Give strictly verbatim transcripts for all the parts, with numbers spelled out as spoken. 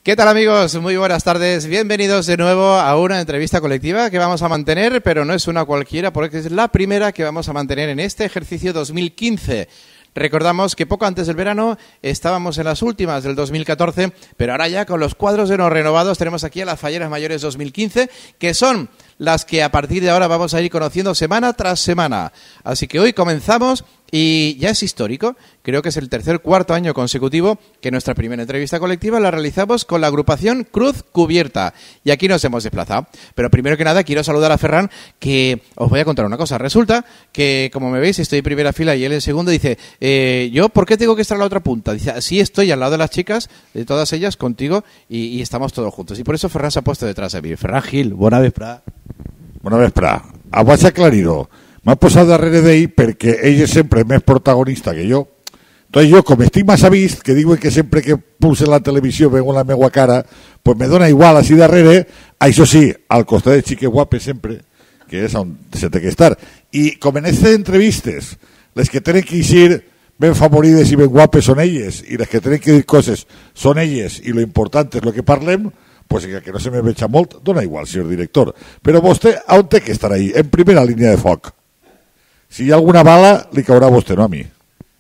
¿Qué tal, amigos? Muy buenas tardes. Bienvenidos de nuevo a una entrevista colectiva que vamos a mantener, pero no es una cualquiera porque es la primera que vamos a mantener en este ejercicio dos mil quince. Recordamos que poco antes del verano estábamos en las últimas del dos mil catorce, pero ahora ya con los cuadros de no renovados tenemos aquí a las Falleras Mayores dos mil quince, que son las que a partir de ahora vamos a ir conociendo semana tras semana. Así que hoy comenzamos y ya es histórico. Creo que es el tercer cuarto año consecutivo que nuestra primera entrevista colectiva la realizamos con la agrupación Cruz Cubierta. Y aquí nos hemos desplazado. Pero primero que nada quiero saludar a Ferran, que os voy a contar una cosa. Resulta que, como me veis, estoy en primera fila y él en segundo. Dice, eh, ¿yo por qué tengo que estar a la otra punta? Dice, así estoy al lado de las chicas, de todas ellas, contigo, y, y estamos todos juntos. Y por eso Ferran se ha puesto detrás de mí. Ferran Gil, bona vesprada. Bona vesprada. Abans aclarir-ho. M'ha posat darrere d'ell perquè ell és sempre més protagonista que jo. Entonces jo, com estic massa vist, que diuen que sempre que pulse la televisió vengo la meua cara, pues me dona igual així darrere, això sí, al costat de xiques guapes sempre, que és on se té que estar. I com en aquestes entrevistes, les que tenen que eixir ben favorides i ben guapes són elles, i les que tenen que dir coses són elles, i lo important és lo que parlem, pues que no se me veja molt, dona igual, senyor director. Però vostè, on té que estar ahí? En primera línia de foc. Si hay alguna bala, le caurá a usted, no a mí.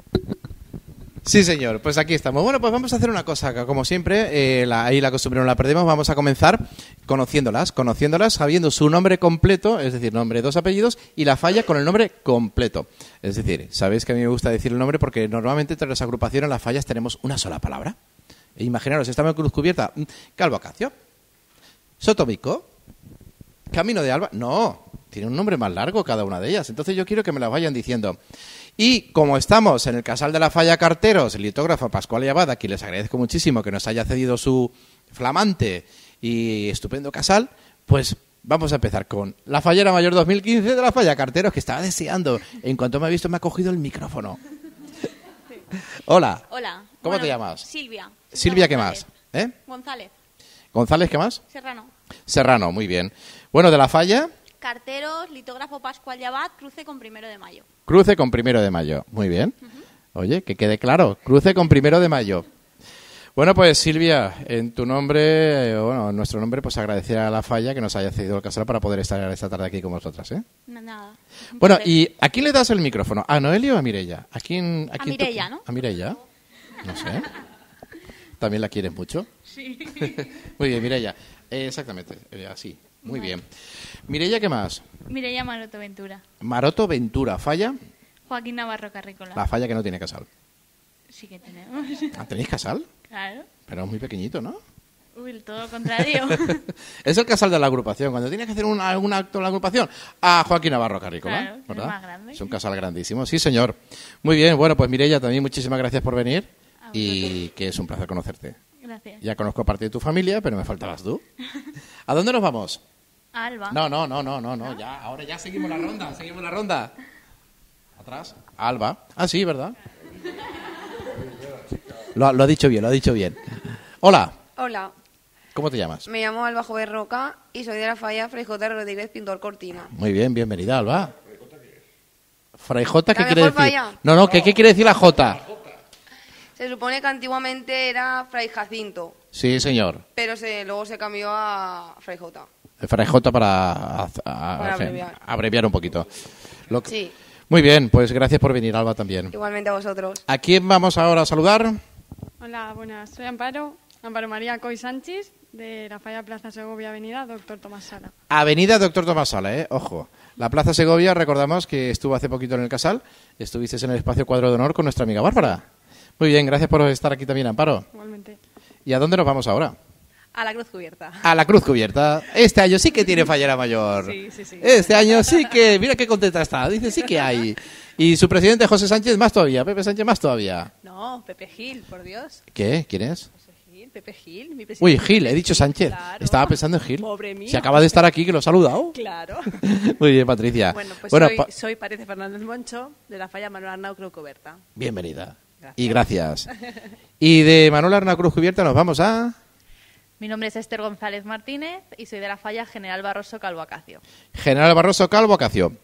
Sí, señor, pues aquí estamos. Bueno, pues vamos a hacer una cosa, como siempre, eh, la, ahí la costumbre no la perdemos. Vamos a comenzar conociéndolas, conociéndolas, sabiendo su nombre completo, es decir, nombre, dos apellidos, y la falla con el nombre completo. Es decir, sabéis que a mí me gusta decir el nombre porque normalmente entre las agrupaciones, las fallas, tenemos una sola palabra. E imaginaros, estamos en Cruz Cubierta, Calvo Acacio, Sotobico, Camino de Alba, no, tiene un nombre más largo cada una de ellas, entonces yo quiero que me las vayan diciendo. Y como estamos en el Casal de la Falla Carteros, el litógrafo Pascual Llavada, a quien les agradezco muchísimo que nos haya cedido su flamante y estupendo casal, pues vamos a empezar con la Fallera Mayor dos mil quince de la Falla Carteros, que estaba deseando. En cuanto me ha visto me ha cogido el micrófono. Hola. Hola. ¿Cómo bueno, te llamas? Silvia. Silvia, ¿qué González. más? ¿Eh? González. González, ¿qué más? Serrano. Serrano, muy bien. Bueno, de la Falla, Carteros, litógrafo Pascual Llavat, cruce con Primero de Mayo. cruce con Primero de Mayo. Muy bien. Uh-huh. Oye, que quede claro, cruce con Primero de Mayo. Bueno, pues Silvia, en tu nombre, eh, bueno, en nuestro nombre, pues agradecer a la Falla que nos haya cedido el casal para poder estar esta tarde aquí con vosotras, ¿eh? Nada. Bueno, ¿y a quién le das el micrófono? ¿A Noelia o a Mireia? ¿A quién? A Mireia, ¿no? ¿A Mireia? No sé. ¿También la quieres mucho? Sí. Muy bien, Mireia. Eh, exactamente, eh, así. Muy vale. Bien. Mireia, ¿qué más? Mireia Maroto Ventura. Maroto Ventura. ¿Falla? Joaquín Navarro Carrícola. La Falla que no tiene casal. Sí que tenemos. ¿Ah, tenéis casal? Claro. Pero es muy pequeñito, ¿no? Uy, todo lo contrario. Es el casal de la agrupación. Cuando tienes que hacer un, algún acto en la agrupación, a Joaquín Navarro Carrícola, claro, ¿verdad? Es más grande. Es un casal grandísimo. Sí, señor. Muy bien. Bueno, pues Mireia, también muchísimas gracias por venir y que es un placer conocerte. Gracias. Ya conozco parte de tu familia, pero me faltabas tú. ¿A dónde nos vamos? A Alba. No, no, no, no, no, no. Ya, ahora ya seguimos la ronda, seguimos la ronda. Atrás. A Alba. Ah, sí, ¿verdad? Lo, lo ha dicho bien, lo ha dicho bien. Hola. Hola. ¿Cómo te llamas? Me llamo Alba Jover Roca y soy de la Falla Fray J. Rodríguez Pintor Cortina. Muy bien, bienvenida, Alba. Fray J, ¿qué ¿La quiere mejor decir? falla? No, no, ¿qué, ¿qué quiere decir la J? Se supone que antiguamente era Fray Jacinto, Sí, señor. pero se, luego se cambió a Fray J. Fray J para, a- a- Para en fin, abreviar. abreviar un poquito. Lo que- Sí, Muy bien, pues gracias por venir, Alba, también. igualmente a vosotros. ¿A quién vamos ahora a saludar? Hola, buenas. Soy Amparo, Amparo María Coy Sánchez, de la Falla Plaza Segovia, Avenida Doctor Tomás Sala. Avenida Doctor Tomás Sala, ¿eh? Ojo. La Plaza Segovia, recordamos que estuvo hace poquito en el Casal. Estuviste en el espacio Cuadro de Honor con nuestra amiga Bárbara. Muy bien, gracias por estar aquí también, Amparo. Igualmente. ¿Y a dónde nos vamos ahora? A la Cruz Cubierta. A la Cruz Cubierta. Este año sí que tiene Fallera Mayor. Sí, sí, sí. Este año sí que... Mira qué contenta está. Dice, sí que hay. Y su presidente, José Sánchez, más todavía. Pepe Sánchez, más todavía. No, Pepe Gil, por Dios. ¿Qué? ¿Quién es? José Gil, Pepe Gil, mi presidente. Uy, Gil, he dicho Sánchez. Claro. Estaba pensando en Gil. Pobre mío. Se acaba de estar aquí, que lo he saludado. Claro. Muy bien, Patricia. Bueno, pues Bueno, soy, pa- soy Parece Fernández Moncho, de la Falla Manuel Arnau Cruz Cubierta. bienvenida. Gracias. Y gracias. Y de Manuel Arnau Cruz Cubierta nos vamos a... Mi nombre es Esther González Martínez y soy de la Falla General Barroso Calvo Acacio. General Barroso Calvo Acacio.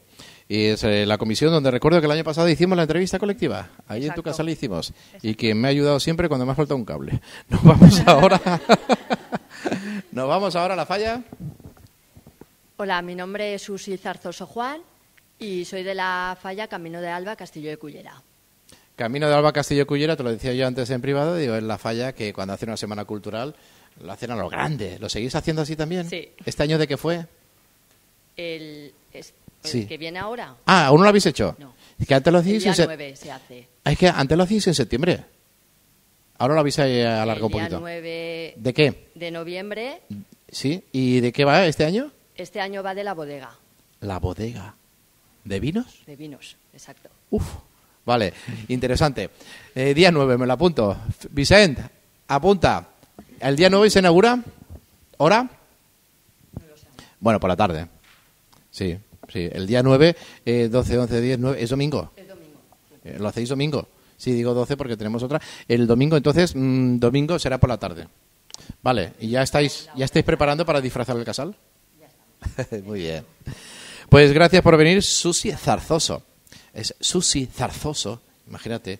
Y es eh, la comisión donde recuerdo que el año pasado hicimos la entrevista colectiva. Ahí en tu Exacto. casa la hicimos. Y que me ha ayudado siempre cuando me ha faltado un cable. Nos vamos ahora. Nos vamos ahora a la falla. Hola, mi nombre es Susi Zarzoso Juan y soy de la falla Camino de Alba, Castillo de Cullera. Camino de Alba, Castillo de Cullera, te lo decía yo antes en privado, digo, es la falla que cuando hacen una semana cultural lo hacen a lo grande. ¿Lo seguís haciendo así también? Sí. ¿Este año de qué fue? El, es- el Sí. que viene ahora, Ah, ¿aún no lo habéis hecho? No. Es que antes lo el hacíais día en se- nueve se hace. Ah, es que antes lo hacíais en septiembre. Ahora lo habéis eh, alargado un El día poquito. nueve ¿De qué? de noviembre, ¿Sí? ¿Y de qué va este año? este año va de la bodega, La bodega. ¿De vinos? de vinos, exacto. Uf. Vale, interesante. Eh, día nueve, me lo apunto. Vicent, apunta. ¿El día nueve se inaugura? ¿Hora? Bueno, por la tarde. Sí, sí. El día nueve, eh, doce, once, diez, nueve, ¿es domingo? Es domingo. Eh, ¿Lo hacéis domingo? Sí, digo doce porque tenemos otra. El domingo, entonces, mm, domingo será por la tarde. Vale, ¿y ya estáis, ya estáis preparando para disfrazar el casal? Muy bien. Pues gracias por venir, Susi Zarzoso. Es Susi Zarzoso, imagínate.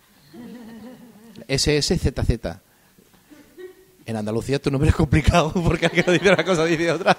S S Z Z. En Andalucía tu nombre es complicado porque alguien dice una cosa dice otra.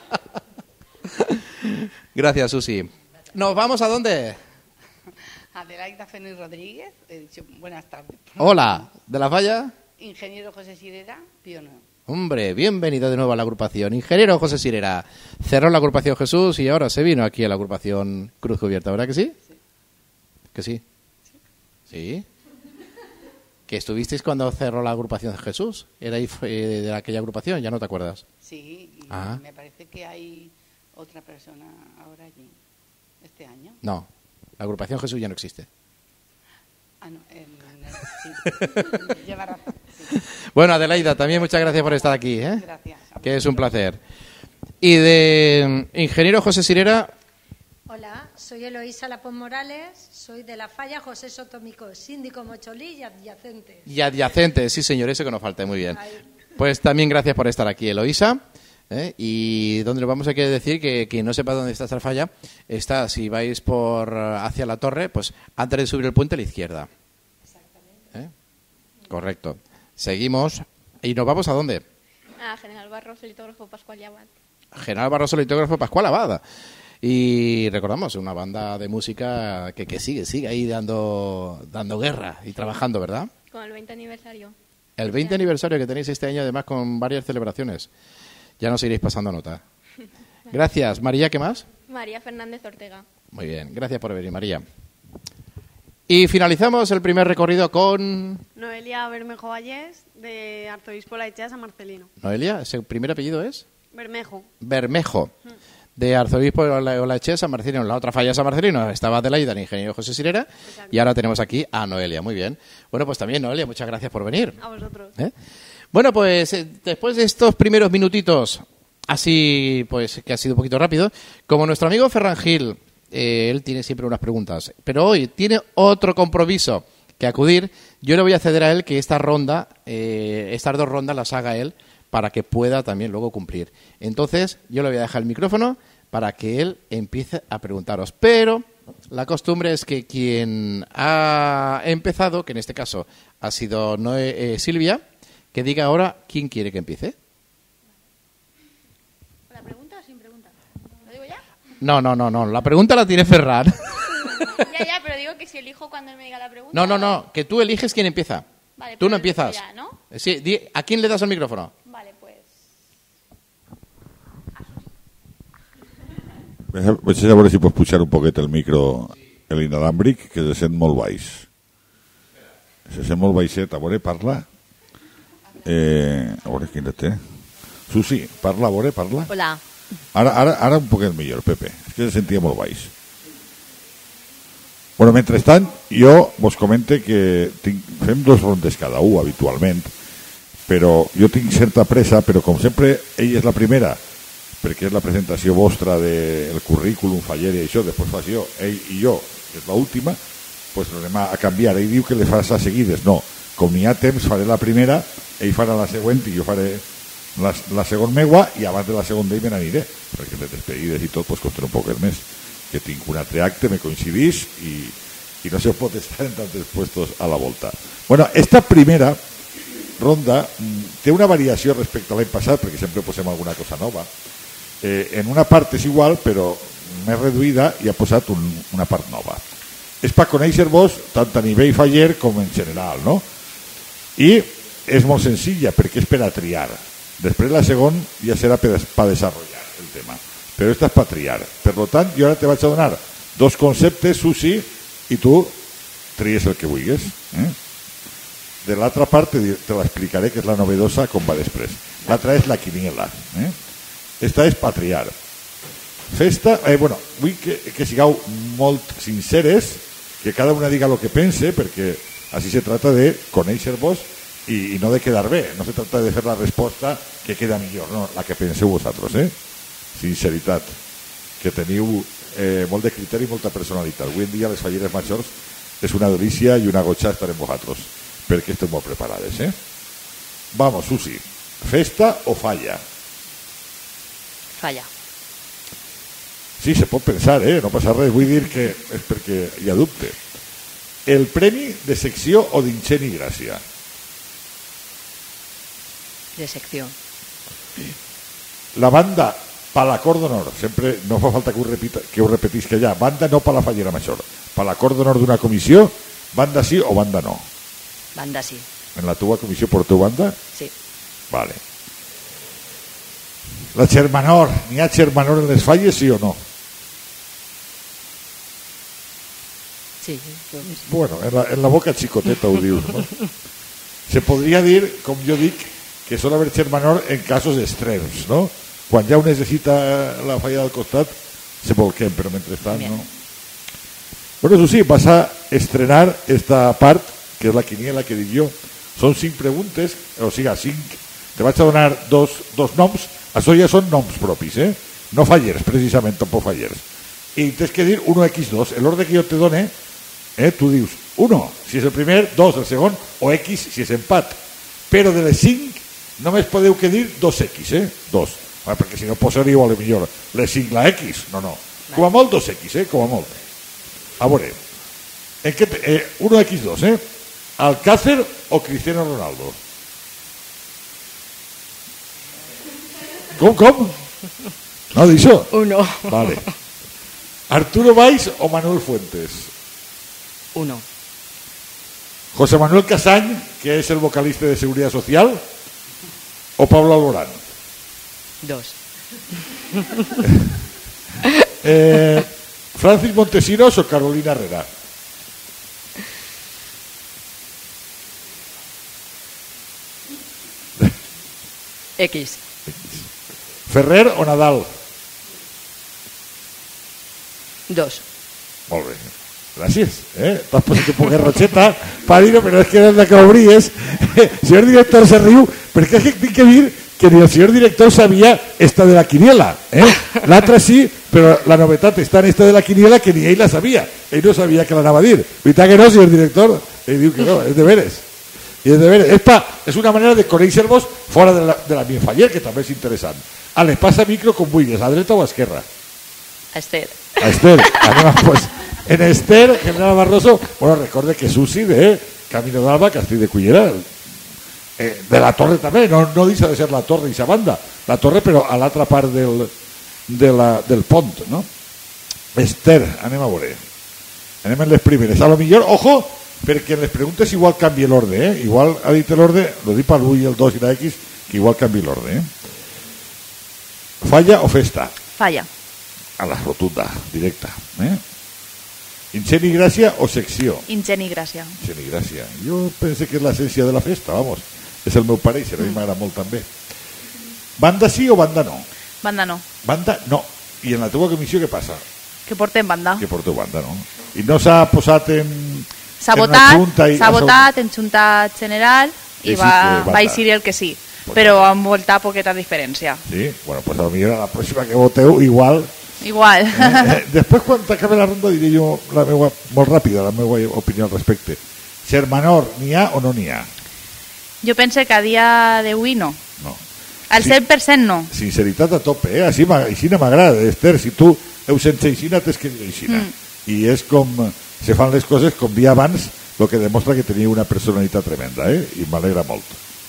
Gracias, Susi. ¿Nos vamos a dónde? Adelaida Fénix Rodríguez, he dicho buenas tardes. Hola, ¿de la falla? Ingeniero José Sirera, Pío nueve. Hombre, bienvenido de nuevo a la agrupación. Ingeniero José Sirera. Cerró la agrupación Jesús y ahora se vino aquí a la agrupación Cruz Cubierta, ¿verdad que sí? Sí. ¿Que sí? Sí. ¿Que estuvisteis cuando cerró la agrupación Jesús? ¿Era ahí, eh, de aquella agrupación? Ya no te acuerdas. Sí, y Ah. me parece que hay otra persona ahora allí, este año. No, la agrupación Jesús ya no existe. Ah, no, el, sí, lleva razón. Sí. Bueno, Adelaida, también muchas gracias por estar aquí, ¿eh? Gracias. Que es un placer. Y de mm, Ingeniero José Sirera, Hola, soy Eloísa Lapón Morales, soy de la falla José Sotomico, síndico Mocholí y adyacentes. y adyacente, sí señor, eso que nos falta, muy bien. Pues también gracias por estar aquí, Eloísa. ¿eh? Y donde nos vamos a querer decir que quien no sepa dónde está esta falla, está, si vais por eh, hacia la torre, pues antes de subir el puente a la izquierda. Exactamente. Correcto. Seguimos. ¿Y nos vamos a dónde? Ah, General Barros, el litógrafo Pascual Yabat. General Barroso, litógrafo Pascual Abada. Y recordamos, una banda de música que, que sigue, sigue ahí dando, dando guerra y trabajando, ¿verdad? Con el veinte aniversario. El veinte aniversario que tenéis este año, además con varias celebraciones. Ya nos iréis pasando nota. Gracias. María, ¿qué más? María Fernández Ortega. Muy bien, gracias por venir, María. Y finalizamos el primer recorrido con Noelia Bermejo Vallés, de Arzobispo Laechea San Marcelino. Noelia. ¿Ese primer apellido es? Bermejo. Bermejo, de Arzobispo Olaechea San Marcelino. La otra falla San Marcelino estaba Adelaida, el ingeniero José Sirera, y ahora tenemos aquí a Noelia. Muy bien. Bueno, pues también, Noelia, muchas gracias por venir. A vosotros. ¿Eh? Bueno, pues eh, después de estos primeros minutitos, así pues que ha sido un poquito rápido, como nuestro amigo Ferran Gil, eh, él tiene siempre unas preguntas, pero hoy tiene otro compromiso que acudir. Yo le voy a ceder a él que esta ronda, eh, estas dos rondas las haga él para que pueda también luego cumplir. Entonces, yo le voy a dejar el micrófono para que él empiece a preguntaros. Pero la costumbre es que quien ha empezado, que en este caso ha sido Noé, eh, Silvia, que diga ahora quién quiere que empiece. ¿La pregunta o sin pregunta? ¿Lo digo ya? No, no, no, no. La pregunta la tiene Ferran. Ya, ya, pero digo que si elijo cuando él me diga la pregunta. No, no, no. Que tú eliges quién empieza. Vale, Tú pero no lo digo empiezas. ya, ¿no? Sí, di- ¿a quién le das el micrófono? Vale, pues. Vaig a veure si pots pujar un poquet el micro, l'inalàmbric, que se sent molt baix. Se sent molt baixet. A veure, parla. Eh, a veure quin té. Susi, parla, a veure, parla. Hola. Ara, ara, ara un poquet millor, Pepe. És que se sentia molt baix. Bueno, mentrestant, jo vos comente que tinc, fem dos rondes cada un, habitualment, però jo tinc certa pressa, però com sempre, ell és la primera, perquè és la presentació vostra del currículum, faller i això, després faig jo, ell i jo, que és l'última, doncs anem a canviar. Ell diu que le fas a seguides. No, com n'hi ha temps, faré la primera, ell farà la següent i jo faré la, la segona meua i abans de la segona d'ell me n'aniré, perquè les despedides i tot, doncs costarà un poc més. que tinc un altre acte, me coincidís i, i no se pot estar en tantos puestos a la volta. Bueno, esta primera ronda té una variació respecte a l'any passat, perquè sempre posem alguna cosa nova. Eh, en una part és igual, però més reduïda, i ha posat un, una part nova. És per conèixer-vos tant a nivell faller com en general, no? I és molt senzilla, perquè és per a triar. Després la segona ja serà per a desenvolupar el tema. Però esta és per triar. Per tant, jo ara te vaig a donar dos conceptes, Susi, i tu tries el que vulguis. Eh? De l'altra part te, te l'explicaré, que és la novedosa, com va després. L'altra és la quiniela. Eh? Esta és per triar. Festa, eh, bueno, vull que, que sigueu molt sinceres, que cada una diga el que pense, perquè així se trata de conèixer-vos i, i no de quedar bé. No se trata de fer la resposta que queda millor, no, la que penseu vosaltres, eh? Sinceritat, que teniu eh, molt de criteri i molta personalitat. Avui en dia les falleres majors és una delícia i una gotxa estar en vosaltres, perquè estem molt preparades, eh? Vamos, Susi, festa o falla? Falla. Sí, se pot pensar, eh? No passa res, vull dir que és perquè hi ha dubte. El premi de secció o d'Ingeni Gràcia? De secció. La banda per l'acord d'honor, sempre no fa falta que ho, repita, que ho repetisca ja, banda no per la fallera major, per l'acord d'honor d'una comissió, banda sí o banda no? Banda sí. En la teva comissió porteu banda? Sí. Vale. La germanor, n'hi ha germanor en les falles, sí o no? Sí. Jo... Bueno, en la, en la boca xicoteta ho dius, no? Se podria dir, com jo dic, que sol haver germanor en casos extrems, no? Quan ja ho necessita la falla del costat, se volquem, però mentrestant, no? Bueno, això sí, vas a estrenar esta part, que és la quiniela que dic jo. Són cinc preguntes, o sigui, cinc. Te vaig a donar dos, dos noms, això ja són noms propis, eh? No fallers, precisament, tampoc fallers. I tens que dir uno equis dos. L'ordre que jo te done, eh, tu dius uno, si és el primer, dos, el segon, o X, si és empat. Però de les cinc, només podeu que dir dos X, eh? Dos. Ah, perquè si no posaríeu a lo millor les cinc la X. No, no. Com a molt dos X, eh? Com a molt. A veure. En què te, eh, uno equis dos, eh? Alcácer o Cristiano Ronaldo? Com, com? No, d'això? Uno. Vale. Arturo Valls o Manuel Fuentes? Uno. José Manuel Casany, que és el vocalista de Seguridad Social, o Pablo Alborán? Dos. eh, Francis Montesinos o Carolina Herrera? X. Ferrer o Nadal? Dos. Molt bé. Gràcies. Eh? T'has posat un poc de rocheta per dir-ho, però és que des que obries el senyor director se riu, perquè és que tinc que dir que ni el senyor director sabia esta de la quiniela. Eh? L'altra sí, però la novetat està en esta de la quiniela que ni ell la sabia. Ell no sabia que l'anava a dir. Veritat que no, senyor director? Ell diu que no, és de veres. I és de veres. És, pa, és una manera de conèixer-vos fora de la, de la minfaller, que també és interessant. Ale, passa micro com vulguis, a dreta o a esquerra? A Esther. A Esther. Anem a, pues, en Esther, General Barroso, bueno, recorde que Susi de Camino d'Alba, Castell de Cullera, eh, de la Torre també, no, no deixa de ser la Torre i sa banda, la Torre però a l'altra part del, de la, del pont, no? Esther, anem a veure. Anem en les primeres. A lo millor, ojo, perquè en les preguntes igual canvia l'ordre, eh? Igual ha dit l'ordre, lo dic per l'u i el dos i la X, que igual canvia l'ordre, eh? Falla o festa? Falla. A la rotunda, directa, eh? Ingeni Gràcia o secció? Ingeni Gràcia. Ingeni Gràcia. Jo pense que és l'essència de la festa, vamos. És el meu pareixer, a mi m'agrada molt també. Banda sí o banda no? Banda no. Banda no. I en la teva comissió què passa? Que portem banda. Que porteu banda, no? I no s'ha posat en... S'ha votat, s'ha votat en Junta General i va, va eixir el que sí. Pues però amb molta poqueta diferència. Sí? Bueno, pues a lo millor a la pròxima que voteu igual... Igual. Eh, eh, després, quan t'acabi la ronda, diré jo la meua, molt ràpida la meva opinió al respecte. Germanor, n'hi ha o no n'hi ha? Jo pense que a dia d'avui no. No. Al sí, cent per cent no. Sinceritat a tope, eh? Així, així no m'agrada, Esther. Si tu heu sense aixina, t'és que dir aixina. Mm. I és com se fan les coses com dia abans, el que demostra que teniu una personalitat tremenda, eh? I m'alegra molt.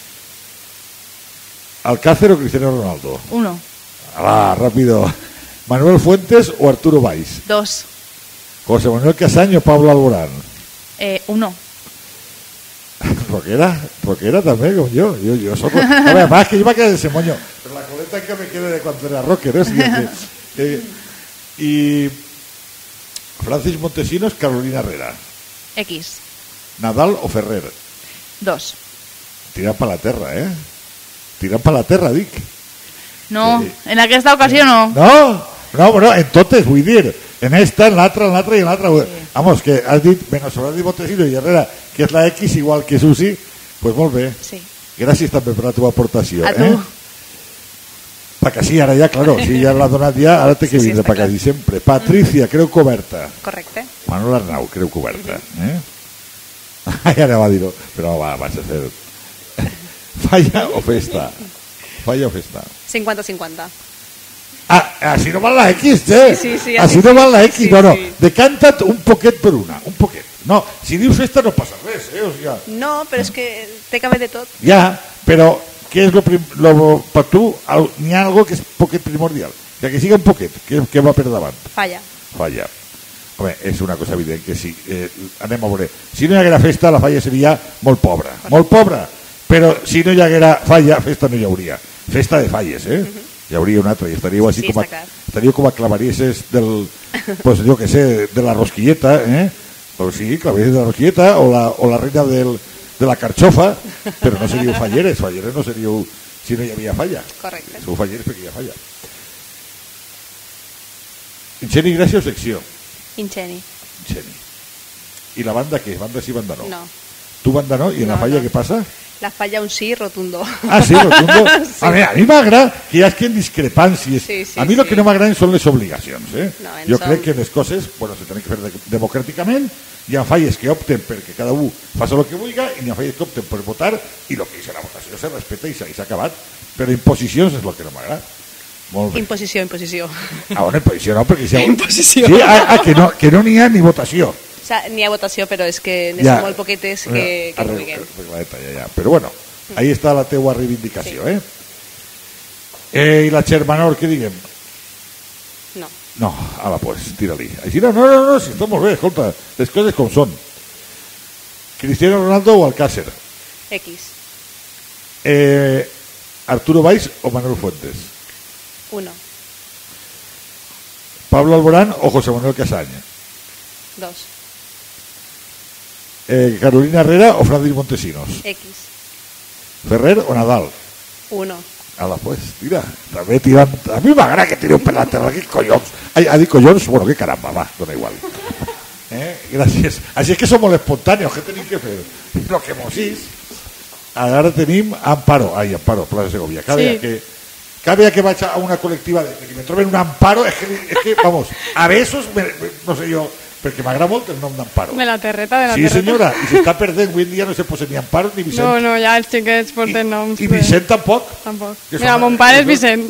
¿Alcácer o Cristiano Ronaldo? Uno. Ah, rápido. ¿Manuel Fuentes o Arturo Valls? Dos. José Manuel Casaño o Pablo Alborán? Eh, uno. Roquera, roquera también, como yo. Yo, yo soy ro... A ver, más que yo me quedé de ese moño. Pero la coleta que me quedé de cuando era rocker, ¿eh? Que, que, y Francis Montesinos, Carolina Herrera. X. Nadal o Ferrer? Dos. Tiran para la terra, ¿eh? Tiran para la terra, dic. No, eh, en aquesta ocasió no. No, no, bueno, entonces, vull dir, en esta, en l'altra, en l'altra i en l'altra. Sí. Vamos, que has dit, menos habrás dit Montesinos i Herrera, que és la X igual que Susi, pues molt bé. Sí. Gràcies també per la teva aportació. A tu. Eh? Pa que sí, ara ja, claro, si ja l'ha donat ja, ara té que sí, vindre sí, pa que sempre. Patricia, creu coberta. Correcte. Manuel Arnau, creu coberta. Eh? Ai, ara va dir-ho, però va, vas a fer... Falla o festa? Falla o festa? cincuenta cincuenta. Ah, así no va la X, eh? Sí, sí, sí, así así no va la X, sí, no, no. sí. Decanta't un poquet per una, un poquet. No, si dius festa no passa res, eh? O sigui, No, però és que té cabe de tot. ja, però què és lo, prim, lo per tu? N'hi ha algo que és poquet primordial. O sigui, que siga un poquet, què, què va per davant? Falla. Falla. Home, és una cosa evident que sí. Eh, anem a veure. Si no hi haguera festa, la falla seria molt pobra. Molt pobra. Però si no hi haguera falla, festa no hi hauria. Festa de falles, eh? Uh-huh. Hi hauria una altra. I estaríeu així sí, com a, estaríeu com a clavarieses del... Pues jo que sé, de la rosquilleta, eh? Pues sí, clavarieses de la rosquilleta o la, o la reina del, de la carxofa, però no seríeu falleres. Falleres no seríeu si no hi havia falla. Correcte. Sou falleres perquè hi ha falla. Ingeni Gràcia o secció? Ingeni. Ingeni. I la banda què? Banda sí, banda no? No. Tu banda no? I en no, la falla no. què passa? La falla un sí rotundo. Ah, sí, rotundo. sí. A mi, a mi m'agrada que hi hagi discrepàncies. Sí, sí, a mi sí. el que no m'agraden són les obligacions. Eh? No, jo som... crec que les coses bueno, se tenen que fer de, democràticament. Hi ha falles que opten perquè cada un faci el que vulgui i hi ha falles que opten per votar i el que és la votació se respeta i s'ha acabat. Però imposicions és el que no m'agrada. Molt bé. Imposició, imposició. Ah, bueno, imposició no, perquè si ha... Imposició. Sí, ah, ah, que no que no n'hi ha ni votació. O sea, n'hi ha votació, però és que n'hi ja. ha molt poquetes que, que Arre, vulguin. Ja, ja. Però bueno, ahí està la teua reivindicació, sí. eh? eh? I la Xermanor, què diguem? No. No, ala, pues, tira-li. Així no, no, no, no, si està molt bé, escolta, les coses com són. Cristiano Ronaldo o Alcácer? X. Eh, Arturo Valls o Manuel Fuentes? Uno. Pablo Alborán o José Manuel Casaña? Dos. Eh, Carolina Herrera o Francis Montesinos? X. Ferrer o Nadal? Uno. Ala, pues, tira, també tirant... A mi m'agrada que tireu per la terra, que collons. Ai, ha dit collons? Bueno, que caramba, va, dona igual. Eh? Gràcies. Així és que som molt espontanis, què tenim que fer? Lo que mos és. Ara tenim Amparo. Ai, Amparo, Plaza Segovia. Cada sí. que... Cada vegada que vaig a una col·lectiva i me troben un Amparo, és que, és que vamos, a besos, me, no sé jo, perquè m'agrada molt el nom d'Amparo. De la terreta, de la sí, terreta. Sí, senyora, i s'està perdent, avui en dia no se posa ni Amparo ni Vicent. No, no, ja els xiquets porten noms. I Vicent tampoc. Tampoc. Mira, mon pare és Vicent.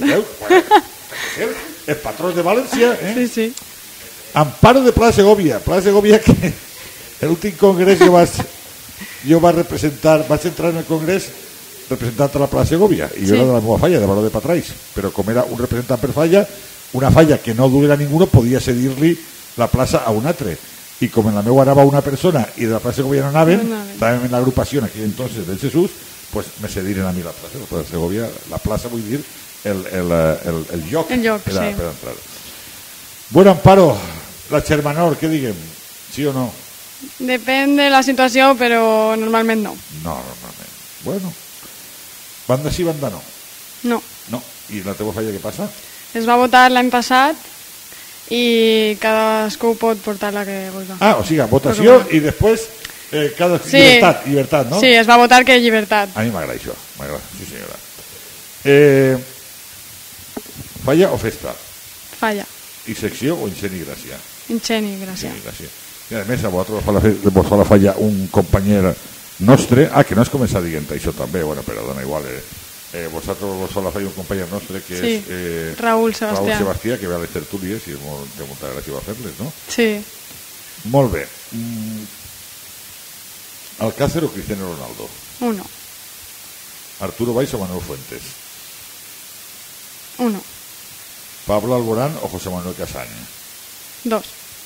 El patró de València, eh? Sí, sí. Amparo de Plaza Segovia. Plaza Segovia que l'últim congrés jo vaig, jo vaig representar, vaig entrar en el congrés representant de la Plaza Segovia i jo sí. era de la meva falla, de Baró de Patrais, però com era un representant per falla, una falla que no durera ningú podia cedir-li la plaça a un altre, i com en la meva anava una persona i de la Plaza Segovia no anaven, no estàvem en l'agrupació en aquell entonces del Jesús, pues me cediren a mi la plaça, la Plaza Segovia, la plaça vull dir el, el, el, el lloc, el lloc per, sí. per entrar. Bueno, Amparo, la Xermanor, què diguem? Sí o no? Depèn de la situació, però normalment no. No, normalment. Bueno, banda sí, banda no? No. No. I la teva falla què passa? Es va votar l'any passat i cadascú pot portar la que vulgui. Ah, o sigui, votació i després eh, cada... sí. llibertat, llibertat, no? Sí, es va votar que llibertat. A mi m'agrada això, m'agrada, sí senyora. Eh, falla o festa? Falla. I secció o ingeni gràcia? Ingeni gràcia. Ingeni gràcia. I a més a vosaltres vos fa la falla un company nostre, ah, que no has començat dient això també, bueno, però dona igual, eh? Eh, vosaltres vos la feu un company nostre que sí. és eh, Raúl Sebastià. Raúl Sebastià, que ve a les tertúlies i és molt, de molta gràcia va fer-les, no? Sí. Molt bé. Mm. Alcácer o Cristiano Ronaldo? Uno. Arturo Valls o Manuel Fuentes? Uno. Pablo Alborán o José Manuel Casañ? Dos.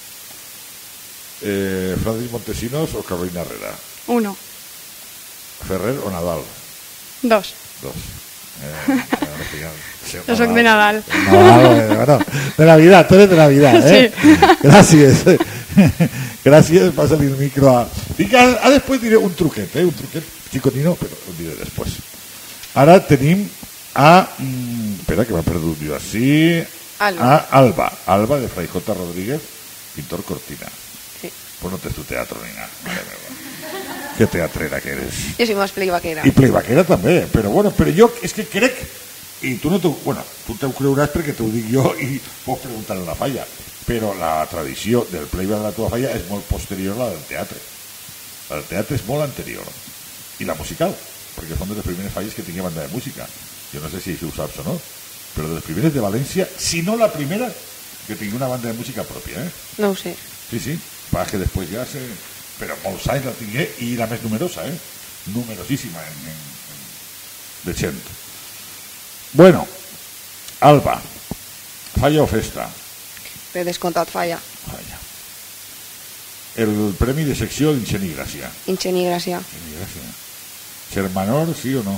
Eh, Francis Montesinos o Carolina Herrera? Uno. Ferrer o Nadal? Dos. Dos. Eh, Yo soy de Nadal. Nadal, bueno, de Navidad, tú eres de Navidad, ¿eh? Sí. Gracias. Gracias, pasa el micro a... Y a, a después diré un truquet, ¿eh? Un truquet chicotino, pero lo diré después. Ahora tenim a... Mm, espera, que m'ha perdut jo així... Alba. A Alba. Alba, de Fray J. Rodríguez, pintor cortina. Sí. Pues no tens tu teatro ni nada. Mare meva. Que teatrera que eres. Jo soy más playbackera. I playbackera també, però bueno, però jo és que crec, i tu no t'ho, bueno, tu t'ho creuràs perquè t'ho dic jo i pots preguntar en la falla, però la tradició del playback de la teva falla és molt posterior a la del teatre. La del teatre és molt anterior. I la musical, perquè són de les primeres falles que tingué banda de música. Jo no sé si això ho saps o no, però de les primeres de València, si no la primera, que tingui una banda de música pròpia, eh? No ho sé. Sí, sí, para que després ja se... Però molts anys la tingué i la més numerosa, eh? Numerosíssima en, en, en... de gent. Bueno, Alba, falla o festa? Per descomptat falla. Falla. El premi de secció d'Inxen i Gràcia. Inxen i Gràcia. Inxen i Gràcia. Germanor, sí o no?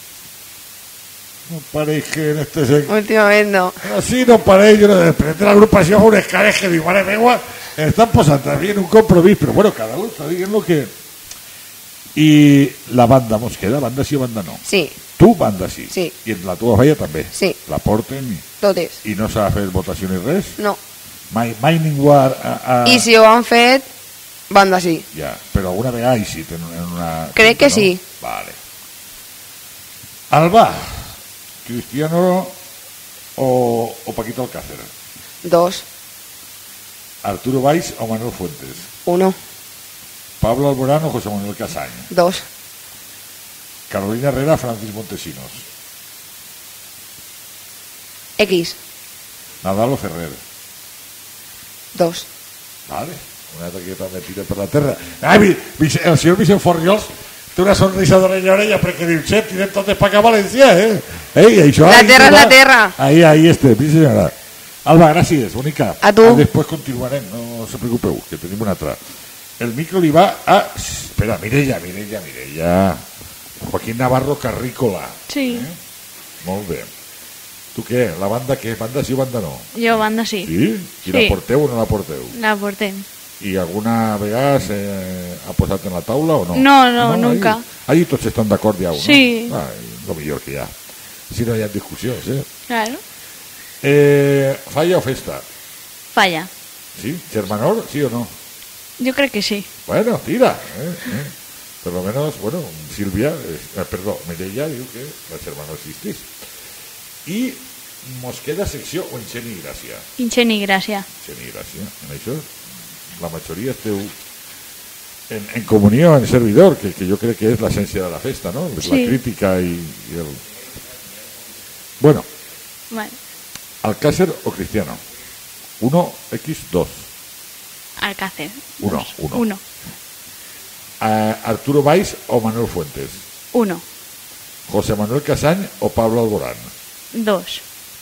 No pareix que en este... Sec... Últimament no. Así no pareix, jo no després de l'agrupació unes cares que diu, mare meua, están posant també en un compromís, però bueno, cada un està dient lo que... I la banda, mos queda banda sí o banda no? Sí. Tu banda sí? Sí. I en la teva falla també? Sí. La porten? I... Totes. I no s'ha fet votació ni res? No. Mai, mai ningú ha... a... I si ho han fet, banda sí. Ja, però alguna vegada hi sí, en una... Crec que no? Sí. Vale. Alba, Cristiano o, o Paquito Alcácer? Dos. Arturo Valls o Manuel Fuentes? Uno. Pablo Alborán o José Manuel Casañ? Dos. Carolina Herrera, Francis Montesinos? X. Nadal o Ferrer? Dos. Vale, una altra que també tira per la terra. Ah, mi, mi, el senyor Vicent Forriols té una sonrisa d'orella a orella perquè diu, xet, tirem totes pa cap a València, eh? Ei, això... La terra és la terra. Ahí, ahí este, mi senyora. Alba, gràcies, bonica. A tu. Després continuarem, no se preocupeu, que tenim una altra. El micro li va a... Espera, Mireia, Mireia, Mireia. Joaquín Navarro Carrícola. Sí. Eh? Molt bé. Tu què? La banda què? Banda sí o banda no? Jo, banda sí. Sí? I sí. la porteu o no la porteu? La portem. I alguna vegada se ha posat en la taula o no? No, no, no nunca. Allí, allí tots estan d'acord ja, no? Sí. Ah, lo millor que hi ha. Si no hi ha discussions, eh? Claro. Eh, falla o festa? Falla. Sí? Germanor, sí o no? Yo creo que sí. Bueno, tira. Eh, eh. Por lo menos, bueno, Silvia, eh, perdó, Mireia diu que la Germanor existís. I mos queda secció o Inxen i Gràcia? Inxen i Gràcia. Inxen i Gràcia. En això la majoria esteu en, en comunió, en servidor, que, que jo crec que és l'essència de la festa, no? Sí. La crítica i, i el... Bueno. Bueno. Alcácer o Cristiano? Uno, X, dos. Alcácer. Uno, uno. Uno. Uh, Arturo Valls o Manuel Fuentes? Uno. José Manuel Casañ o Pablo Alborán? Dos.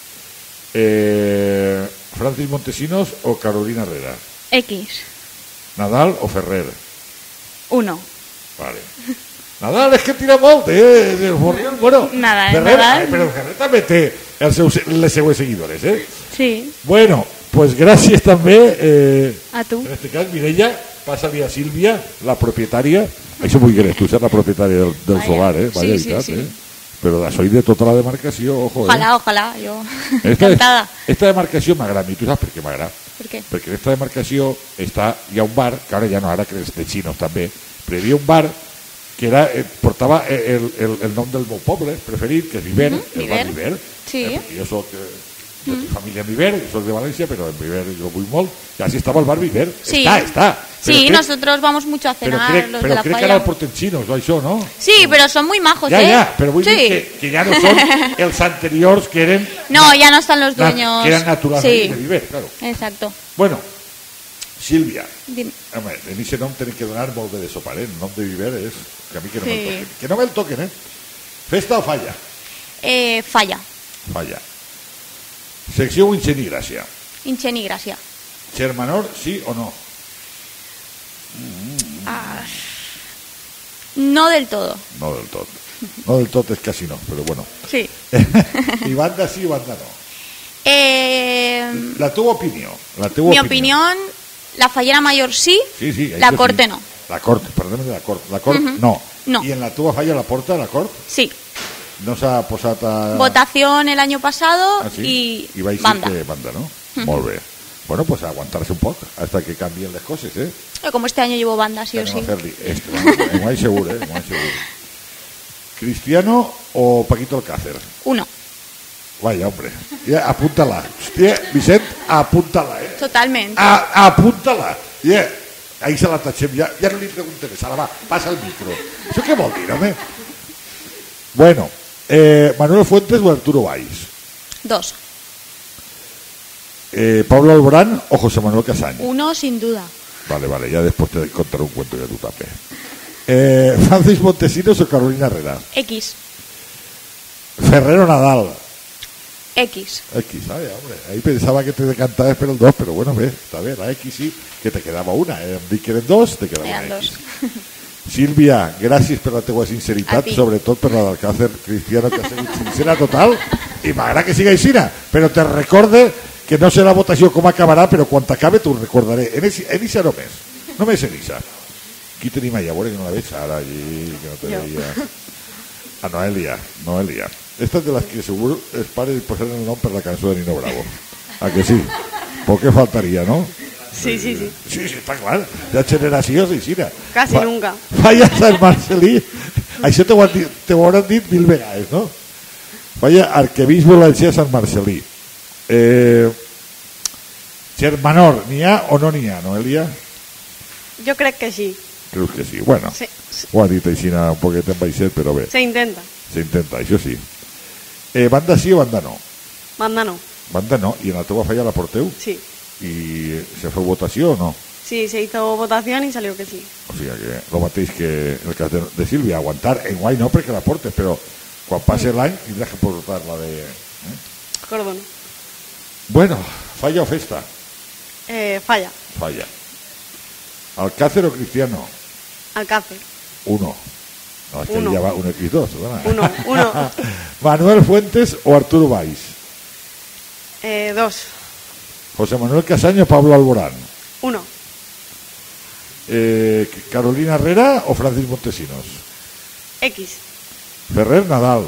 Eh, Francis Montesinos o Carolina Herrera? X. Nadal o Ferrer? Uno. Vale. Nadal és que tira molt, eh? Bueno, Nadal, Ferrer, Nadal. Ai, però Ferrer també té els seus, les seues seguidores, eh? Sí. Bueno, pues gràcies també. Eh, a tu. En este cas, Mireia, passa-li a Sílvia, la propietària. Això vull que tu ser la propietària del, del solar, eh? Vaya, sí, sí, sí. eh? Però soy de tota la demarcació, ojo, ojalá, eh? ojalá, jo esta, encantada. Esta demarcació m'agrada, i tu saps per què m'agrada? Per què? Perquè en esta demarcació està, hi ha un bar, que ara ja no, ara que és de xinos també, però hi havia un bar que era, eh, portava el, el, el nom del meu poble preferit, que és Viver, uh -huh, el bar Viver, sí. eh, perquè jo soc eh, Jo tinc família en Viver, soy de Valencia, pero en Viver yo voy molt. Y así estaba el bar Viver. Sí. Está, está. Pero sí, crec, nosotros vamos mucho a cenar, pero crec, los pero de la crec falla. que ara el porten xinos, o això, no? Sí, pero son muy majos, ya, ¿eh? Ya, pero vull sí. dir que, que ya no son els anteriors que eren... No, ya no están los dueños. Que eran naturales sí. de Viver, claro. Exacto. Bueno, Sílvia, Dime. home, en aquest nom tenim que donar molt bé de sopar, eh? El nom de Viver és que a mi que no Sí. me'l toquen. Que no me'l toquen, eh? Festa o falla? Eh, falla. Falla. Secció Winchen i Gràcia. Inchen y gracia. Germanor, sí o no? Ah, no del todo. No del tot. No del tot és quasi no, però bueno. Sí. I banda sí, banda no. Eh, La teva opinió. La teva mi opinión, la fallera mayor sí, Sí, sí. la això corte sí. no. La corte, perdona, la corte. La corte, Ujú. no. No. I en la teva falla la porta, la corte? Sí. No s'ha posat a... Votación el año pasado Ah, sí? y I vaig banda. dir que banda, no? Ujú. Molt bé. Bueno, pues aguantarse un poc hasta que cambien les coses, eh? Eh, Como este año llevo banda, sí o Anem a sí. fer-li esto. En guany segur, eh? En guany segur. ¿Cristiano o Paquito Alcácer? Uno. Vaya, hombre. Ya, apúntala. Hòstia, Vicent, apúntala, eh? Totalmente. A, apúntala. Yeah. Ahí se la tachem. Ja, ja no li pregunten res. Ara va, passa el micro. Això què vol dir, home? Bueno, eh, Manuel Fuentes o Arturo Valls? Dos. Eh, ¿Pablo Alborán o José Manuel Casañ? Uno sin duda. Vale, vale, ya después te contaré un cuento de tu tape. Eh, ¿Francis Montesinos o Carolina Herrera? X. Ferrero Nadal. X. X, ¿sabes? Hombre, ahí pensaba que te decantabas por el dos, pero bueno, ves, está bien, la X sí, que te quedaba una. Eh? Em dic que eren dos, te quedava Eran una dos. X. Sílvia, gràcies per la teua sinceritat, A ti. sobretot per la d'Alcácer Cristiano, que ha sigut sincera total, i m'agrada que siga aixina, però te recorde que no serà votació com acabarà, però quan t'acabe t'ho recordaré. En eixa només, només en eixa. Qui tenim allà? A veure que no la veig ara allí, que no te Jo. veia. A Noelia, Noelia. Esta es de las que seguro els pares posaran el nom per la cançó de Nino Bravo. ¿A que sí? ¿Por qué faltaría, no? Sí, sí, sí. Sí, sí, està clar. Ja generacions i xina. Casi nunca. Falla Sant Marcelí. Això t'ho han dit, t'ho hauran dit mil vegades, no? Falla Arquebisbe Valencià Sant Marcelí. Eh, Germanor, n'hi ha o no n'hi ha, Noelia? Yo creo que sí. Creus que sí. Bueno, Sí, sí. ho ha dit aixina un poquet en baixet, però bé, Se intenta. s'intenta, això sí. Eh, banda sí o banda no? Banda no. Banda no, i en la teva falla la porteu? Sí. I se feu votació o no? Sí, se hizo votación y salió que sí. O sigui que el mateix que el cas de, de Sílvia, aguantar en guai no perquè la portes, però quan passe l'any tindràs que portar la de... Eh? Cordón. Bueno, falla o festa? Eh, falla. Falla. Alcácer o Cristiano? Alcácer. Uno. No, es que Uno. ya va un equis dos. ¿verdad? Uno, uno. Manuel Fuentes o Arturo Valls? Eh, dos. José Manuel Casaño o Pablo Alborán? Uno. Eh, Carolina Herrera o Francis Montesinos? X. Ferrer Nadal?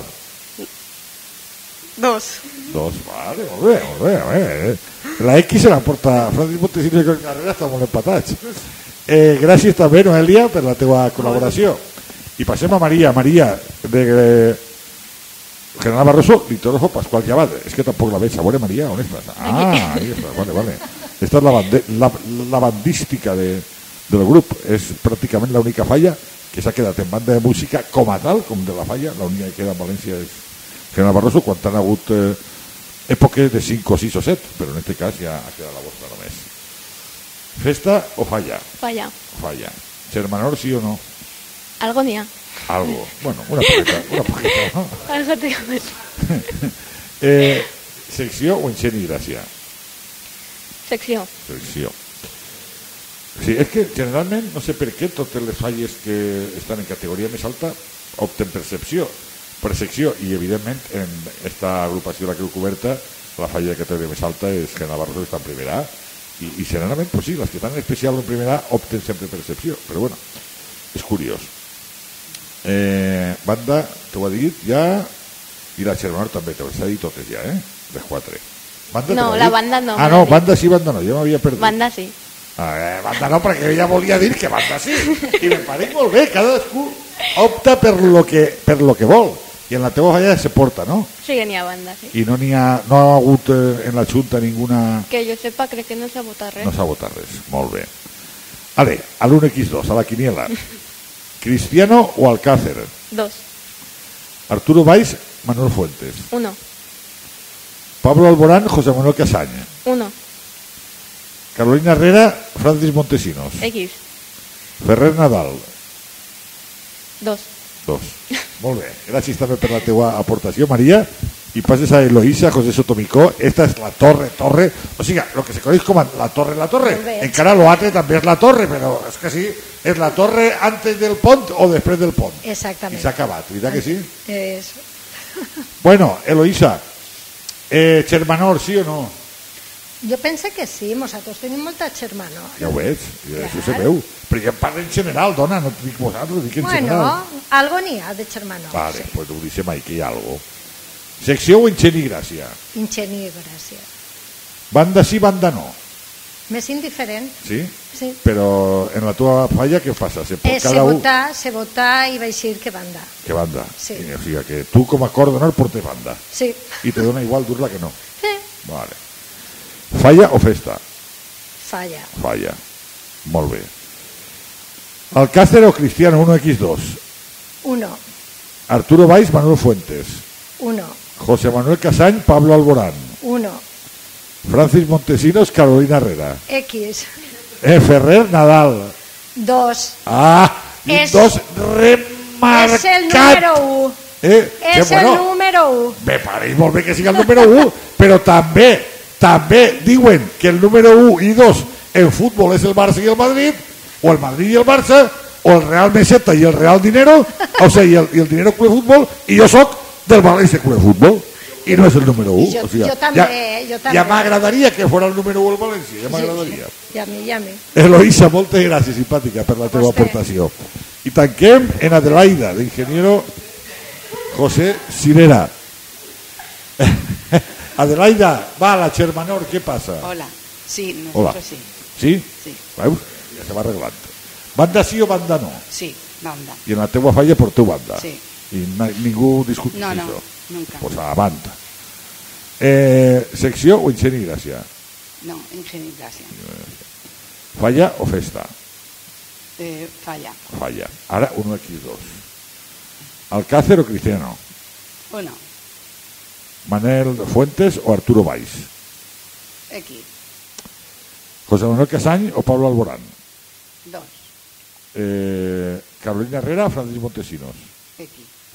Dos. Dos, vale, molt bé, molt bé, molt bé. La X se la porta Francis Montesinos i Carolina Herrera, estan molt empatats. Eh, gràcies també, Noelia, per la teva col·laboració. I passem a Maria. Maria, de eh, General Barroso, litógrafo Pascual Llavat. És que tampoc la veig. A veure, Maria, on estàs? Ah, ahí estàs, vale, vale. Esta és la, bande, la, la bandística de, del grup. És pràcticament l'única falla que s'ha quedat en banda de música com a tal, com de la falla. L'única que queda en València és General Barroso, quan han hagut eh, èpoques de cinc o sis o set, però en aquest cas ja ha quedat la vostra només. Festa o falla? Falla. Falla. Germanor, sí o no? Algo ni a. Algo. Bueno, una poqueta, una poqueta, ¿no? Algo te comes. eh, secció o enxent i gràcia? Secció. Secció. Sí, és que generalment, no sé per què, totes les falles que estan en categoria més alta opten per secció, per secció, i evidentment en esta agrupació de la Creu Coberta la falla de categoria més alta és que Navarro està en primera A, i, i generalment, pues sí, les que estan en especial en primera A opten sempre per secció, però bueno, és curiós. Eh, banda, t'ho ha dit ja, i la Germanor també, t'ho ha dit totes ja, eh? Les quatre. Banda, No, t'ho ha la dit? banda no. Ah, no, banda sí, banda no, jo m'havia perdut. Banda sí. Ah, eh, banda no, perquè ella volia dir que banda sí, i me pareix molt bé, cadascú opta per lo que, per lo que vol, I en la teva falla se porta, no? Sí, n'hi ha banda, sí. I no n'hi ha, no ha hagut eh, en la Junta ninguna... Que jo sepa, crec que no s'ha votat res. No s'ha votat res, molt bé. Ale, a l'u equis dos, a la quiniela. Cristiano o Alcácer? Dos. Arturo Valls, Manuel Fuentes. Uno. Pablo Alborán, José Manuel Casaña. Uno. Carolina Herrera, Francis Montesinos. X. Ferrer Nadal. Dos. Dos. Molt bé. Gràcies també per la teua aportació, Maria. I passes a Eloísa, José Sotomicó. Esta és la torre, torre. O sigui, lo que se coneix com la torre, la torre. Encara lo altre també és la torre, però és que sí, és la torre antes del pont o després del pont. Exactament. I s'ha acabat, veritat que sí? Eso. Bueno, Eloísa, eh, Xermanor, sí o no? Jo penso que sí, nosaltres tenim molta germanor. Ja ho veig, ja això se veu. Però ja parla en general, dona, no dic vosaltres, dic en bueno, general. Bueno, algo n'hi ha de germanor. Vale, sí. pues ho deixem ahí, que hi ha algo. Secció o Inxen i Gràcia? Inxen i Gràcia. Banda sí, banda no. Més indiferent. Sí? Sí. Però en la tua falla què passa? Se pot Eh, se cada un... vota, se vota i va dir que banda. Que banda? Sí. O sigui que tu com a cor d'honor portes banda. Sí. I te dona igual dur-la que no. Sí. Vale. Falla o festa? Falla. Falla. Molt bé. Alcácer o Cristiano, uno equis dos. Uno. Arturo Valls, Manuel Fuentes. Uno. José Manuel Casañ, Pablo Alborán. Uno. Francis Montesinos, Carolina Herrera. X. Eh, Ferrer Nadal. Dos. Ah, i És- dos remarcat. És el número u. Eh, que És el bueno, número u. me pareix molt bé que sigui el número u, però també, també diuen que el número u i dos en futbol és el Barça i el Madrid, o el Madrid i el Barça, o el Real Meseta i el Real Dinero, o sigui, i el, i el Dinero Club de Futbol, i jo sóc del València Club de Futbol, i no és el número u. Jo- o sigui, jo també, ja, jo també. Ja m'agradaria que fos el número u el València, ja m'agradaria. I a mi, i a mi. Eloísa, moltes gràcies, simpàtica, per la teva Vostè. aportació. I tanquem en Adelaida, d'ingeniero José Sirera. Adelaida, va, la Xermanor, què passa? Hola. Sí, Hola. nosotros sí. Sí? Sí. Veus? Ja se va arreglant. Banda sí o banda no? Sí, banda. I en la teua falla porteu banda. Sí. I na- ningú discuteix No, no, això. nunca. Pues a banda. Eh, secció o Inxen i Gràcia? No, ingenio y gracia. Falla o festa? Eh, falla. Falla. Ara uno equis dos. Alcácer o Cristiano? Uno. Manel Fuentes o Arturo Valls? X. José Manuel Casañ o Pablo Alborán? Dos. Eh, Carolina Herrera o Francis Montesinos? X.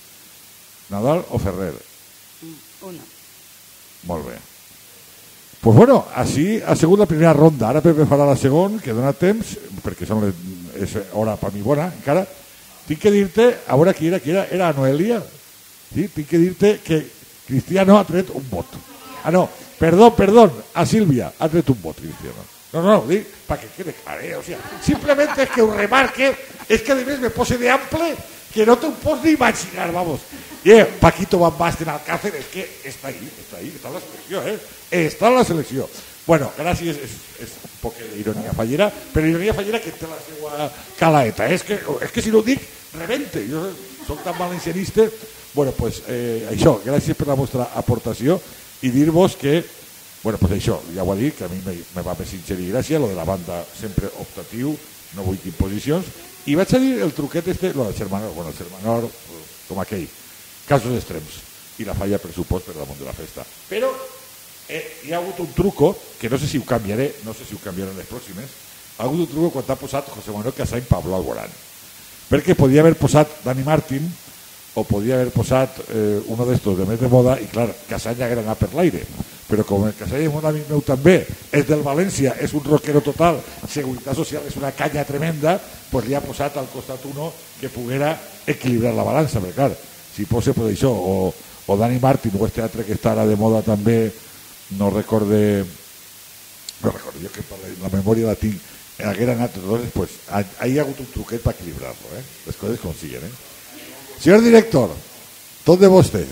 Nadal o Ferrer? Mm, Uno. Molt bé. Pues bueno, així ha sigut la primera ronda. Ara Pepe farà la segona, que dona temps, perquè són les, és hora per mi bona, encara. Tinc que dir-te, a veure qui era, qui era, era Noelia. Sí? Tinc que dir-te que Cristiano ha tret un vot. Ah, no, perdó, perdó, a Sílvia ha tret un vot, Cristiano. No, no, dic, para que quede claro, eh? O sea, simplemente es que ho remarque, es que a més me pose de ample que no te ho pots ni imaginar, vamos. Y eh, Paquito Van Basten Alcácer, es que está ahí, está ahí, está en la selecció, eh? Està en la selecció. Bueno, gràcies, és, és un poc d'ironia fallera, però ironia fallera que té la seva calaeta. És que, és que si no ho dic, rebente. Jo soc tan valencianista. Bueno, pues eh, això, gràcies per la vostra aportació i dir-vos que, bueno, pues això, ja ho ha dit, que a mi me, me va més sincer i gràcia, lo de la banda sempre optatiu, no vull imposicions, i vaig a dir el truquet este, lo del Xermanor, bueno, el Xermanor, com aquell, casos extrems, i la falla pressupost per damunt de la festa. Però eh, hi ha hagut un truco, que no sé si ho canviaré, no sé si ho canviaré en les pròximes, ha hagut un truco quan t'ha posat José Manuel Casañ Pablo Alborán. Perquè podia haver posat Dani Martín, o podia haver posat eh, uno d'estos de més de moda, i clar, Casañ haguera anat per l'aire. Però com el Casañ és un amic meu també, és del València, és un rockero total, Seguretat Social és una canya tremenda, pues li ha posat al costat uno que poguera equilibrar la balança, perquè clar, si posa pues, això, o, o Dani Martín, o este altre que està ara de moda també, no recorde, no recordo, jo que per la memòria la tinc, haguera anat, entonces, pues, ahí ha hagut un truquet per equilibrar-lo, eh? Les coses com siguen, eh? Señor director, ¿dónde va usted?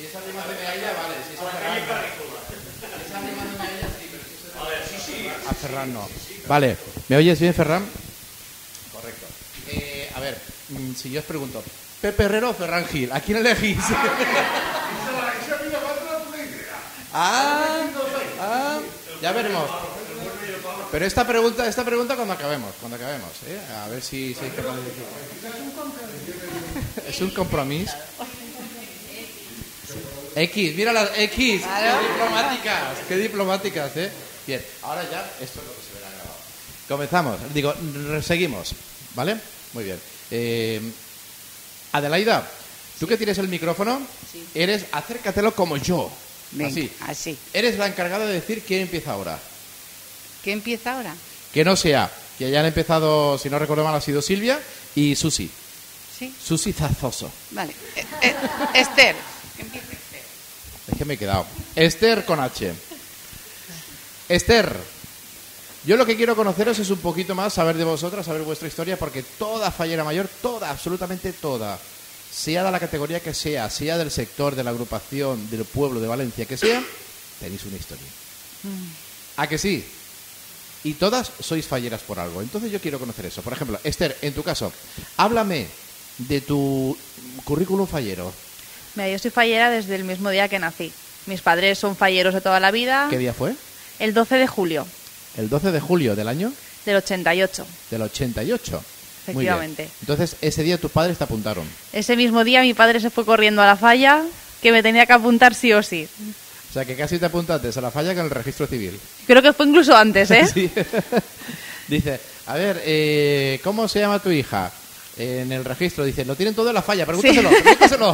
Si es arriba de Meailla, vale. Si es a Ferran, si es arriba de Meailla, sí, pero si es a... A ver, sí, sí. A Ferran no. Vale. ¿Me oyes bien, Ferran? Correcto. Eh, a ver, si yo os pregunto, ¿Pepe Herrero o Ferran Gil? ¿A quién elegís? ah, ah, ya veremos. Pero esta pregunta, esta pregunta cuando acabemos, cuando acabemos, ¿eh? A ver si, si es capaz de decir. Es un compromiso. X, mira las X, claro. Qué diplomáticas, qué diplomáticas, ¿eh? Bien, ahora ya esto es lo que se verá grabado. Comenzamos, digo, seguimos, ¿vale? Muy bien. Eh, Adelaida, tú que tienes el micrófono, sí. Eres, acércatelo como yo. Venga, así. así. Eres la encargada de decir quién empieza ahora. ¿Qué empieza ahora? Que no sea, que hayan empezado, si no recuerdo mal, ha sido Silvia y Susi. Sí. Susi Zarzoso. Vale. Eh, eh, Esther. Que empiece Esther. Es que me he quedado. Esther con H. Esther, yo lo que quiero conoceros es un poquito más, saber de vosotras, saber vuestra historia, porque toda fallera mayor, toda, absolutamente toda, sea de la categoría que sea, sea del sector, de la agrupación, del pueblo de Valencia que sea, tenéis una historia. Mm. ¿A que sí? Y todas sois falleras por algo. Entonces yo quiero conocer eso. Por ejemplo, Esther, en tu caso, háblame de tu currículum fallero. Mira, yo soy fallera desde el mismo día que nací. Mis padres son falleros de toda la vida. ¿Qué día fue? El doce de julio. ¿El doce de julio del año? Del ochenta y ocho. Del ochenta y ocho. Efectivamente. Muy bien. Entonces, ese día tus padres te apuntaron. Ese mismo día mi padre se fue corriendo a la falla, que me tenía que apuntar sí o sí. O sea, que casi te apuntaste a la falla con el registro civil. Creo que fue incluso antes, ¿eh? Sí. Dice, a ver, eh, ¿cómo se llama tu hija? Eh, en el registro dice, lo tienen todo en la falla, pregúntaselo, sí. pregúntaselo.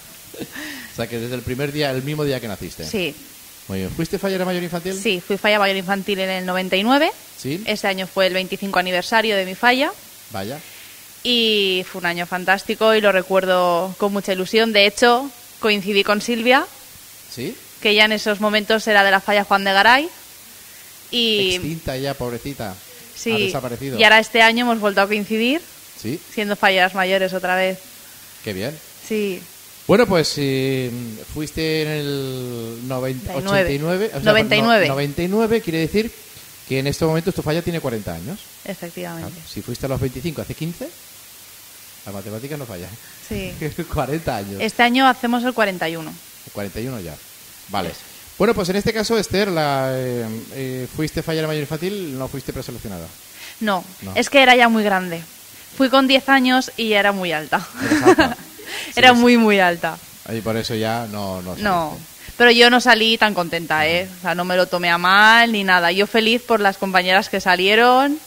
O sea, que desde el primer día, el mismo día que naciste. Sí. Muy bien. ¿Fuiste fallera mayor infantil? Sí, fui falla mayor infantil en el noventa y nueve. Sí. Ese año fue el veinticinco aniversario de mi falla. Vaya. Y fue un año fantástico y lo recuerdo con mucha ilusión. De hecho, coincidí con Silvia. ¿Sí? Que ya en esos momentos era de la falla Juan de Garay. Y... extinta ya, pobrecita. Sí. Ha desaparecido. Y ahora este año hemos vuelto a coincidir. Sí. Siendo falleras mayores otra vez. Qué bien. Sí. Bueno, pues eh, fuiste en el noventa, ochenta y nueve, o sea, noventa y nueve. No, noventa y nueve quiere decir que en este momento tu falla tiene cuarenta años. Efectivamente. Claro, si fuiste a los veinticinco hace quince, la matemática no falla. Sí. cuarenta años. Este año hacemos el cuarenta y uno. El cuarenta y uno ya. Vale. Eso. Bueno, pues en este caso, Esther, la, eh, eh, fuiste fallera mayor infantil, no fuiste preseleccionada. No, no, es que era ya muy grande. Fui con diez años y era muy alta. alta. Era sí, muy, sí. muy alta. Y por eso ya no... No, no, pero yo no salí tan contenta, ¿eh? O sea, no me lo tomé a mal ni nada. Yo feliz por las compañeras que salieron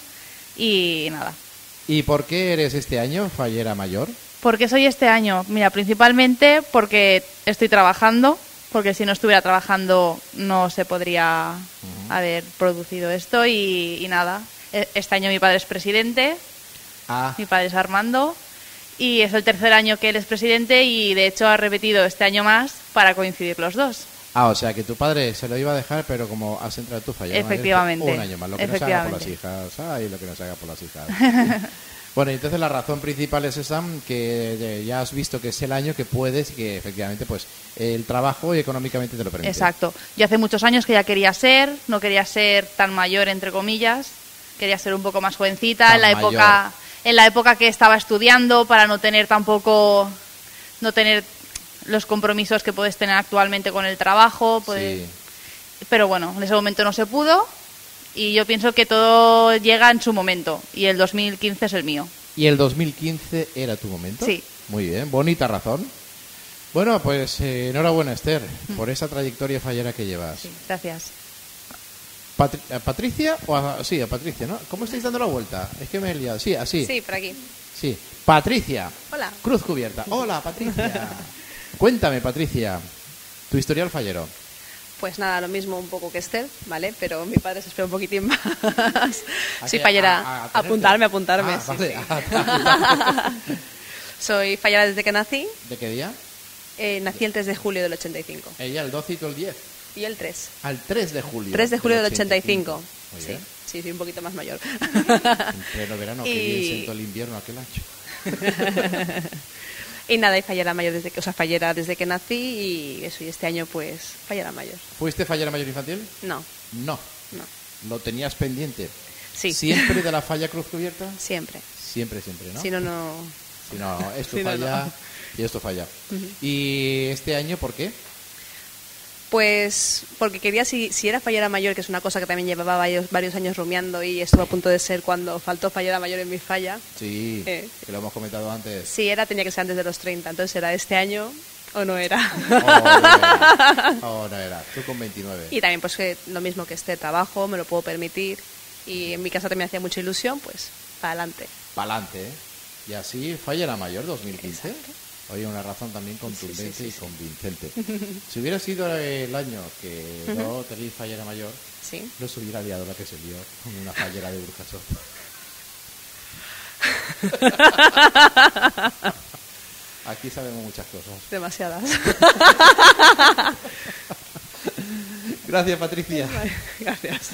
y nada. ¿Y por qué eres este año fallera mayor? ¿Por qué soy este año? Mira, principalmente porque estoy trabajando, porque si no estuviera trabajando no se podría uh-huh. haber producido esto y, y nada. Este año mi padre es presidente, ah. mi padre es Armando y es el tercer año que él es presidente y de hecho ha repetido este año más para coincidir los dos. Ah, o sea que tu padre se lo iba a dejar, pero como has entrado tú fallera efectivamente, mayor, un año más, lo que no se haga por las hijas, ay, lo que no se haga por las hijas. Bueno, entonces la razón principal es esa, que ya has visto que es el año que puedes y que efectivamente pues el trabajo y económicamente te lo permite. Exacto. Yo hace muchos años que ya quería ser, no quería ser tan mayor entre comillas, quería ser un poco más jovencita tan en la mayor. época en la época que estaba estudiando para no tener tampoco no tener los compromisos que puedes tener actualmente con el trabajo, pues, sí. Pero bueno, en ese momento no se pudo. Y yo pienso que todo llega en su momento. Y el dos mil quince es el mío. ¿Y el dos mil quince era tu momento? Sí. Muy bien, bonita razón. Bueno, pues eh, enhorabuena, Esther, mm. por esa trayectoria fallera que llevas. Sí, gracias. Patri ¿A Patricia? O a, sí, a Patricia, ¿no? ¿Cómo estáis dando la vuelta? Es que me he liado. Sí, así. Sí, por aquí. Sí. Patricia. Hola. Cruz cubierta. Hola, Patricia. Cuéntame, Patricia, tu historial fallero. Pues nada, lo mismo un poco que Esther, ¿vale? Pero mi padre se espera un poquitín más. Soy qué? fallera. A, a, a apuntarme, apuntarme. Ah, sí, vale. sí. Soy fallera desde que nací. ¿De qué día? Eh, nací el tres de julio del ochenta y cinco. Ella el doce y tú el diez. Y el tres. Al tres de julio. tres de julio del ochenta y cinco. Muy sí, bien. sí, soy un poquito más mayor. En pleno verano, y... que bien siento el invierno aquel ancho. Y nada, y fallera mayor desde que, o sea, fallera desde que nací y eso, y este año pues fallera mayor. ¿Fuiste fallera mayor infantil? No. No. No. ¿Lo tenías pendiente? Sí. ¿Siempre de la falla cruz cubierta? Siempre. Siempre, siempre, ¿no? Si no, no... Si no, esto Si no, falla no. y esto falla. Ujú. ¿Y este año por qué? Pues porque quería, si, si era fallera mayor, que es una cosa que también llevaba varios, varios años rumiando y estuvo a punto de ser cuando faltó fallera mayor en mi falla. Sí, Eh. que lo hemos comentado antes. Si era, tenía que ser antes de los treinta, entonces era este año o no era. Oh, no era. Oh, no era. Tú con veintinueve. Y también pues que lo mismo que este trabajo, me lo puedo permitir y en mi casa también hacía mucha ilusión, pues para adelante. Pa'lante, ¿eh? Y así, fallera mayor dos mil quince. Exacto. Oye, una razón también contundente Sí, sí, sí, y sí. convincente. Si hubiera sido el año que no tenéis fallera mayor, Sí. no se hubiera liado la que se lió con una fallera de Burjasot. Aquí sabemos muchas cosas. Demasiadas. Gracias, Patricia. Gracias.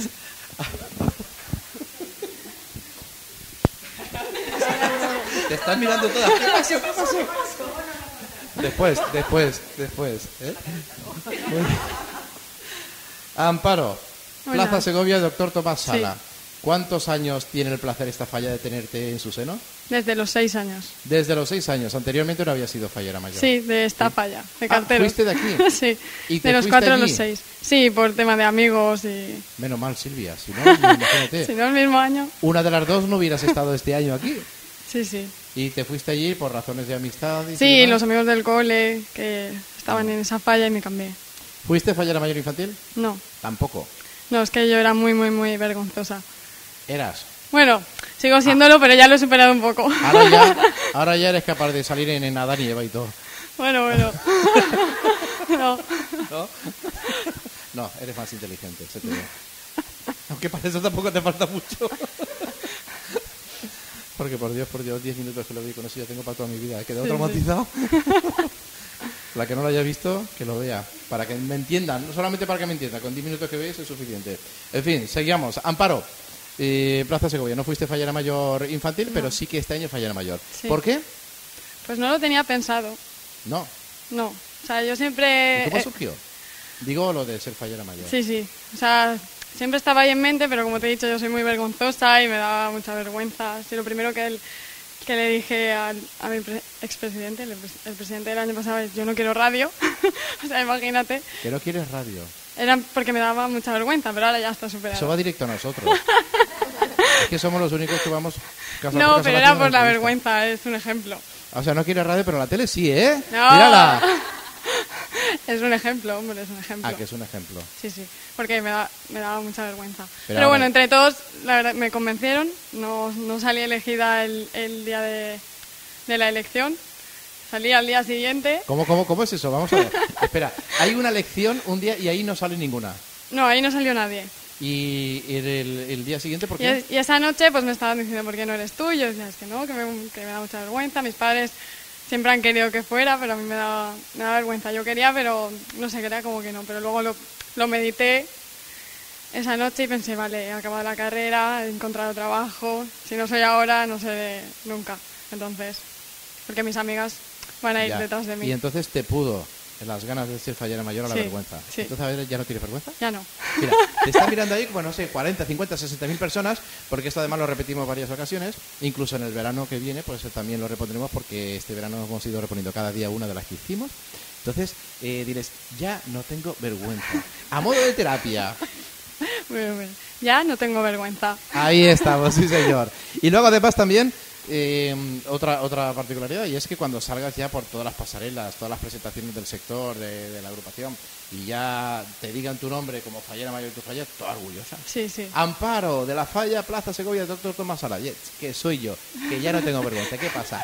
Te están mirando todas. ¿Qué pasó? ¿Qué pasó? Después, después, después. ¿eh? Muy bien. Amparo, Hola. Plaza Segovia, doctor Tomás Sí. Sala. ¿Cuántos años tiene el placer esta falla de tenerte en su seno? Desde los seis años. Desde los seis años. Anteriormente no había sido fallera mayor. Sí, de esta falla, de Ah, cartero. ¿fuiste de aquí? Sí, ¿Y te de los fuiste cuatro a allí? los seis. Sí, por tema de amigos y... Menos mal, Silvia. Si no, imagínate. Si no, el mismo año. Una de las dos no hubieras estado este año aquí. Sí, sí. Y te fuiste allí por razones de amistad. Y Sí, demás. los amigos del cole que estaban en esa falla y me cambié. ¿Fuiste fallera mayor infantil? No, Tampoco. no, es que yo era muy, muy, muy vergonzosa. Eras. Bueno, sigo siéndolo, pero ya lo he superado un poco. Ahora ya, ahora ya eres capaz de salir en, en Adán y Eva y todo. Bueno, bueno. No. ¿No? No, eres más inteligente, se te ve. Aunque para eso tampoco te falta mucho. Porque por Dios, por Dios, diez minutos que lo vi con eso ya tengo para toda mi vida. He quedado Sí, traumatizado. La que no lo haya visto, que lo vea. Para que me entiendan, no solamente para que me entiendan, con diez minutos que veis es suficiente. En fin, seguimos. Amparo, eh, Plaza Segovia, no fuiste fallera mayor infantil, pero sí que este año fallera mayor. Sí. ¿Por qué? Pues no lo tenía pensado. No. No. O sea, yo siempre... ¿Y cómo eh, surgió? Digo lo de ser fallera mayor. Sí, sí. O sea, siempre estaba ahí en mente, pero como te he dicho, yo soy muy vergonzosa y me daba mucha vergüenza. Sí, lo primero que, él, que le dije al- a, mi pre- expresidente, el, pres- el presidente del año pasado, es yo no quiero radio. O sea, imagínate. Que no quieres radio. Era porque me daba mucha vergüenza, pero ahora ya está superado. Eso va directo a nosotros. Es que somos los únicos que vamos... casa No, por casa pero a era hacer por una la entrevista. vergüenza, es un ejemplo. O sea, no quieres radio, pero la tele sí, ¿eh? No. Mírala. Es un ejemplo, hombre, es un ejemplo. Ah, que es un ejemplo. Sí, sí, porque me, da, me daba mucha vergüenza. Pero Pero, bueno, ahora- entre todos, la verdad, me convencieron. No, no salí elegida el, el día de, de la elección. Salí al día siguiente. ¿Cómo, cómo, cómo es eso? Vamos a ver. Espera, hay una elección un día y ahí no sale ninguna. No, ahí no salió nadie. Y el, el- el día siguiente, ¿por Y, qué? es- y esa noche pues me estaban diciendo, ¿por qué no eres tú? Y yo decía, es que no, que me, que me da mucha vergüenza. Mis padres siempre han querido que fuera, pero a mí me da, me da vergüenza. Yo quería, pero no sé, quería como que no. Pero luego lo, lo medité esa noche y pensé, vale, he acabado la carrera, he encontrado trabajo. Si no soy ahora, no seré nunca. Entonces, porque mis amigas van a ir Ya. detrás de mí. Y entonces te pudo en las ganas de ser fallera mayor a la Sí, vergüenza. sí. Entonces, a ver, ¿ya no tienes vergüenza? Ya no. Mira, te están mirando ahí, bueno, no sé, cuarenta, cincuenta, sesenta mil personas, porque esto además lo repetimos varias ocasiones, incluso en el verano que viene, pues también lo repondremos porque este verano hemos ido reponiendo cada día una de las que hicimos. Entonces, eh, diles, ya no tengo vergüenza. A modo de terapia. Bueno, bueno. Ya no tengo vergüenza. Ahí estamos, sí señor. Y luego además también eh, otra otra particularidad, y es que cuando salgas ya por todas las pasarelas, todas las presentaciones del sector, de, de la agrupación, y ya te digan tu nombre como fallera mayor de tu falla, toda orgullosa. Sí, sí. Amparo, de la falla Plaza Segovia, doctor Tomás Salayet, que soy yo, que ya no tengo vergüenza. ¿Qué pasa?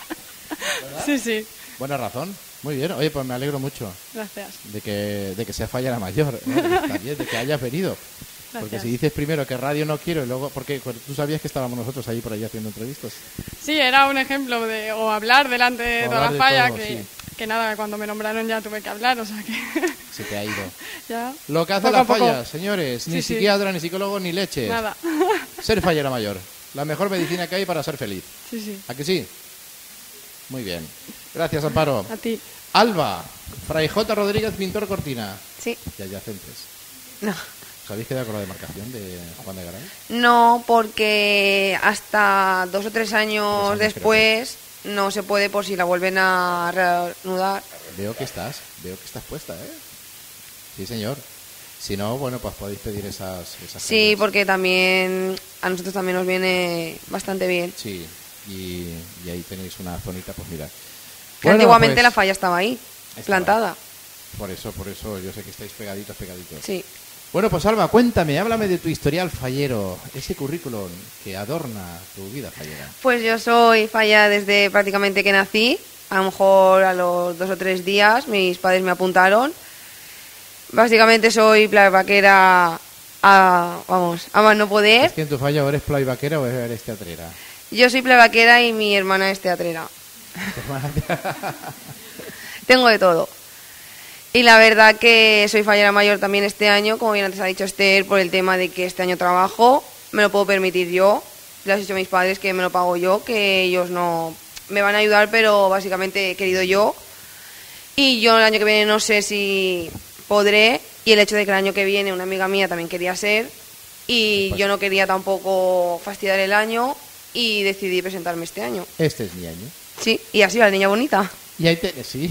Sí, sí. Buena razón. Muy bien. Oye, pues me alegro mucho Gracias. de que, de que sea fallera mayor, ¿eh? También de que hayas venido. Porque Gracias. si dices primero que radio no quiero y luego... Porque pues, tú sabías que estábamos nosotros ahí por ahí haciendo entrevistas. Sí, era un ejemplo de o hablar delante de O toda hablar la de falla, todo, que, sí. que nada, cuando me nombraron ya tuve que hablar, o sea que Se te ha ido. ya. Lo que hace Poco la a poco. falla, señores. Ni Sí, sí. psiquiatra, ni psicólogo, ni leches. Nada. Ser fallera mayor. La mejor medicina que hay para ser feliz. Sí, sí. ¿A que sí? Muy bien. Gracias, Amparo. A ti. Alba, Fray J. Rodríguez, pintor cortina. Sí. Y adyacentes. No. ¿Os habéis quedado con la demarcación de Juan de Garay? No, porque hasta dos o tres años, años, después no se puede por si la vuelven a reanudar. Veo que estás, veo que estás puesta, ¿eh? Sí, señor. Si no, bueno, pues podéis pedir esas... esas Sí, medidas. porque también a nosotros también nos viene bastante bien. Sí, y, y ahí tenéis una zonita, pues mira. Que Bueno, antiguamente pues, la falla estaba ahí, estaba. plantada. Por eso, por eso, yo sé que estáis pegaditos, pegaditos. Sí. Bueno, pues Alba, cuéntame, háblame de tu historial fallero, ese currículum que adorna tu vida fallera. Pues yo soy falla desde prácticamente que nací. A lo mejor a los dos o tres días mis padres me apuntaron. Básicamente soy playvaquera a, vamos, a más no poder. ¿Es que en tu falla o eres playvaquera o eres teatrera? Yo soy playvaquera y mi hermana es teatrera. Tengo de todo. Y la verdad que soy fallera mayor también este año, como bien antes ha dicho Esther, por el tema de que este año trabajo, me lo puedo permitir yo. Les he dicho a mis padres que me lo pago yo, que ellos no me van a ayudar, pero básicamente he querido yo. Y yo el año que viene no sé si podré, y el hecho de que el año que viene una amiga mía también quería ser, y yo no quería tampoco fastidiar el año, y decidí presentarme este año. Este es mi año. Sí, y así la niña bonita. Y ahí te... Sí.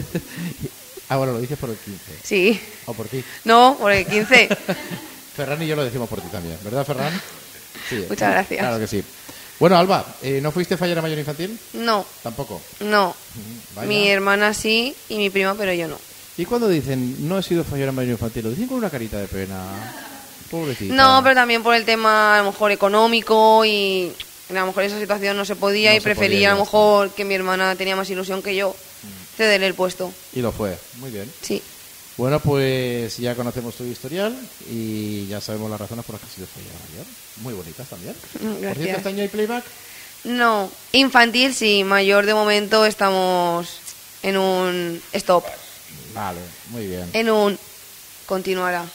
Ah, bueno, lo dices por el quince. Sí. ¿O por ti? No, por el quince. Ferran y yo lo decimos por ti también, ¿verdad, Ferran? Sí. Muchas gracias. Claro que sí. Bueno, Alba, eh, ¿no fuiste fallera mayor infantil? No. ¿Tampoco? No. Vaya. Mi hermana sí y mi prima, pero yo no. ¿Y cuando dicen no he sido fallera mayor infantil? Lo dicen con una carita de pena. Pobrecita. No, pero también por el tema a lo mejor económico y a lo mejor esa situación no se podía No y se prefería podía, a lo ya mejor que mi hermana tenía más ilusión que yo cederle el puesto. Y lo fue. Muy bien. Sí. Bueno, pues ya conocemos tu historial y ya sabemos las razones por las que has sido fallera mayor. Muy bonitas también. Por cierto, Gracias. ¿este año hay playback? No, infantil sí, mayor de momento estamos en un stop, Vale, muy bien. en un continuará.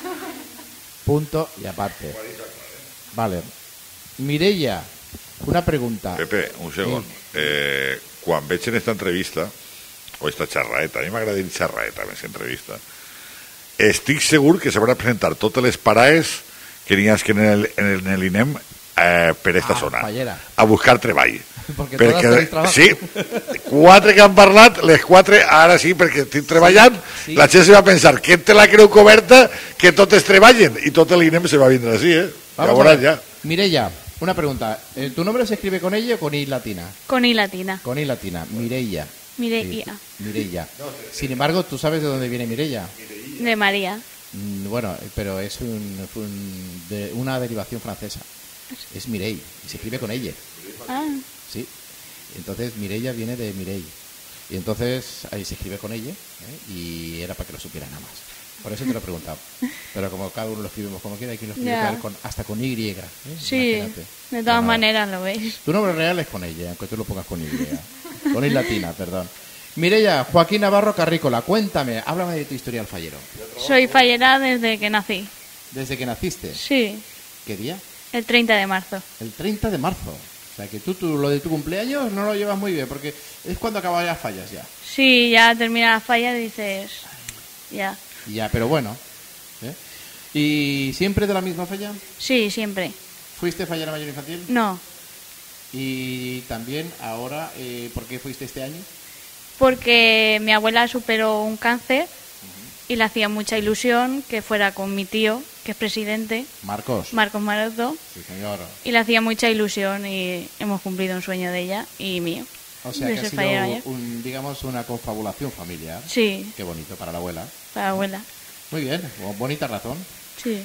Punto y aparte. Vale. Mireia, una pregunta. Pepe, un segon. Eh, quan veig en esta entrevista, o esta xerraeta, a mi m'agrada dir xerraeta més que entrevista, estic segur que se van a presentar totes les paraes que n'hi ha en l'INEM eh, per esta Ah, zona, fallera. a buscar treball. Perquè totes tenéis trabajo. sí, quatre que han parlat, les quatre, ara sí, perquè estic treballant, sí. la gent se va pensar que te la creu coberta, que totes treballen, i tot l'INEM se va vindre així, eh? Vamos ja a veuràs ver. ja. Mireia, una pregunta. Eh, ¿Tu nombre se escribe con ella o con I latina? Con I latina. Con I latina. Mireia. Mireia. Sí, Mireia. Sin embargo, ¿tú sabes de dónde viene Mireia? De María. Mm, Bueno, pero es un- un- de una derivación francesa. Es Mireille. Y se escribe con ella. Ah, Sí. Entonces Mireia viene de Mireille. Y entonces ahí se escribe con ella. ¿eh? Y era para que lo supiera nada más. Por eso te lo he preguntado. Pero como cada uno lo escribimos como quiera, hay quien lo escribe Ya. con, hasta con Y. ¿eh? sí, Imagínate. de Pero todas nada. maneras lo veis. Tu nombre real es con ella, aunque tú lo pongas con Y. Con I latina, perdón. Mireia, Joaquín Navarro Carrícola, cuéntame, háblame de tu historial fallero. Soy fallera desde que nací. Desde que naciste. Sí, ¿Qué día? el treinta de marzo. El treinta de marzo. O sea que tú, tú lo de tu cumpleaños no lo llevas muy bien, porque es cuando acaban las fallas ya. Sí, ya termina la falla y dices, ya. Ya, pero bueno. ¿eh? ¿Y siempre de la misma falla? Sí, siempre. ¿Fuiste fallera mayor infantil? No, Y también ahora, eh, ¿por qué fuiste este año? porque mi abuela superó un cáncer y le hacía mucha ilusión que fuera con mi tío, que es presidente, Marcos. Marcos Maroto, Sí, señor. y le hacía mucha ilusión y hemos cumplido un sueño de ella y mío. O sea de que ha ser sido, fallera mayor. un, digamos, una confabulación familiar. Sí, Qué bonito para la abuela. para la abuela. Muy bien, bo- bonita razón. Sí,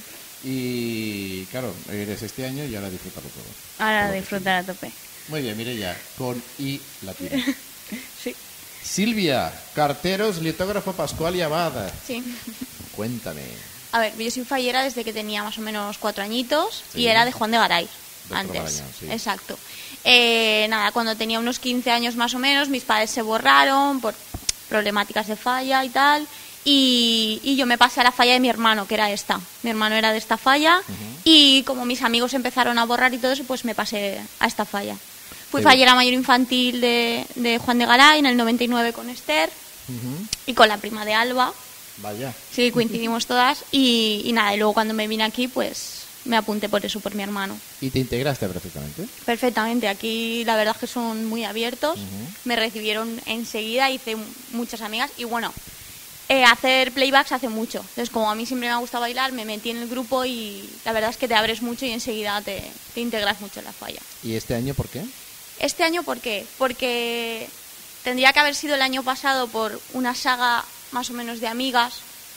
Y claro, eres este año y ahora disfrútalo todo. ahora Todo lo que disfrutar a tope. sí. Muy bien, Mireia, con I latina. Sí. Silvia, carteros, litógrafo Pascual y Abad. Sí. Cuéntame. A ver, yo soy fallera desde que tenía más o menos cuatro añitos Sí. y era de Juan de Garay. Doctor Antes. Barañán, sí. Exacto. Eh, nada, cuando tenía unos quince años más o menos, mis padres se borraron por problemáticas de falla y tal. Y, y yo me pasé a la falla de mi hermano, que era esta. Mi hermano era de esta falla. Y como mis amigos empezaron a borrar y todo eso, pues me pasé a esta falla. Fui Qué fallera mayor infantil de, de Juan de Garay en el noventa y nueve con Esther Ujú. y con la prima de Alba. Vaya. Sí, coincidimos todas y, y nada, y luego cuando me vine aquí pues me apunté por eso, por mi hermano. ¿Y te integraste perfectamente? Perfectamente, aquí la verdad es que son muy abiertos, Ujú. me recibieron enseguida, hice m- muchas amigas y bueno, eh, hacer playbacks hace mucho. Entonces como a mí siempre me ha gustado bailar, me metí en el grupo y la verdad es que te abres mucho y enseguida te, te integras mucho en la falla. ¿Y este año por qué? Este año, ¿por qué? Porque tendría que haber sido el año pasado por una saga más o menos de amigas,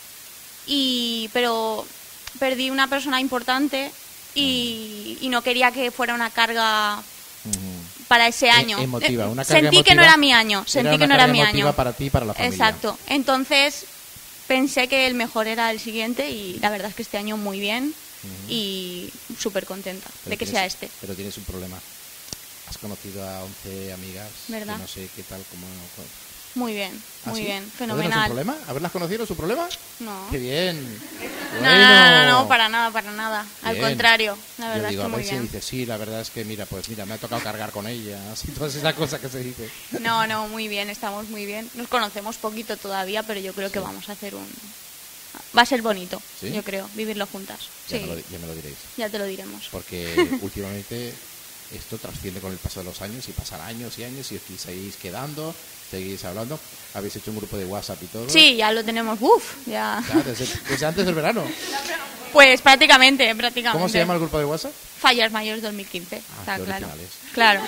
y pero perdí una persona importante y, y no quería que fuera una carga para ese año. E- emotiva, Eh, una carga Sentí que emotiva. no era mi año, sentí Era que una no era carga mi emotiva año. para ti y para la familia. Exacto. Entonces pensé que el mejor era el siguiente y la verdad es que este año muy bien y súper contenta Pero de que tienes- sea este. Pero tienes un problema. Has conocido a once amigas ¿Verdad? que no sé qué tal, como... Muy bien, ¿Ah, muy sí? bien, ¿No es un fenomenal. problema? ¿Haberlas conocido es un problema? No. ¡Qué bien! No, Bueno. no, no, no, para nada, para nada. Al Bien. contrario, la Yo verdad digo, es a que muy ver si bien. dice, sí, la verdad es que, mira, pues mira, me ha tocado cargar con ella, así, todas esas cosas que se dice. No, no, muy bien, estamos muy bien. Nos conocemos poquito todavía, pero yo creo que vamos a hacer un... Va a ser bonito, ¿Sí? yo creo, vivirlo juntas. Ya, Sí, me lo, ya me lo diréis. ya te lo diremos. Porque últimamente esto trasciende con el paso de los años y pasan años y años y aquí seguís quedando, seguís hablando. Habéis hecho un grupo de WhatsApp y todo. Sí, ya lo tenemos, uff, ya. Ya, desde, desde antes del verano. Pues prácticamente, prácticamente. ¿Cómo se llama el grupo de WhatsApp? Fallas Mayores dos mil quince, Ah, está qué claro. originales. Claro.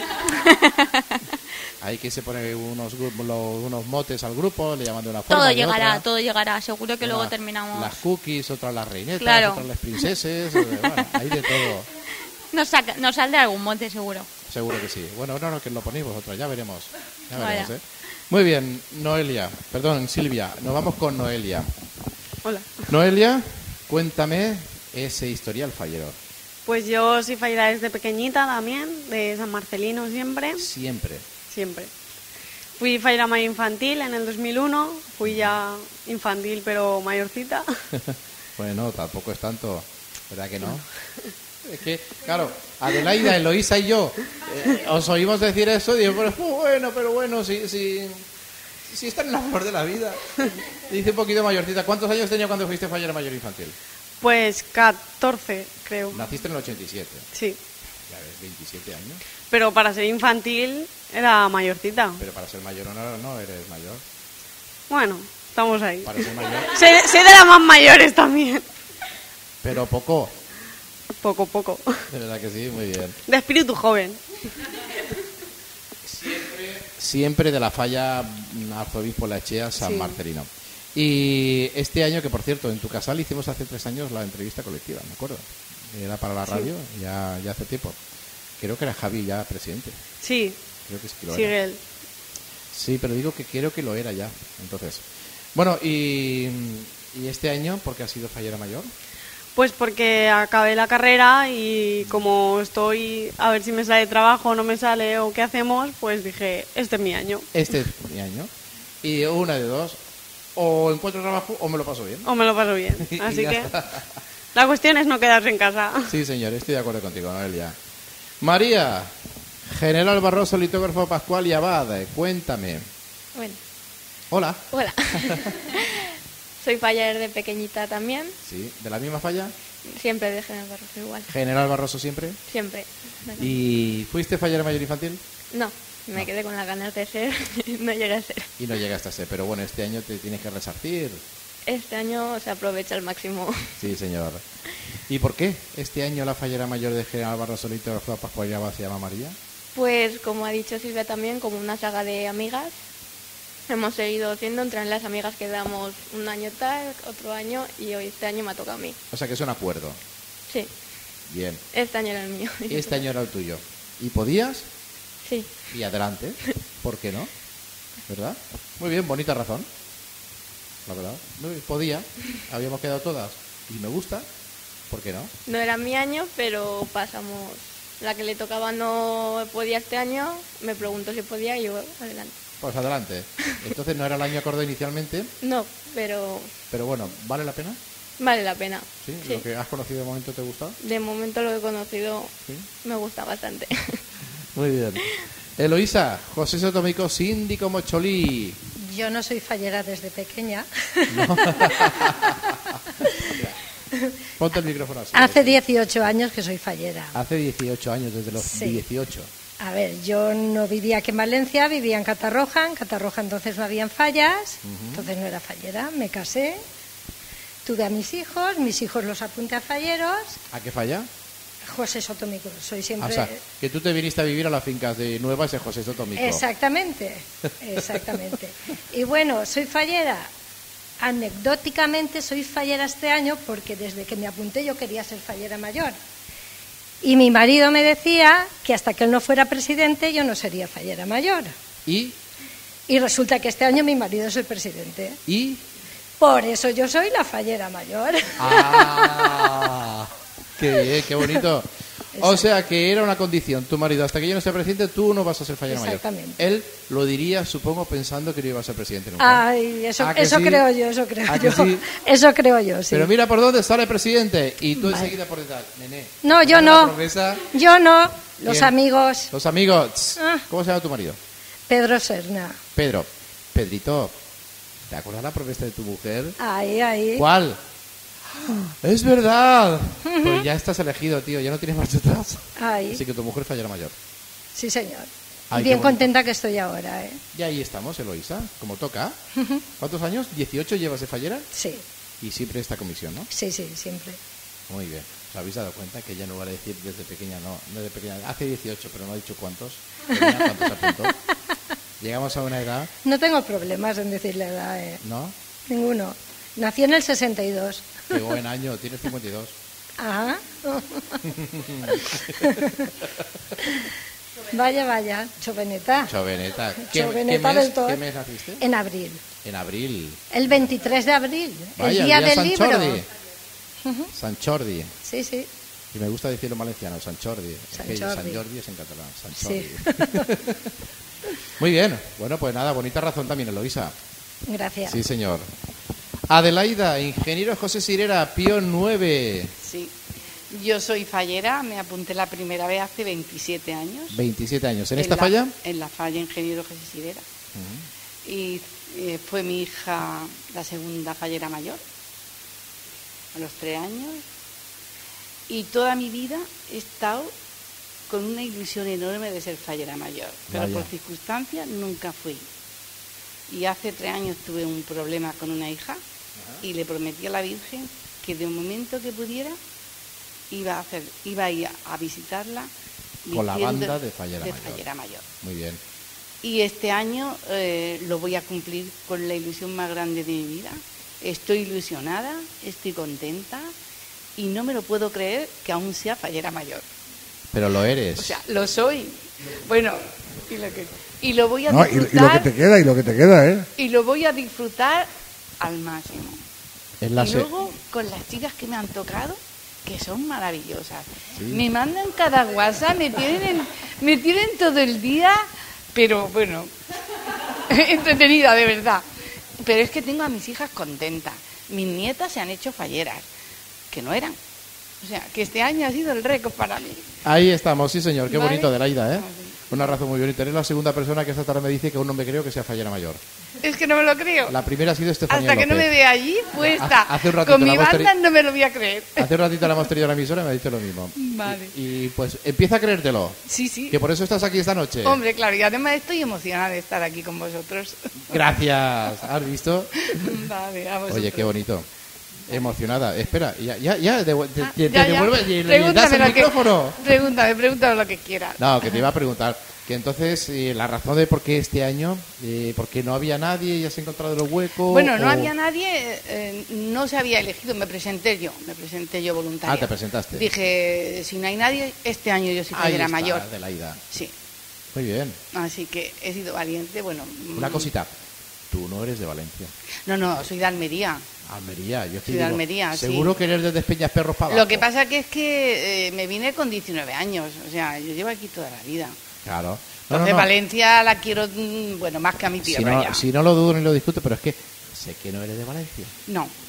Hay que se pone unos, gru- lo- unos motes al grupo, le llaman de una forma. Todo de llegará, otra. todo llegará. Seguro que luego Las- terminamos. Las cookies, otras las reinetas, Claro. otras las princeses. eh, bueno, hay de todo. Nos, saca, nos saldrá algún monte, seguro. Seguro que sí. Bueno, no, no, que lo ponéis vosotros, ya veremos. Ya Vaya. veremos, ¿eh? Muy bien, Noelia. Perdón, Silvia. Nos vamos con Noelia. Hola. Noelia, cuéntame ese historial fallero. Pues yo soy fallera desde pequeñita también, de San Marcelino siempre, Siempre. siempre. Fui fallera mayor infantil en el dos mil uno, fui ya infantil pero mayorcita. Bueno, tampoco es tanto, ¿verdad que no? Es que, claro, Adelaida, Eloísa y yo eh, os oímos decir eso y digo, pero es muy bueno, pero bueno, si, si, si está en la flor de la vida. Dice un poquito mayorcita. ¿Cuántos años tenía cuando fuiste fallera mayor infantil? Pues catorce, creo. Naciste en el ochenta y siete. Sí, Ya ves, veintisiete años. pero para ser infantil era mayorcita. Pero para ser mayor o no, no eres mayor. Bueno, estamos ahí. Para ser mayor. Soy, soy de las más mayores también. Pero poco. Poco, poco. De verdad que sí, muy bien. De espíritu joven. Siempre de la falla mm, Arzobispo La Echea, San Sí. Marcelino. Y este año, que por cierto, en tu casal hicimos hace tres años la entrevista colectiva, me acuerdo. Era para la Sí. radio, ya, ya hace tiempo. Creo que era Javi ya presidente. Sí, Creo que sí que lo sigue era. él. Sí, pero digo que creo que lo era ya. Entonces, bueno, y, y este año, ¿por qué has sido fallera mayor? Pues porque acabé la carrera y como estoy a ver si me sale trabajo o no me sale o qué hacemos, pues dije, este es mi año. Este es mi año. Y una de dos, o encuentro trabajo o me lo paso bien. O me lo paso bien. Y Así ya que está. la cuestión es no quedarse en casa. Sí, señor, estoy de acuerdo contigo, Noelia. María, General Barroso, litógrafo Pascual y Abad, cuéntame. Bueno, Hola. hola. Soy falla desde pequeñita también. Sí, ¿de la misma falla? Siempre de General Barroso igual. General Barroso siempre. Siempre. Bueno, ¿Y fuiste fallera mayor infantil? No, me quedé con las ganas de ser. No llegué a ser. Y no llegaste a ser, pero bueno, este año te tienes que resarcir. Este año se aprovecha al máximo. Sí, señor. ¿Y por qué este año la fallera mayor de General Barroso, litógrafo Pascual y Abad se llama María? Pues como ha dicho Silvia también, como una saga de amigas. Hemos seguido haciendo entre las amigas que damos un año tal, otro año y hoy este año me ha tocado a mí. O sea que es un acuerdo. Sí, Bien. este año era el mío. Este año era el tuyo. ¿Y podías? Sí. Y adelante. ¿Por qué no? ¿Verdad? Muy bien, bonita razón. La verdad. Muy bien, podía. Habíamos quedado todas. Y me gusta. ¿Por qué no? No era mi año, pero pasamos. La que le tocaba no podía este año, me preguntó si podía y yo, adelante. Pues adelante. Entonces no era el año acordado inicialmente, No, pero pero bueno, ¿vale la pena? vale la pena. ¿Sí? Sí. ¿Lo que has conocido de momento te gusta? De momento lo he conocido, Sí. me gusta bastante. Muy bien. Eloísa, José Sotomico, síndico Mocholí. Yo no soy fallera desde pequeña. No. Ponte el micrófono así. Hace dieciocho años que soy fallera. Hace dieciocho años, desde los Sí. dieciocho. A ver, yo no vivía aquí en Valencia, vivía en Catarroja. En Catarroja entonces no habían fallas, Ujú. entonces no era fallera. Me casé, tuve a mis hijos, mis hijos los apunté a falleros. ¿A qué falla? José Sotomico, soy Ah, siempre... o sea, que tú te viniste a vivir a las fincas de Nuevas de José Sotomico. Exactamente, exactamente. Y bueno, soy fallera. Anecdóticamente soy fallera este año porque desde que me apunté yo quería ser fallera mayor. Y mi marido me decía que hasta que él no fuera presidente yo no sería fallera mayor. ¿Y? Y resulta que este año mi marido es el presidente. ¿Y? Por eso yo soy la fallera mayor. ¡Ah! ¡Qué bien, qué bonito! O sea, que era una condición. Tu marido, hasta que yo no sea presidente, tú no vas a ser fallera mayor. Exactamente. Él lo diría, supongo, pensando que no iba a ser presidente nunca. Ay, eso, ¿A que eso sí? creo yo, eso creo ¿A que yo. sí? Eso creo yo, sí. Pero mira por dónde sale el presidente y tú Vale. enseguida por detrás. Nené. No, yo ¿Dame la no. promesa? Yo no. Los ¿Quién? amigos. Los amigos. Ah. ¿Cómo se llama tu marido? Pedro Serna. Pedro. Pedrito. ¿Te acuerdas la promesa de tu mujer? Ahí, ahí. ¿Cuál? Es verdad. Pues ya estás elegido, tío. Ya no tienes marcha atrás. Ahí. Así que tu mujer fallera mayor. Sí, señor. Ay, Bien qué bonito. contenta que estoy ahora, ¿eh? Y ahí estamos, Eloísa, como toca. ¿Cuántos años? ¿dieciocho llevas de fallera? Sí, Y siempre esta comisión, ¿no? sí, sí, siempre. Muy bien. ¿Os habéis dado cuenta que ella no va a decir desde pequeña? No, no de pequeña. Hace dieciocho, pero no ha dicho cuántos. Tenía cuántos apuntó. Llegamos a una edad, No tengo problemas en decir la edad, ¿eh? ¿no? Ninguno. Nací en el sesenta y dos. Qué buen año, tienes cincuenta y dos. Ajá. Vaya, vaya, choveneta. Choveneta. ¿Qué, Choveneta qué mes, del todo. ¿Qué mes naciste? En abril. En abril. El veintitrés de abril. Vaya, el día del San libro. Jordi. Ujú. San Jordi. Sí, sí. Y me gusta decirlo en valenciano, San Jordi. San Es que Jordi. San Jordi es en catalán. San Sí. Jordi. Muy bien. Bueno, pues nada, bonita razón también, Eloísa. Gracias. Sí, señor. Adelaida, ingeniero José Sirera, Pío nueve. Sí. Yo soy fallera, me apunté la primera vez hace veintisiete años. veintisiete años. ¿En esta la- falla? En la falla ingeniero José Sirera. Y eh, fue mi hija la segunda fallera mayor, a los tres años. Y toda mi vida he estado con una ilusión enorme de ser fallera mayor, pero Vaya. por circunstancias nunca fui. Y hace tres años tuve un problema con una hija y le prometí a la Virgen que de un momento que pudiera iba a hacer, iba a ir a visitarla Con la diciendo- banda de fallera de mayor. fallera mayor. Muy bien. Y este año eh, lo voy a cumplir con la ilusión más grande de mi vida. Estoy ilusionada, estoy contenta y no me lo puedo creer que aún sea fallera mayor. Pero lo eres. O sea, lo soy. Bueno, y lo, que, y lo voy a No, y, y lo que disfrutar te queda, y lo que te queda, ¿eh? y lo voy a disfrutar al máximo. Es la Y se- luego con las chicas que me han tocado, que son maravillosas. Sí. Me mandan cada WhatsApp, me tienen, me tienen todo el día, pero bueno, entretenida de verdad. Pero es que tengo a mis hijas contentas. Mis nietas se han hecho falleras, que no eran. O sea, que este año ha sido el récord para mí. Ahí estamos, sí, señor. Qué ¿Vale? bonito, Adelaida, ¿eh? Una razón muy bonita. Eres la segunda persona que esta tarde me dice que aún no me creo que sea fallera mayor. Es que no me lo creo. La primera ha sido Estefanía Hasta que no López. me vea allí puesta Hace un ratito con mi la hemos banda teni- no me lo voy a creer. Hace un ratito la hemos tenido en la emisora y me ha dicho lo mismo. Vale. Y, y, pues empieza a creértelo. Sí, sí. Que por eso estás aquí esta noche. Hombre, claro, y además estoy emocionada de estar aquí con vosotros. Gracias. ¿Has visto? Vale, a vosotros. Oye, qué bonito. Emocionada. Espera, ya, ya, ya. Te, te- Ah, te ya, ya. devuelves y le Pregúntame das el lo que- micrófono. Pregúntame, pregúntame lo que quieras. No, que te iba a preguntar. Que entonces, eh, la razón de por qué este año, eh, porque no había nadie y has encontrado el hueco. Bueno, no o- había nadie, eh, no se había elegido, me presenté yo, me presenté yo voluntaria. Ah, te presentaste. Dije, si no hay nadie, este año yo soy Ahí fallera está, mayor. Adelaida. Sí, Muy bien. así que he sido valiente, bueno. Una mm, cosita. Tú no eres de Valencia. No, no, soy de Almería. Almería, yo te Soy de digo, Almería, sí. seguro que eres de Despeñas Perros para Lo abajo. que pasa que es que eh, me vine con diecinueve años, o sea, yo llevo aquí toda la vida. Claro. No, no, Entonces no. Valencia la quiero, mm, bueno, más que a mi Si tierra no, ya. si no lo dudo ni lo discuto, pero es que sé que no eres de Valencia. No,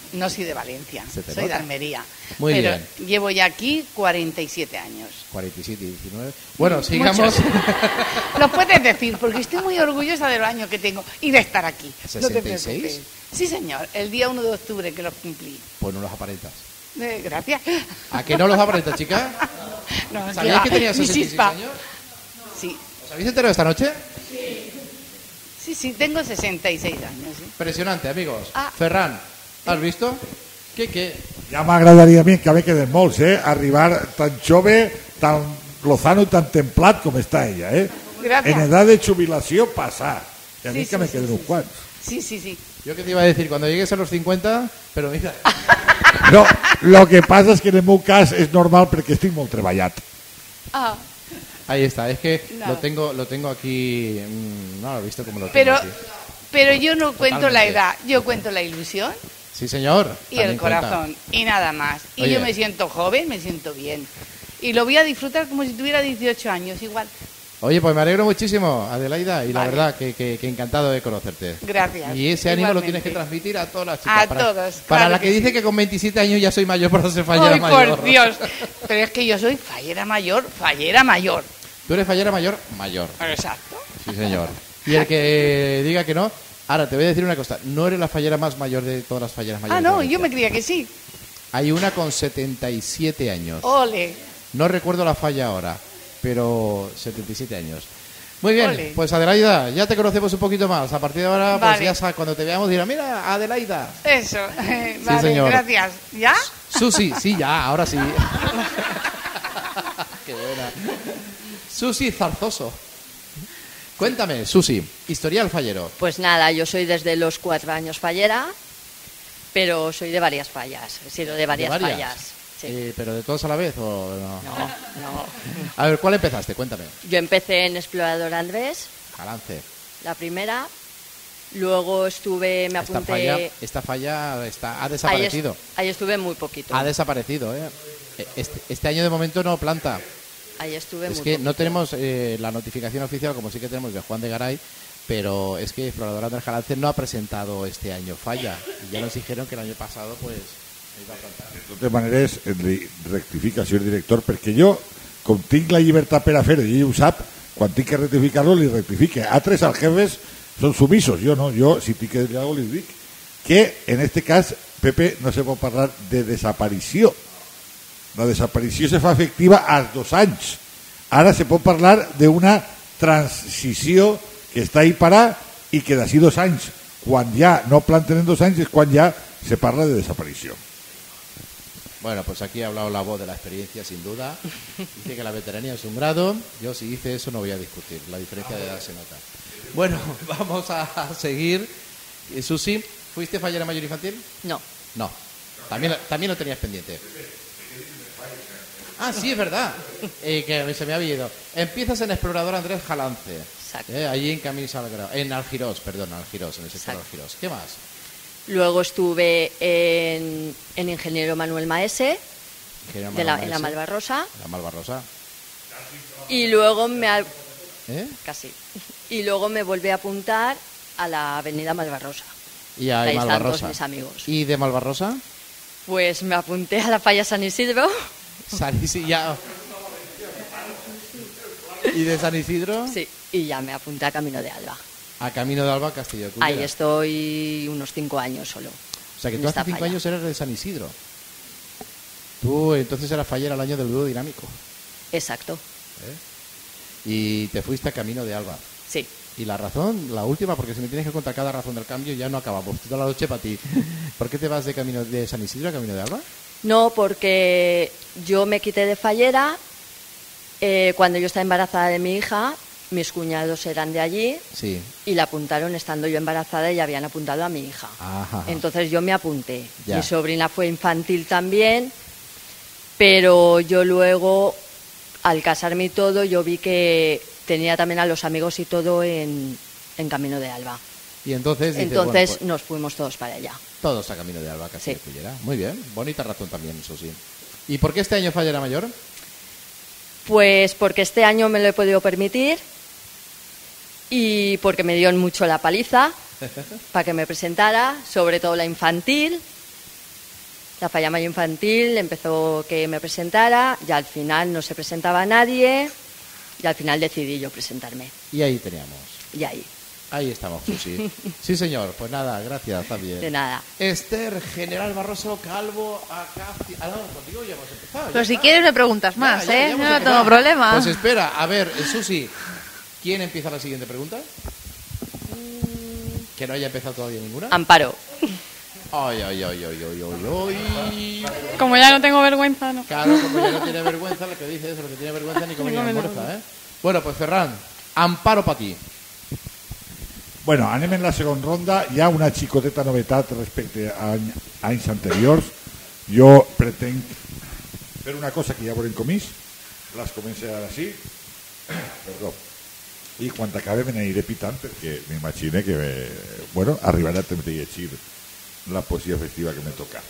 no soy de Valencia, Se te soy nota. de Almería. Muy pero bien. llevo ya aquí cuarenta y siete años. cuarenta y siete y diecinueve. Bueno, Muchos. sigamos. Lo puedes decir, porque estoy muy orgullosa de los años que tengo y de estar aquí. No te ¿sesenta y seis? preocupes. Sí, señor, el día uno de octubre que los cumplí. Pues no los aparentas. Eh, gracias. ¿A que no los aparentas, chica? No, ¿Sabías que tenías mi sesenta y seis chispa. años? Sí, ¿Os habéis enterado esta noche? sí, sí, tengo sesenta y seis años. ¿sí? Impresionante, amigos. Ah. Ferran, ¿has visto? ¿Qué, qué? Ja m'agradaria a mi, que a mi queden molts, eh? Arribar tan jove, tan lozano i tan templat com està ella, eh? Gracias. En edad de jubilació, passar. I a mi Sí, que sí, me sí, queden sí, uns quants. Sí, sí, sí. Yo que te iba a decir, cuando llegues a los cincuenta, pero mira, No, lo que passa és que en el meu cas és normal perquè estic molt treballat. Ah, ahí está. Es que Nada. lo tengo lo tengo aquí. mm, No lo he visto como lo tengo pero, aquí. pero yo no cuento la Totalmente. edad, yo cuento la ilusión Sí, señor. y también el cuenta. corazón y nada más. Y Oye. yo me siento joven, me siento bien. Y lo voy a disfrutar como si tuviera dieciocho años, igual. Oye, pues me alegro muchísimo, Adelaida, y la Vale. verdad que, que- que encantado de conocerte. Gracias. Y ese ánimo lo Igualmente. tienes que transmitir a todas las chicas. A para, todos, Para claro la que, que dice sí. que con veintisiete años ya soy mayor para ser fallera Ay, mayor. por Dios. Pero es que yo soy fallera mayor, fallera mayor. Tú eres fallera mayor, mayor. Exacto. Sí, señor. Y el que diga que no, ahora te voy a decir una cosa, no eres la fallera más mayor de todas las falleras mayores. Ah, de no, Valencia. yo me creía que sí. Hay una con setenta y siete años. Ole. No recuerdo la falla ahora, pero setenta y siete años. Muy bien, Ole. pues Adelaida, ya te conocemos un poquito más. A partir de ahora, pues Vale. ya sabes, cuando te veamos dirá, mira, Adelaida. Eso. Vale, señor. gracias. ¿Ya? Susi, sí, ya, ahora sí. Qué buena. Susi Zarzoso. Cuéntame, Susi, historial fallero. Pues nada, yo soy desde los cuatro años fallera, pero soy de varias fallas. He sido de varias, ¿De varias? fallas. Sí. Eh, ¿Pero de todos a la vez o no? No, no. A ver, ¿cuál empezaste? Cuéntame. Yo empecé en Explorador Andrés, Jalance. la primera. Luego estuve, me Esta apunté. falla, esta falla está, ha ahí, desaparecido. est- ahí estuve muy poquito. Ha desaparecido, ¿eh? Este, este año de momento no planta. Ahí estuve Es muy que no poquito. tenemos eh, la notificación oficial, como sí que tenemos de Juan de Garay, pero es que Explorador Andrés Jalance no ha presentado este año falla. Y ya nos dijeron que el año pasado, pues, iba a plantar. De totes maneres, li rectifica, senyor director, perquè jo, com tinc la llibertat per a fer-ho i ell ho sap, quan tinc que rectificar-lo, li rectifique. Altres aljeves són sumisos, jo no. Jo, si tinc que dir alguna cosa, li dic que, en este cas, Pepe, no se pot parlar de desaparició. La desaparició se fa efectiva als dos anys. Ara se pot parlar d'una transició que està ahí parada i que d'ací dos anys, quan ja no planten en dos anys, és quan ja se parla de desaparició. Bueno, pues aquí ha hablado la voz de la experiencia, sin duda. Dice que la veteranía es un grado. Yo, si dice eso, no voy a discutir. La diferencia de edad se nota. Bueno, vamos a seguir. Eh, Susi, ¿fuiste fallera mayor infantil? No. No. También, también lo tenías pendiente. Ah, sí, es verdad. Eh, que se me había ido. Empiezas en Explorador Andrés Jalance. Exacto. Eh, allí en Camino Salgrado. En Algirós, perdón, Algirós, en el sector Exacto. Algirós. ¿Qué más? Luego estuve en, en Ingeniero Manuel Maese, Ingeniero de la, Manuel en la Maese. Malvarrosa. La Malvarrosa. Y luego me a- ¿Eh? casi. Y luego me volví a apuntar a la Avenida Malvarrosa. Y a Ahí están todos Malvarrosa. mis amigos. ¿Y de Malvarrosa? Pues me apunté a la falla San Isidro. San Isidro, ya. ¿Y de San Isidro? Sí, y ya me apunté a Camino de Alba. A Camino de Alba, Castillo de Cullera. Ahí estoy unos cinco años solo. O sea que en tú hace esta cinco falla. años eras de San Isidro. Tú entonces eras fallera al año del dúo dinámico. Exacto, ¿eh? Y te fuiste a Camino de Alba. sí. Y la razón, la última, porque si me tienes que contar cada razón del cambio, ya no acabamos. Toda la noche para ti. ¿Por qué te vas de Camino de San Isidro a Camino de Alba? No, porque yo me quité de fallera eh, cuando yo estaba embarazada de mi hija. Mis cuñados eran de allí Sí. y la apuntaron estando yo embarazada y habían apuntado a mi hija. Ajá. Entonces yo me apunté. Ya. Mi sobrina fue infantil también, pero yo luego, al casarme y todo, yo vi que tenía también a los amigos y todo en, en Camino de Alba. Y entonces dices, Entonces bueno, pues, nos fuimos todos para allá. todos a Camino de Alba, Castillo Sí. de Cullera. Muy bien, bonita razón también, eso sí. ¿Y por qué este año fallera mayor? Pues porque este año me lo he podido permitir y porque me dieron mucho la paliza para que me presentara, sobre todo la infantil, La falla mayor infantil empezó que me presentara, y al final no se presentaba nadie, y al final decidí yo presentarme. Y ahí teníamos. Y ahí. Ahí estamos, Susi. Sí, señor. Pues nada, gracias también. De nada. Esther, General Barroso, Calvo, Acacia... Ah, no, contigo ya hemos empezado. Pero si quieres me preguntas más, ya, ya, ¿eh? ya No hemos tengo empezado. problema. Pues espera, a ver, Susi, ¿quién empieza la siguiente pregunta? ¿Que no haya empezado todavía ninguna? Amparo. Ay, ay, ay, ay, ay, ay, ay. Como ya no tengo vergüenza, ¿no? Claro, como ya no tiene vergüenza, lo que dice es lo que tiene vergüenza ni come ni Ni come ni almuerza, ¿eh? Bueno, pues Ferran, Amparo para ti. Bueno, anem en la segona ronda. Hi ha una xicoteta novetat respecte a any, anys anteriors. Jo pretenc fer una cosa que ja veurem com és. Les començo ara sí. Perdó. I quan acabem me n'aniré pitant perquè m'imagine que bueno, arribarà a temps de llegir la poesia festiva que me toca.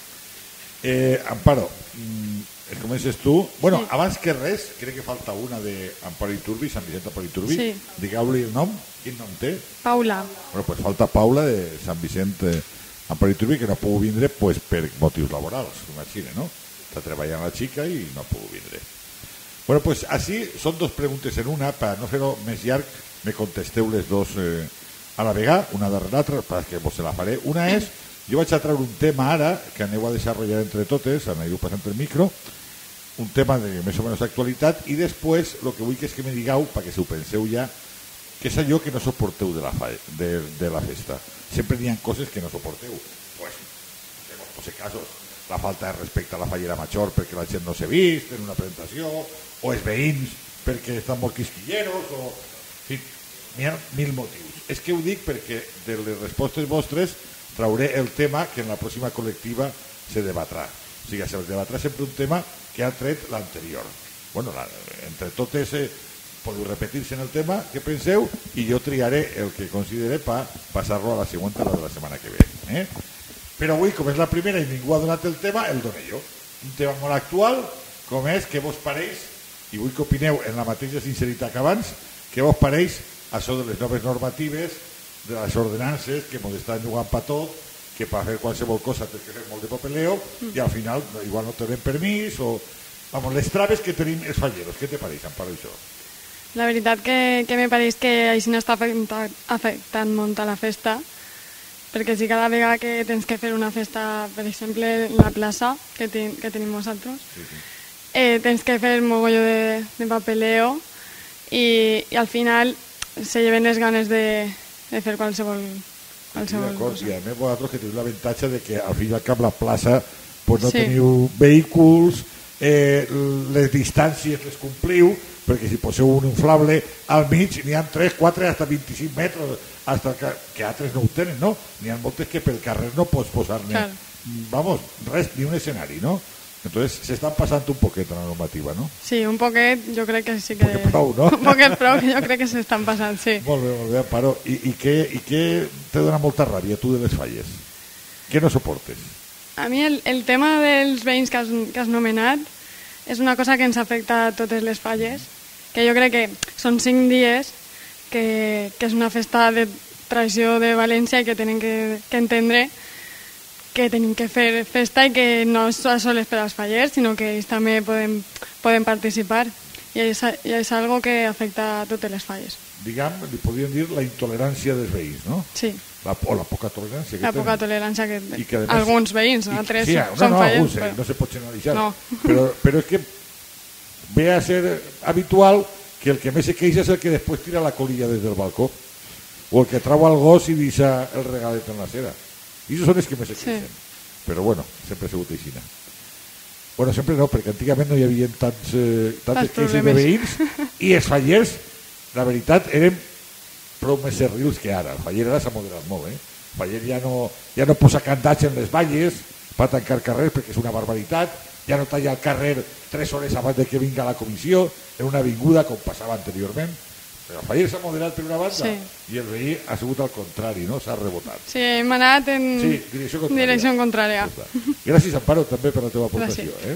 Eh, Amparo, mm, comences tu. Bueno, sí. Abans que res, crec que falta una de Amparo Iturbi, Sant Vicent Amparo Iturbi. Sí. Digueu-li el nom. Quin nom té? Paula. Bueno, pues falta Paula de Sant Vicent eh, Amparo Iturbi, que no ha pogut vindre pues, per motius laborals, imagine, no? Està treballant la xica i no ha pogut vindre. Bueno, pues així són dos preguntes en una, per no fer-ho més llarg, me contesteu les dos eh, a la vegada, una darrere l'altra, perquè vos se la faré. Una és, jo vaig a treure un tema ara, que aneu a desenvolupar entre totes, aneu passant el micro, un tema de més o menys actualitat, i després el que vull que és que me digueu, perquè si ho penseu ja, què és allò que no soporteu de la, fa, de, de la festa. Sempre n'hi ha coses que no soporteu. Pues, tenemos pues, casos, la falta de respecte a la fallera major perquè la gent no s'ha vist en una presentació, o els veïns perquè estan molt quisquilleros, o... En fi, n'hi ha mil motius. És que ho dic perquè de les respostes vostres trauré el tema que en la pròxima col·lectiva se debatrà. O sigui, se debatrà sempre un tema que ha tret l'anterior. Bueno, la, entre totes eh, podeu repetir-se en el tema que penseu i jo triaré el que considere per passar-lo a la següent, a la de la setmana que ve. Eh? Però avui, com és la primera i ningú ha donat el tema, el dono jo. Un tema molt actual, com és, què vos pareix, i vull que opineu en la mateixa sinceritat que abans, què vos pareix això de les noves normatives, de les ordenances que ens estan jugant per tot, que per fer qualsevol cosa tens que fer molt de papeleo mm. i al final igual no tenen permís o... Vamos, les traves que tenim els falleros, què te pareix, Amparo, això? La veritat que, que me pareix que així no està afectant, afectant molt a la festa, perquè si cada vegada que tens que fer una festa, per exemple, en la plaça que, ten, que tenim nosaltres, sí, sí. Eh, tens que fer mogolló de, de papeleo i, i al final se lleven les ganes de, de fer qualsevol, qualsevol cosa. I a més vosaltres que teniu l'avantatge de que al fin i al cap la plaça pues, no sí. teniu vehicles, eh, les distàncies les compliu, perquè si poseu un inflable al mig n'hi ha tres, quatre, hasta vint-i-cinc metres, hasta que, que altres no ho tenen, no? N'hi ha moltes que pel carrer no pots posar-ne, claro. Vamos, res, ni un escenari, no? Entonces se están pasando un poquet la normativa, ¿no? Sí, un poquet, jo crec que sí que... Un poquet prou, no? Un poquet prou, que jo crec que se estan passant, sí. Molt bé, molt bé, Amparo. I, i, què, i què te dona molta ràbia, tu, de les falles? Què no soportes? A mi el, el tema dels veïns que has, que has nomenat és una cosa que ens afecta a totes les falles, que jo crec que són cinc dies, que, que és una festa de tradició de València i que tenen que, que entendre que tenim que fer festa i que no és sols per als fallers, sinó que ells també poden, poden participar. I és, i és algo que afecta a totes les falles. Diguem, li podríem dir la intolerància dels veïns, no? Sí. La, o la poca tolerància que La tenen. poca tolerància que, que además, alguns veïns, i, altres sí, no, no, són no, fallers. Alguns, però... no se pot generalitzar. No. Però, però és que ve a ser habitual que el que més se queixa és el que després tira la colilla des del balcó o el que trau el gos i deixa el regalet en la cera. I això són els que més se queixen. Sí. Però bueno, sempre ha sigut així. Bueno, sempre no, perquè antigament no hi havia tants, eh, tantes queixes de veïns i els fallers, la veritat, eren prou més servils que ara. El faller ara s'ha moderat molt, eh? El faller ja no, ja no posa candats en les valles per tancar carrers perquè és una barbaritat, ja no talla el carrer tres hores abans de que vinga la comissió en una avinguda com passava anteriorment. Però el faller s'ha moderat per una banda sí. I el veí ha sigut al contrari, no? S'ha rebotat. Sí, hem anat en sí, direcció contrària. Direcció contrària. Gràcies, Amparo, també per la teva aportació. Eh?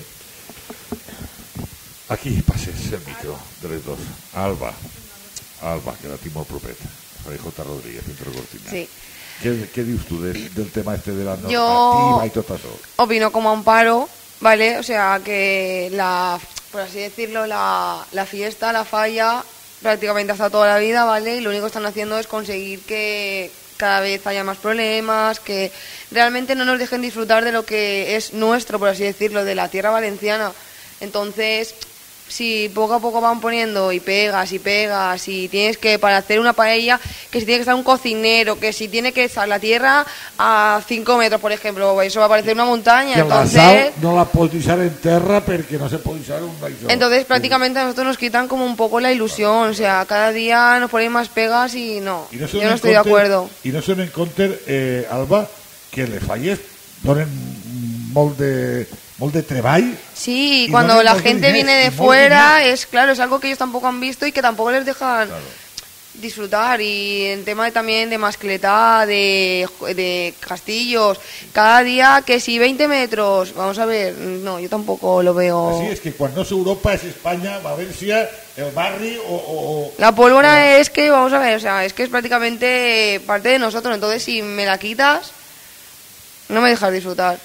Aquí passes el micro de les dos. Alba, Alba, que la tinc molt propet. Faré J. Rodríguez, entre Cortina. Sí. ¿Qué, qué dices tú de, del tema este de la normativa Yo y todo eso? opino como Amparo, ¿vale? O sea, que la, por así decirlo, la, la fiesta, la falla, prácticamente hasta toda la vida, ¿vale? Y lo único que están haciendo es conseguir que cada vez haya más problemas, que realmente no nos dejen disfrutar de lo que es nuestro, por así decirlo, de la tierra valenciana. Entonces, si poco a poco van poniendo y pegas y pegas y tienes que, para hacer una paella, que si tiene que estar un cocinero, que si tiene que estar la tierra a cinco metros, por ejemplo, eso va a parecer una montaña. Que entonces, la sal no la pots deixar en terra porque no se puede usar un baixó. entonces prácticamente a nosotros nos quitan como un poco la ilusión, o sea, cada día nos ponen más pegas y no, I no yo no estoy de acuerdo. I no se en compte, eh, Alba, que les falles donen molt de, molt de treball. Sí, y cuando donen la molts gente diners, viene de y molts fuera, diners. es claro, es algo que ellos tampoco han visto y que tampoco les dejan disfrutar. Y en tema de, también de mascletá, de, de castillos, cada día que si veinte metros, vamos a ver, no, yo tampoco lo veo. Así es que cuando no es Europa, es España, Valencia, el barri o... o, o La pólvora es que, vamos a ver, o sea, es que es prácticamente parte de nosotros, entonces si me la quitas, no me dejas disfrutar.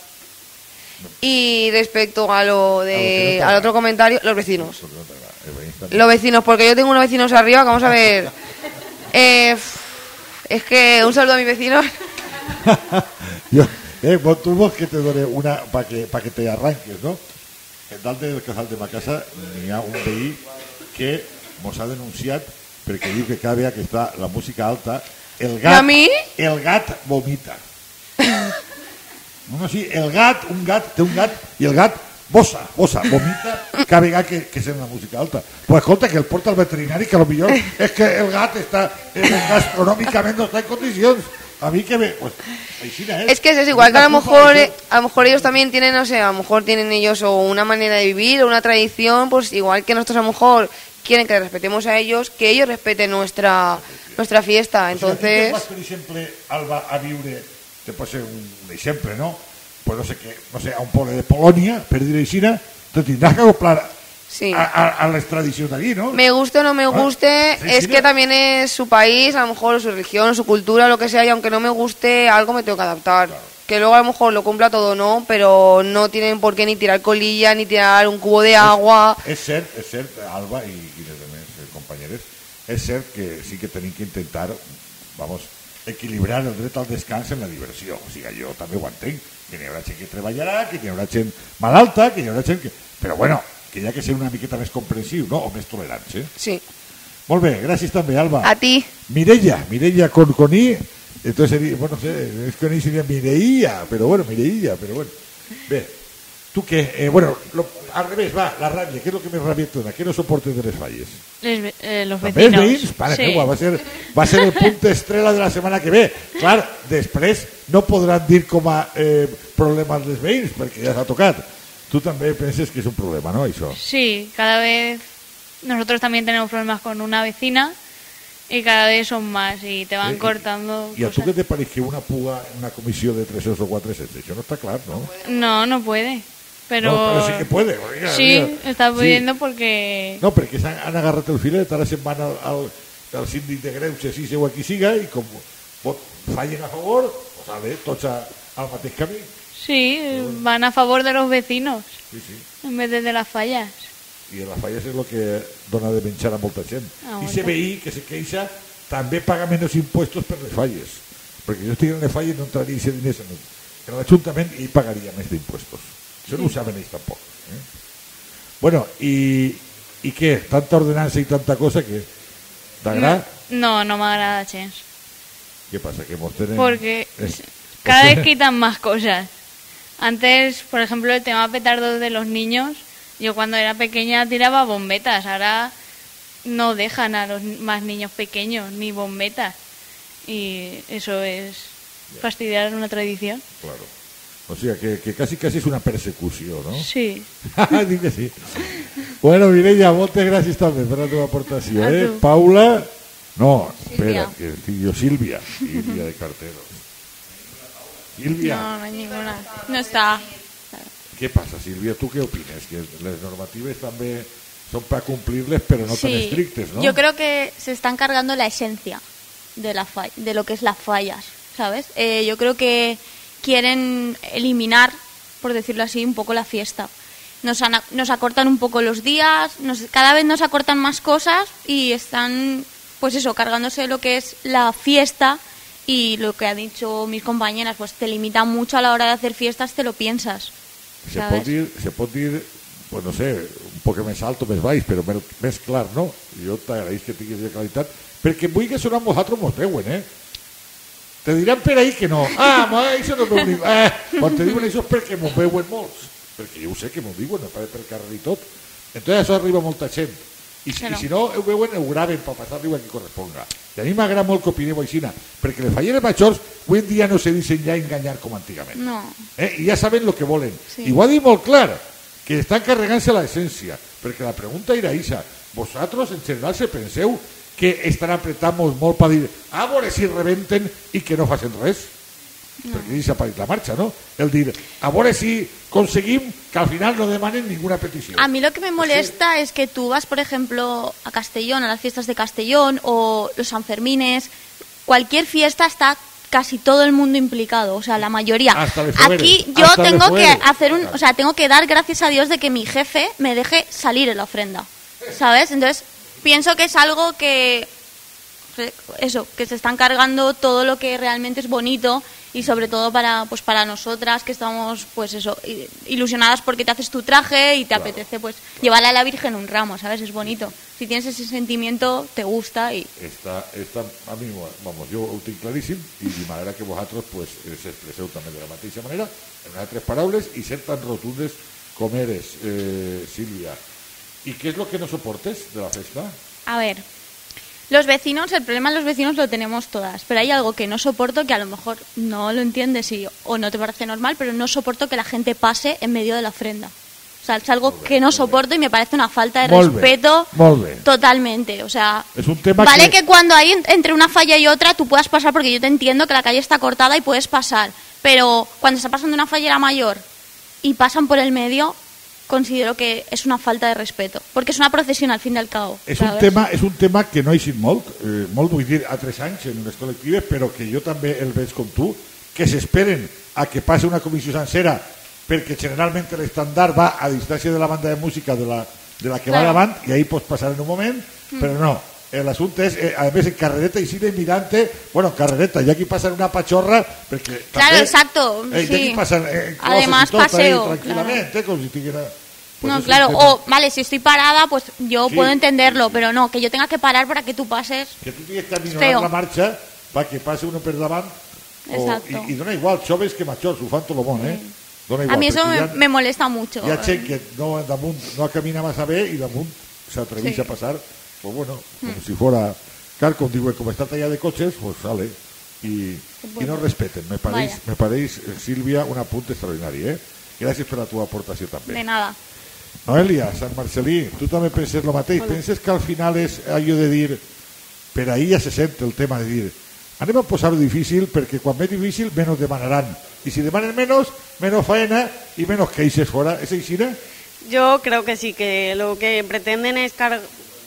Y respecto a lo de, al otro comentario, los vecinos. Los vecinos, porque yo tengo unos vecinos arriba, que vamos a ver. Eh, es que un saludo a mis vecinos. Yo, eh, vos tu vols que te done una para que, pa que te arranques, ¿no? En dalt del casal de ma casa n'hi ha un veí que mos ha denunciat perquè diu que cada vegada que està la música alta el gat, ¿Y a mí? el gat vomita. No, no, sí, el gat, un gat, té un gat i el gat bossa, bossa, vomita cada vegada que, que sent la música alta. Pues escolta, que el porta al veterinari, que a lo millor és que el gat està eh, gastronòmicament no està en condicions. A mí que me... Pues, aixina, ¿eh? Es que es igual que a lo mejor eh, a lo mejor ellos también tienen, no sé, a lo mejor tienen ellos o una manera de vivir o una tradición, pues igual que nosotros a lo mejor quieren que respetemos a ellos, que ellos respeten nuestra nuestra fiesta. Entonces, o sigui, vas, per exemple, Alba, a viure, te pot ser un, un exemple, no? Pues no sé què, no sé, a un poble de Polònia, per dir aixina, te tindràs que acoplar sí. a, a, a les tradicions d'allí, ¿no? Me guste o no me guste, sí, es sí, que no. también es su país, a lo mejor su religión, su cultura, lo que sea, y aunque no me guste, algo me tengo que adaptar. Claro. Que luego a lo mejor lo cumpla todo, no, pero no tienen por qué ni tirar colilla, ni tirar un cubo de agua. És, és cert, és cert, Alba i, i les demés eh, companyeres, és cert que sí que tenim que intentar, vamos, equilibrar el dret al descans en la diversió. O sigui, jo també ho entenc, que n'hi haurà gent que treballarà, que n'hi haurà gent malalta, que n'hi haurà gent que... Però bueno, que hi ha que ser una miqueta més comprensiu, no? O més tolerants, eh? Sí. Molt bé, gràcies també, Alba. A ti. Mireia, Mireia con, con I, entonces sería, bueno, no sé, es que ni sería Mireia, pero bueno, Mireia, pero bueno. Bé, tú que, eh, bueno, lo, al revés, va, la rabia, ¿qué es lo que me rabietona? ¿Qué no soportes de les falles? Les, eh, los També vecinos. els veïns? Pare sí. meua, va ser, va ser el punt estrella de la setmana que ve. Clar, després no podran dir com a eh, problemes dels veïns, perquè ja s'ha tocat. Tu també penses que és un problema, ¿no, això? Sí, cada vez nosotros también tenemos problemas con una vecina y cada vez son más y te van Eh, cortando I a tu cosas. què te pareix que una puga en una comissió de tres-cents o quatre-cents? Això no està clar, no? No, no puede. Pero, No, pero sí que puede. Oiga, sí, oiga. está Sí. pudiendo porque... No, perquè s'han han agarrat el filet, ara se'n van al, al, al síndic de Greuges i seu aquí siga, i com pot, fallen a favor, pues a ver, tots a, al mateix camí. Sí, van a favor de los vecinos Sí, sí. en vez de de las fallas. I les falles és el que dona de menjar a molta gent. A I molta. ese veí que se queixa també paga menys impuestos per les falles. Perquè jo estic en les falles no entraria ese diners en, en l'Ajuntament i pagaria més d'impuestos. Això no ho saben ells tampoc. Eh? Bueno, i, i què? Tanta ordenança i tanta cosa que t'agrada? No, no me agrada, Chens. ¿Qué pasa? Que mos tenen... Porque Eh, cada o sea, vez quitan más cosas. Antes, por ejemplo, el tema petardos de los niños, yo cuando era pequeña tiraba bombetas, ahora no dejan a los más niños pequeños ni bombetas. Y eso es fastidiar una tradición. Claro. O sea, que, que casi casi es una persecució, no? Sí. Dic que sí. Bueno, Mireia, moltes gràcies també per la teva aportació. A Eh? tu. Paula... No, Sílvia. espera, que dic jo Sílvia. Sílvia de Cartero. Sílvia, No, no hay ninguna. No está. què passa, Sílvia? Tu què opines? Que les normatives també són per complir-les, però no tan estrictes, no? Yo creo que se están cargando la esencia de, la fa- de lo que es las fallas. ¿sabes? Eh, yo creo que quieren eliminar, por decirlo así, un poco la fiesta. Nos, han, nos acortan un poco los días, nos, cada vez nos acortan más cosas y están, pues eso, cargándose lo que es la fiesta y lo que han dicho mis compañeras, pues te limitan mucho a la hora de hacer fiestas, te lo piensas. Se ¿sabes? pot dir, se pot dir, pues no sé, un poc més alto, més baix, però més, més clar, no? Jo t'agraïs que tinguis de qualitat, perquè vull que sonar vosaltres mos veuen, eh? Te diran per ahí que no. Ah, ma, això no veu ni... Eh, quan te diuen això és perquè mos veuen molts. Perquè jo ho sé que m'ho diuen, no per carrer i tot. Entonces això arriba molta gent. I, Claro. i si no, ho veuen, ho graven per passar-li a qui corresponga. I a mi m'agrada molt que opineu aixina, perquè les falleres majors avui en dia no se deixen ja enganyar com antigament. No. Eh? I ja saben el que volen. Sí. I ho ha dit molt clar, que estan carregant-se l'essència, perquè la pregunta era Isa, vosaltres en general se penseu que estan apretant-nos molt per dir a veure si rebenten i que no facin res? No. Perquè Isa ha parit la marxa, no? El dir, a veure si conseguim que al final no demanen ninguna petició. A mí lo que me molesta es que tú vas, por ejemplo, a Castellón, a las fiestas de Castellón o los Sanfermines, cualquier fiesta está casi todo el mundo implicado, o sea, la mayoría. Hasta de fuere, Aquí yo hasta de tengo que fuere. hacer un, o sea, tengo que dar gracias a Dios de que mi jefe me deje salir en la ofrenda, ¿sabes? Entonces, pienso que es algo que eso, que se están cargando todo lo que realmente es bonito y sobre todo para pues para nosotras que estamos pues eso ilusionadas porque te haces tu traje y te claro, apetece pues claro. llevarle a la Virgen un ramo, ¿sabes? Es bonito. Si tienes ese sentimiento, te gusta y... Esta, esta a mi, vamos, jo ho tinc claríssim i de manera que vosaltres pues, s'expresseu també de la mateixa manera, en una de tres paraules i ser tan rotundes com eres, eh, Sílvia. I què és el que no soportes de la festa? A ver... Los vecinos, el problema de los vecinos lo tenemos todas, pero hay algo que no soporto, que a lo mejor no lo entiendes y, o no te parece normal, pero no soporto que la gente pase en medio de la ofrenda. O sea, es algo que no soporto y me parece una falta de molt respeto bé, molt bé. Totalmente. O sea, es un tema vale que... que cuando hay entre una falla y otra tú puedas pasar, porque yo te entiendo que la calle está cortada y puedes pasar, pero cuando está pasando una fallera mayor y pasan por el medio... considero que és una falta de respeto, perquè és una processió al fin del cabo. És un, tema, és un tema que no ha eixit molt, eh, molt vull dir a tres anys en les col·lectives, però que jo també el veig com tu, que s'esperen a que passi una comissió sencera, perquè generalment l'estàndard va a distància de la banda de música de la, de la que claro. va davant, i ahí pots passar en un moment, mm. però no. L'assumpte és, eh, a més, en carrereta i cine mirante, bueno, en carrereta, hi ha qui passa en una pachorra, perquè claro, també, exacto, eh, sí. hi ha qui passa en además tot, paseo, ahí, tranquil·lament, claro. eh, com si tinguera... Pues no, claro, o vale, si estoy parada, pues yo sí, puedo entenderlo, sí, sí. pero no, que yo tenga que parar para que tú pases. Que tú tienes que aminorar la marcha para que pase uno per davant. Exacto. O, i, I dona igual, joves que majors, ho fan tot el món, eh? Dona igual, a mí eso me, ha, me molesta mucho. Hi ha gent que no, damunt, no camina massa bé i damunt s'atreveix sí. a passar, pues bueno, com mm. si fuera, car, com diuen, com està tallada de cotxes, pues sale. I, bueno. i no respeten. Me pareix, me pareix, Sílvia, un apunt extraordinari, eh? Gràcies per la teva aportació també. De nada. Noelia, Sant Marcelí, tu també penses el mateix? Hola. Penses que al final és allò de dir, per ahí ja se sent el tema de dir, anem a posar-ho difícil perquè quan més difícil menys demanaran. I si demanen menys, menys faena i menys queixes fora. ¿Es així? Yo creo que sí, que lo que pretenden es car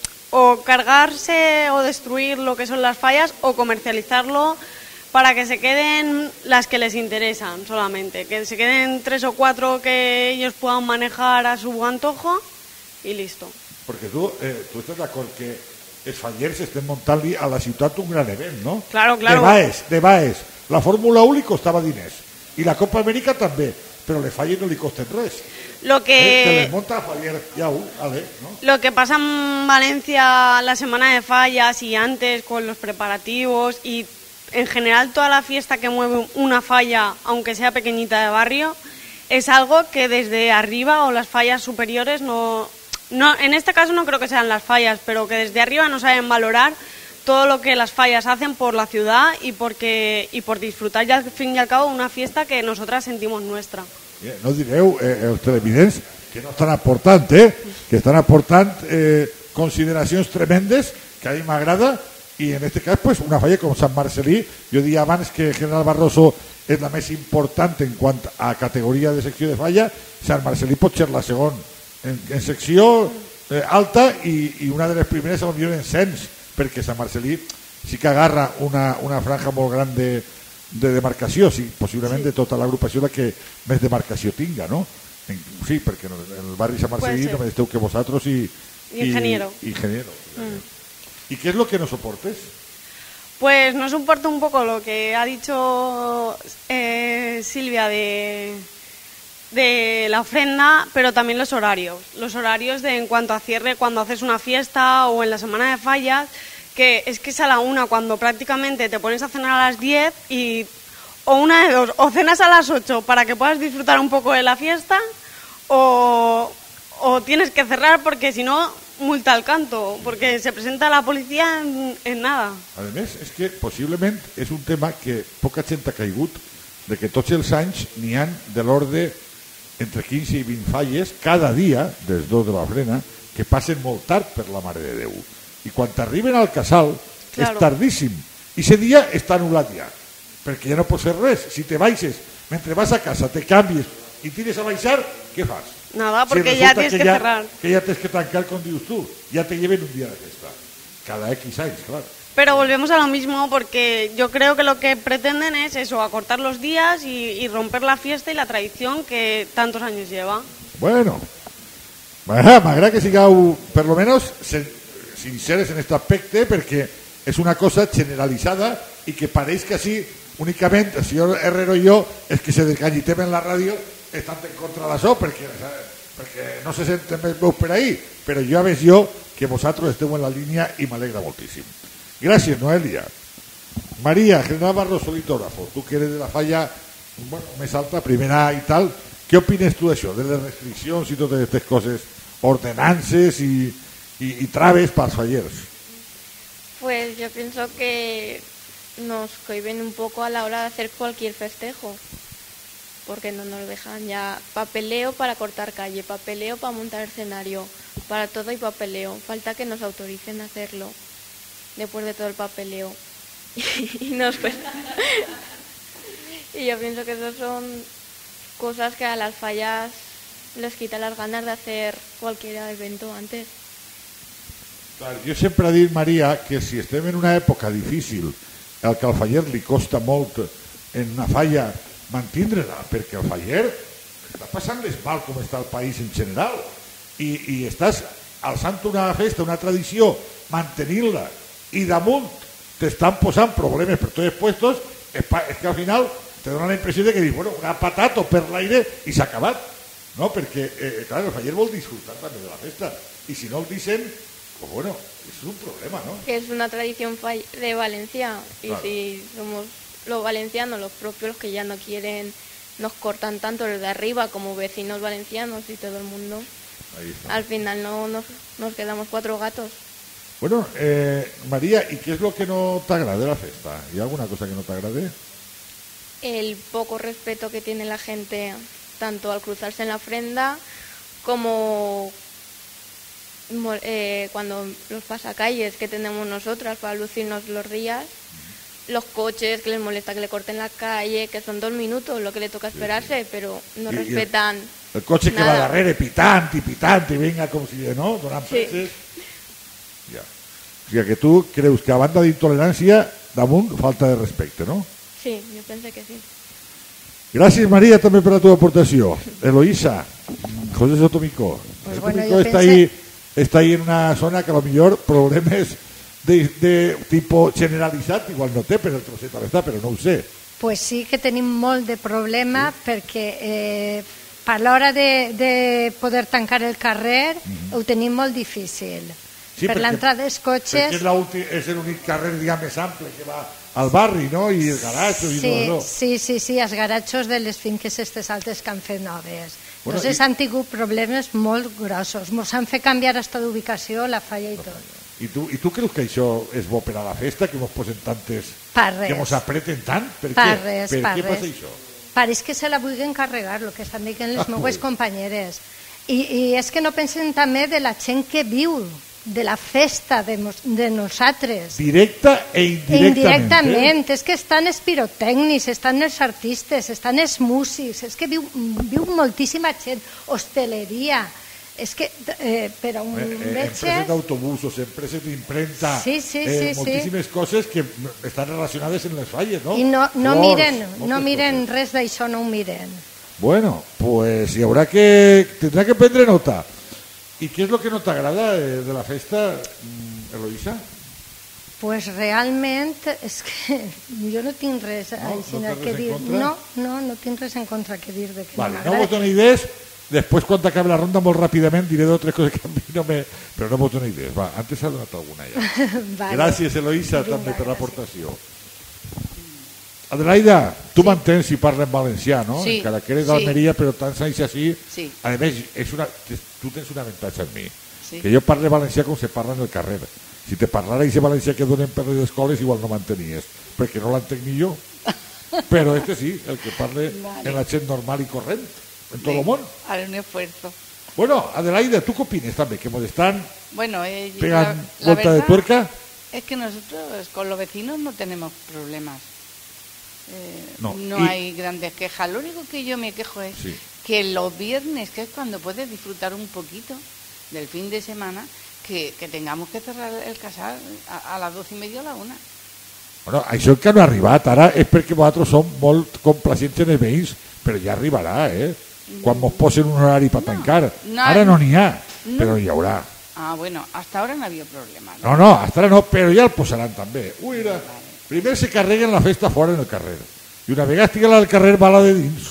o cargarse o destruir lo que son las fallas o comercializarlo para que se queden las que les interesan solamente, que se queden tres o cuatro que ellos puedan manejar a su antojo y listo. Porque tú, eh, tú estás d'acord que els fallers estem muntant-li a la ciutat un gran event, no? Claro, claro. De Baes, de Baes. La Fórmula u li costava diners i la Copa Amèrica també, però les falles no li costen res. Lo que... Eh, te les monta a faller, ya, uh, vale, ¿no? Lo que pasa en Valencia la semana de fallas y antes con los preparativos y en general toda la fiesta que mueve una falla, aunque sea pequeñita de barrio, es algo que desde arriba o las fallas superiores no, no, en este caso no creo que sean las fallas, pero que desde arriba no saben valorar todo lo que las fallas hacen por la ciudad y porque y por disfrutar ya al fin y al cabo una fiesta que nosotras sentimos nuestra. No direu, eh, els televidents, que no estan aportant, eh? Que estan aportant eh, consideracions tremendes, que a mi m'agrada, i en aquest cas pues, una falla com Sant Marcelí. Jo diria abans que General Barroso és la més important en quant a categoria de secció de falla. Sant Marcelí pot ser la segona en, en secció eh, alta i, i una de les primeres potser en cens, perquè Sant Marcelí sí que agarra una, una franja molt gran de, de demarcació, sí, possiblement sí. de tota l'agrupació la que més demarcació tinga, no? En, sí, perquè en el barri Sant Marcelí només esteu que vosaltres i... Y ingeniero. Y, ingeniero. Mm. ¿Y qué es lo que no soportes? Pues no soporto un poco lo que ha dicho eh, Silvia de, de la ofrenda, pero también los horarios. Los horarios de en cuanto a cierre, cuando haces una fiesta o en la semana de fallas, que es que es a la una cuando prácticamente te pones a cenar a las diez y o una de dos, o cenas a las ocho para que puedas disfrutar un poco de la fiesta o, o tienes que cerrar porque si no, multa al canto, porque se presenta la policía en, en nada. A més, és que possiblement és un tema que poca gent ha caigut, de que tots els anys n'hi han de l'ordre entre quinze i vint falles cada dia, des dos de la frena, que passen molt tard per la Mare de Déu. I quan t'arriben al casal, claro, és tardíssim. I ese dia està anul·lat ja, perquè ja no pots fer res. Si te baixes, mentre vas a casa, te canvies i tires a baixar, què fas? Nada, porque si ya tienes que, que ya, cerrar. Que ya tienes que trancar con dius tú. Ya te lleven un día de fiesta. Cada X años, claro. Pero volvemos a lo mismo porque yo creo que lo que pretenden es eso, acortar los días y, y romper la fiesta y la tradición que tantos años lleva. Bueno, m'agrada que sigueu, per lo menos, sinceres en aquest aspecte, perquè és una cosa generalitzada i que pareix que així, únicament, el senyor Herrero i jo, és que se desgallitem en la ràdio estan en contra d'això perquè, perquè no se senten més veus per ahí, però jo veig jo que vosaltres esteu en la línia i m'alegra moltíssim. Gràcies, Noelia. María, General Barroso, litógrafo, tú que eres de la falla, bueno, més alta, primera i tal, què opines tu d'això, de les restriccions i totes aquestes coses, ordenances i, i, i traves pels fallers? Pues yo pienso que nos cohiben un poco a la hora de hacer cualquier festejo. Porque no nos dejan ya papeleo para cortar calle, papeleo para montar escenario, para todo hay papeleo. Falta que nos autoricen a hacerlo después de todo el papeleo. y nos y yo pienso que eso son cosas que a las fallas les quita las ganas de hacer cualquier evento antes. Clar, jo sempre he dit, Maria, que si estem en una època difícil, el que al faller li costa molt en una falla mantindre-la, perquè el faller està passant-les mal com està el país en general i, i estàs alçant una festa, una tradició, mantenint-la i damunt t'estan posant problemes per tots els puestos, és, pa, és que al final te dona la impressió de que dius, bueno, una patata per l'aire i s'ha acabat, no? Perquè eh, clar, el faller vol disfrutar també de la festa i si no el dicen, pues bueno, és un problema, ¿no? Que es una tradición de Valencia y claro, si somos los valencianos, los propios, los que ya no quieren, nos cortan tanto los de arriba como vecinos valencianos y todo el mundo. Al final no nos, nos quedamos cuatro gatos. Bueno, eh, María, ¿y qué es lo que no te agrade de la fiesta? ¿Hay alguna cosa que no te agrade? El poco respeto que tiene la gente, tanto al cruzarse en la ofrenda como eh, cuando los pasacalles que tenemos nosotras para lucirnos los días. Los coches, que les molesta que le corten la calle, que son dos minutos lo que le toca esperarse, sí, sí, pero no y, respetan y el, el coche nada, que va darrere pitant i pitant i venga com si, no? Donant sí, preses. Ja. O sigui que tu creus que a banda d'intolerància, damunt, falta de respecte, no? Sí, jo penso que sí. Gràcies, María, també per la teva aportació. Eloísa, José Sotomico. Pues Sotomico bueno, está, pensé... ahí, está ahí en una zona que a lo millor problemes De, de tipo generalitzat igual no té, però el trosset està, però no ho sé. Pues sí que tenim molt de problema sí, perquè eh, per l'hora de, de poder tancar el carrer mm-hmm, ho tenim molt difícil. Sí, per l'entrada dels cotxes... Perquè és l'únic carrer, diguem, més ample que va al barri, no? I els garatxos sí, i tot això. Sí, sí, sí, els garatxos de les finques estes altes que han fet noves. Bueno, Entonces i... han tingut problemes molt grossos. Ens han fet canviar hasta d'ubicació, la falla i tot. I tu, I tu creus que això és bo per a la festa, que ens posen tantes... Per res. Que ens apreten tant? Per, per què? res, per, per què res. passa això? Pareix que se la vulguin carregar, el que estan dient les meues companyeres. I, I és que no pensen també de la gent que viu de la festa de, de nosaltres. Directa e indirectament. Indirectament. Eh? És que estan els pirotècnics, estan els artistes, estan els músics, és que viu, viu moltíssima gent, hostaleria, És que, eh, però un Eh, eh, metge... empreses d'autobusos, empreses d'impremta, Sí, sí, eh, sí, moltíssimes sí. coses que estan relacionades en les falles, no? I no, no Flors, miren, moltes no miren coses. res d'això, no ho miren. Bueno, pues hi haurà que... tindrà que prendre nota. I què és el que no t'agrada eh, de la festa, mm, Eloïsa? Pues realment és que jo no tinc res No? així No tens que res en dir. contra? No, no, no tinc res en contra que dir de que Vale, no no vos m'agrada. dono idees. Després, quan acabi la ronda, molt ràpidament, diré dos o tres coses que a mi no me... Però no vos dono idees. Va, antes s'ha donat alguna ja. Vale. Gràcies, Eloïsa, Vinga, també per gràcies. l'aportació. Adelaida, tu m'entens si parla en valencià, no? Sí, Encara que eres sí. d'Almeria, però tant s'aix així. Sí. A més, és una, tu tens un avantatge en mi. Sí. Que jo parle valencià com se parla en el carrer. Si te parlara aquest valencià que donen per les escoles, igual no m'entenies, perquè no l'entenc ni jo. Però este sí, el que parle Vale. en la gent normal i corrent, en tot el món. Haré un esfuerzo. Bueno, Adelaida, ¿tú qué opinas también? ¿Que me están Bueno, eh, pegan la- la vuelta de verdad tuerca? Es que nosotros con los vecinos no tenemos problemas. Eh, No, no y- hay grandes quejas. Lo único que yo me quejo es Sí. que los viernes, que es cuando puedes disfrutar un poquito del fin de semana, que, que tengamos que cerrar el casal a, a las doce y media o a la una. Bueno, això que no ha arribat, ara és perquè vosaltres som molt complacents en els veïns, però ja arribarà, eh? Quan mos posen un horari per tancar. no, Ara no n'hi ha, no. però hi haurà. Ah, bueno, hasta ahora no había problema. No, no, hasta ara no, però ja el posaran també. Ui, mira, primer se carreguen la festa fora en el carrer. I una vegada estigui al carrer va la de dins.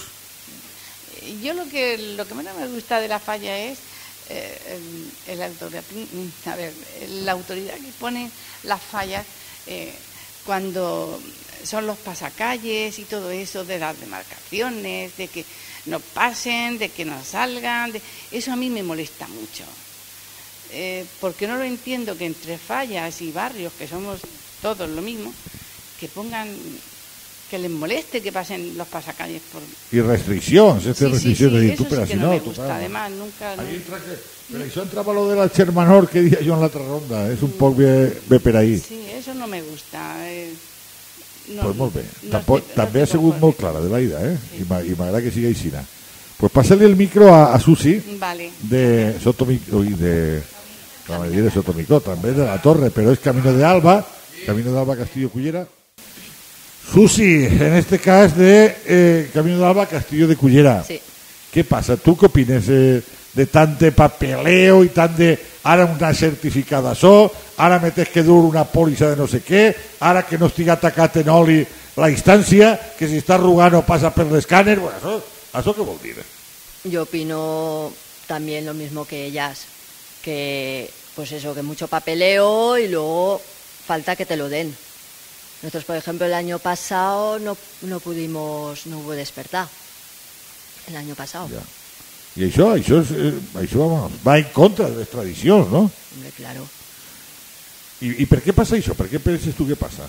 Yo lo que lo que menos me gusta de la falla es eh, el, el autoridad, a ver, la autoridad que pone las fallas eh, cuando son los pasacalles y todo eso, de las demarcaciones, de que no pasen, de que no salgan, de, eso a mí me molesta mucho. Eh, porque no lo entiendo que entre fallas y barrios, que somos todos lo mismo, que pongan, que les moleste que pasen los pasacalles por... I restriccions, Sí, este sí, restriccions sí, de dir, eso tu, però sí si que no no, me tu gusta, pagas. además, nunca... no- Ahí entra que- Però això entrava lo de la Xermanor que dia jo en l'altra ronda, és un poc bé, bé per ahí. Sí, eso no me gusta. eh, no- Pues molt bé. no Tampoc, estoy- no també ha estoy sigut conforme. molt clara, Adelaida, eh? I m'a- I m'agrada que sigui aixina. Pues pásale el micro a, a Susi Vale. de Sotomico, uy, de la mayoría de Sotomico, también de la Torre, pero es Camino de Alba, Camino de Alba Castillo Cullera. Susi, en este caso de eh, Camino de Alba Castillo de Cullera. Sí. ¿Qué pasa? ¿Tú qué opinas eh, de tant de papeleo y tant de ara una certificada so, ara metes que dur una pòlissa de no sé què, ara que no estigui atacat en oli la instància, que si està arrugant o passa per l'escàner, bueno, això, això què vol dir? Yo opino también lo mismo que ellas, que pues eso, que mucho papeleo y luego falta que te lo den. Nosotros, por ejemplo, el año pasado no, no pudimos, no hubo despertar. El año pasado. Ja. I això, això, és, eh, això vamos, va en contra de les tradicions, no? Hombre, claro. I, I per què passa això? Per què penses tu que passa?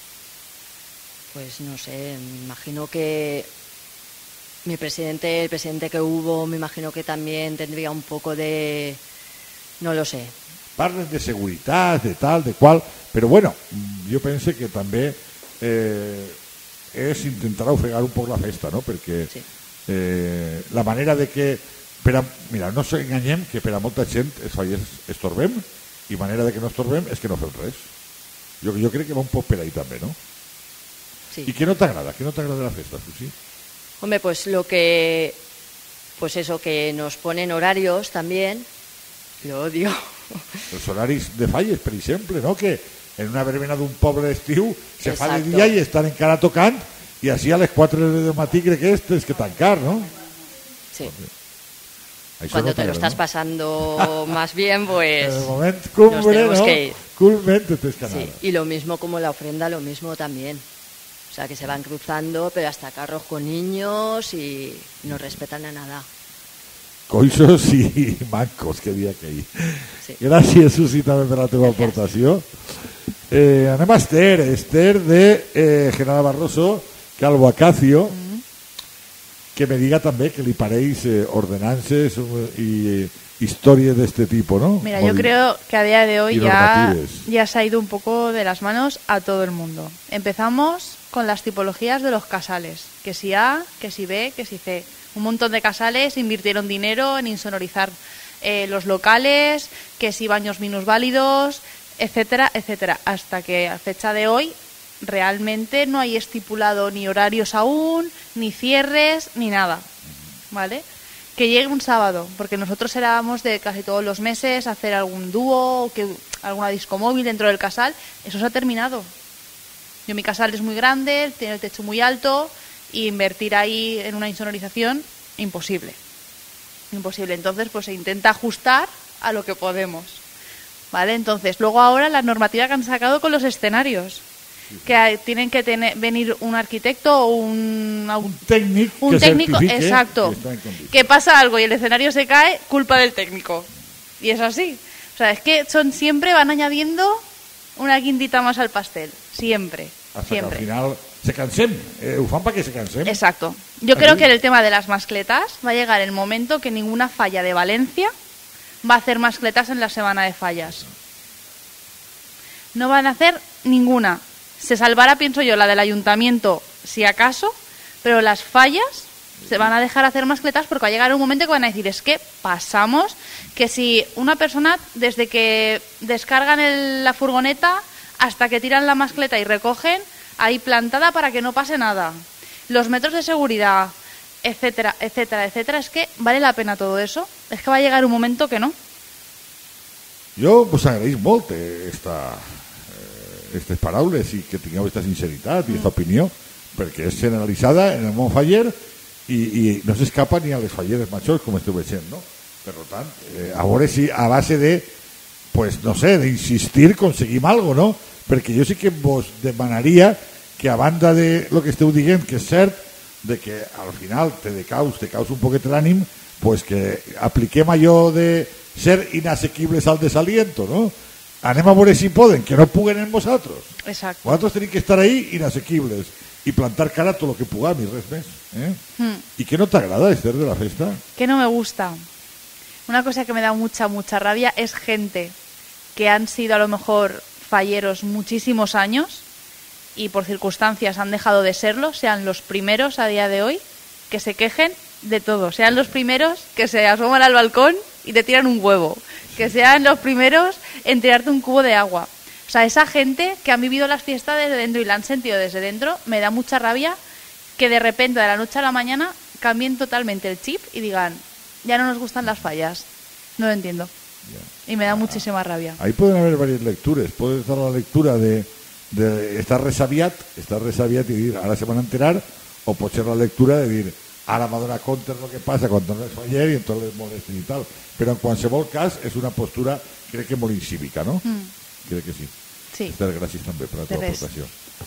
Pues no sé, me imagino que mi presidente, el presidente que hubo, me imagino que también tendría un poco de... No lo sé. Parlen de seguretat, de tal, de qual, però bueno, jo pense que també eh, és intentar ofegar un poc la festa, no? Perquè Sí. eh, la manera de que... Per a, mira, no ens enganyem que per a molta gent els fallers estorbem i manera de que no estorbem és que no fem res. Jo, jo crec que va un poc per ahí també, no? Sí. I què no t'agrada? Què no t'agrada de la festa, Susi? Hombre, pues lo que... Pues eso, que nos ponen horarios también, lo odio. Els horaris de falles, per exemple, no? Que en una verbena d'un poble d'estiu se fa de Exacto. dia i estan encara tocant i així a les quatre del matí crec que és, tens que tancar, no? Sí. Això Cuando no te lo t'agrada, estás no? pasando más bien, pues En el moment nos cumbre, tenemos ¿no? que ir. Culmen te tens que anar. Sí, y lo mismo como la ofrenda, lo mismo también. O sea, que se van cruzando, pero hasta carros con niños y no respetan a nada. Coixos i mancos, que dia que hi. Sí. Gràcies, Susi, també per la teva aportació. Eh, anem a Esther, Esther de eh, General Barroso, Calvo Acacio, que me diga també que li pareix eh, ordenances eh, i eh, historias de este tipo, ¿no? Mira, yo Modi- creo que a día de y hoy ya, normativas. ya se ha ido un poco de las manos a todo el mundo. Empezamos con las tipologías de los casales, que si A, que si B, que si C. Un montón de casales invirtieron dinero en insonorizar eh, los locales, que si baños minusválidos, etcétera, etcétera, hasta que a fecha de hoy realmente no hay estipulado ni horarios aún, ni cierres, ni nada, ¿vale? Que llegue un sábado, porque nosotros éramos de casi todos los meses hacer algún dúo, o que alguna disco móvil dentro del casal, eso se ha terminado. Yo, mi casal es muy grande, tiene el techo muy alto, y invertir ahí en una insonorización, imposible. Imposible. Entonces, pues se intenta ajustar a lo que podemos, ¿vale? Entonces, luego ahora la normativa que han sacado con los escenarios, que hay, tienen que tener, venir un arquitecto o un, un técnico, un que técnico exacto, que, que pasa algo y el escenario se cae, culpa del técnico. Y es así. O sea, es que son siempre van añadiendo una quintita más al pastel, siempre, hasta siempre. Que al final se cansen, eh, ufan para que se cansen. Exacto. Yo Aquí. creo que en el tema de las mascletas va a llegar el momento que ninguna falla de Valencia va a hacer mascletas en la semana de fallas. No van a hacer ninguna. Se salvará, pienso yo, la del ayuntamiento, si acaso, pero las fallas se van a dejar hacer mascletas porque va a llegar un momento que van a decir, es que pasamos, que si una persona, desde que descargan el, la furgoneta hasta que tiran la mascleta y recogen, ahí plantada para que no pase nada. Los metros de seguridad, etcétera, etcétera, etcétera, es que vale la pena todo eso. Es que va a llegar un momento que no. Jo vos agraïs molt esta, eh, aquestes paraules i que tingueu aquesta sinceritat i aquesta opinió, perquè és generalitzada en el món faller i, i no s'escapa ni a les falleres majors, com esteu veient, no? Per tant, eh, a veure si a base de, pues no sé, d'insistir conseguim algo, no? Perquè jo sí que vos demanaria que a banda de lo que esteu dient, que és cert, de que al final te decaus, te caus un poquet l'ànim, pues que apliquem allò de ser inassequibles al desaliento, ¿no? Anem a veure si poden, que no puguen en vosaltres. Exacto. Vosaltres tenim que estar ahí inassequibles y plantar cara a todo lo que pugam y res més. ¿eh? Hmm. ¿Y qué no te agrada, Esther, de la festa? Que no me gusta. Una cosa que me da mucha, mucha rabia es gente que han sido a lo mejor falleros muchísimos años y por circunstancias han dejado de serlo, sean los primeros a día de hoy que se quejen de todo, sean los primeros que se asoman al balcón y te tiran un huevo, que sean los primeros en tirarte un cubo de agua. O sea, esa gente que han vivido las fiestas desde dentro y la han sentido desde dentro, me da mucha rabia que de repente de la noche a la mañana cambien totalmente el chip y digan, ya no nos gustan las fallas. No lo entiendo. Y me da muchísima rabia. Ahí pueden haber varias lecturas. Puede estar la lectura de, de estar resabiat, estar resabiat y decir, ahora se van a enterar, o puede ser la lectura de decir, ara m'ha donat compte el que passa quan no és faller i entonces les molesten i tal. Però en qualsevol cas és una postura, crec que molt incívica, no? Mm. Crec que sí. Sí. Esther, gràcies també per la de teva res. aportació.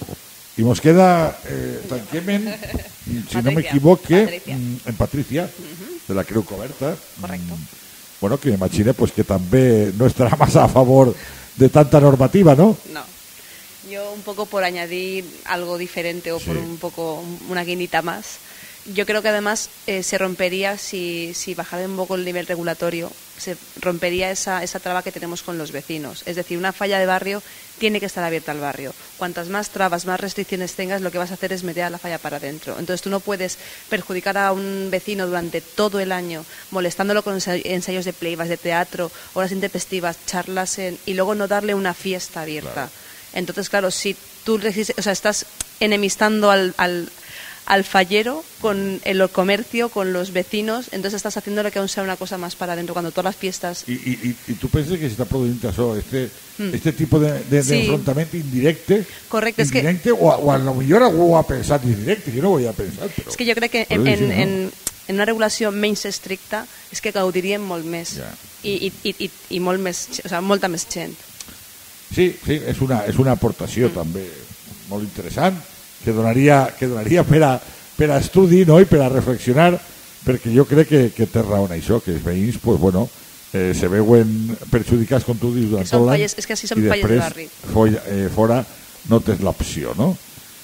I mos queda, eh, tanquem en, si Patricia. no m'equivoque, Patricia. en Patricia, Uh-huh. de la Creu Coberta. Correcto. Mm, bueno, que m'imagine pues, que també no estarà massa a favor de tanta normativa, ¿no? No. Yo un poco por añadir algo diferente o Sí. por un poco una guinita más. Yo creo que además eh, se rompería, si, si bajara un poco el nivel regulatorio, se rompería esa, esa traba que tenemos con los vecinos. Es decir, una falla de barrio tiene que estar abierta al barrio. Cuantas más trabas, más restricciones tengas, lo que vas a hacer es meter a la falla para adentro. Entonces tú no puedes perjudicar a un vecino durante todo el año, molestándolo con ensa- ensayos de playback, de teatro, horas intempestivas, charlas, en, y luego no darle una fiesta abierta. Claro. Entonces, claro, si tú resistes- o sea, estás enemistando al... al al fallero con el comercio, con los vecinos, entonces estás haciéndole que aún sea una cosa más para adentro, cuando todas las fiestas... I, i, i, i tu penses que s'està produint això, este, Mm. este tipus de, de, Sí. d'enfrontament indirecte, Correcte, és que- indirecte o, a, o a lo millor algú ho ha pensat indirecte, jo no ho havia pensat, però... És que jo crec que en, Però en, sí, no? en, en una regulació menys estricta és que gaudiríem molt més Ja. i, i, i, i, i molt més, o sea, molta més gent. Sí, sí, és una, és una aportació mm. també molt interessant, que donaria, que donaria per a, per a estudi, no?, i per a reflexionar, perquè jo crec que, que té raó en això, que els veïns, pues, bueno, eh, se veuen perjudicats, com tu dius, durant Que són tot l'any, falles- és que així són i falles de després barri. folla, eh, fora no tens l'opció, no?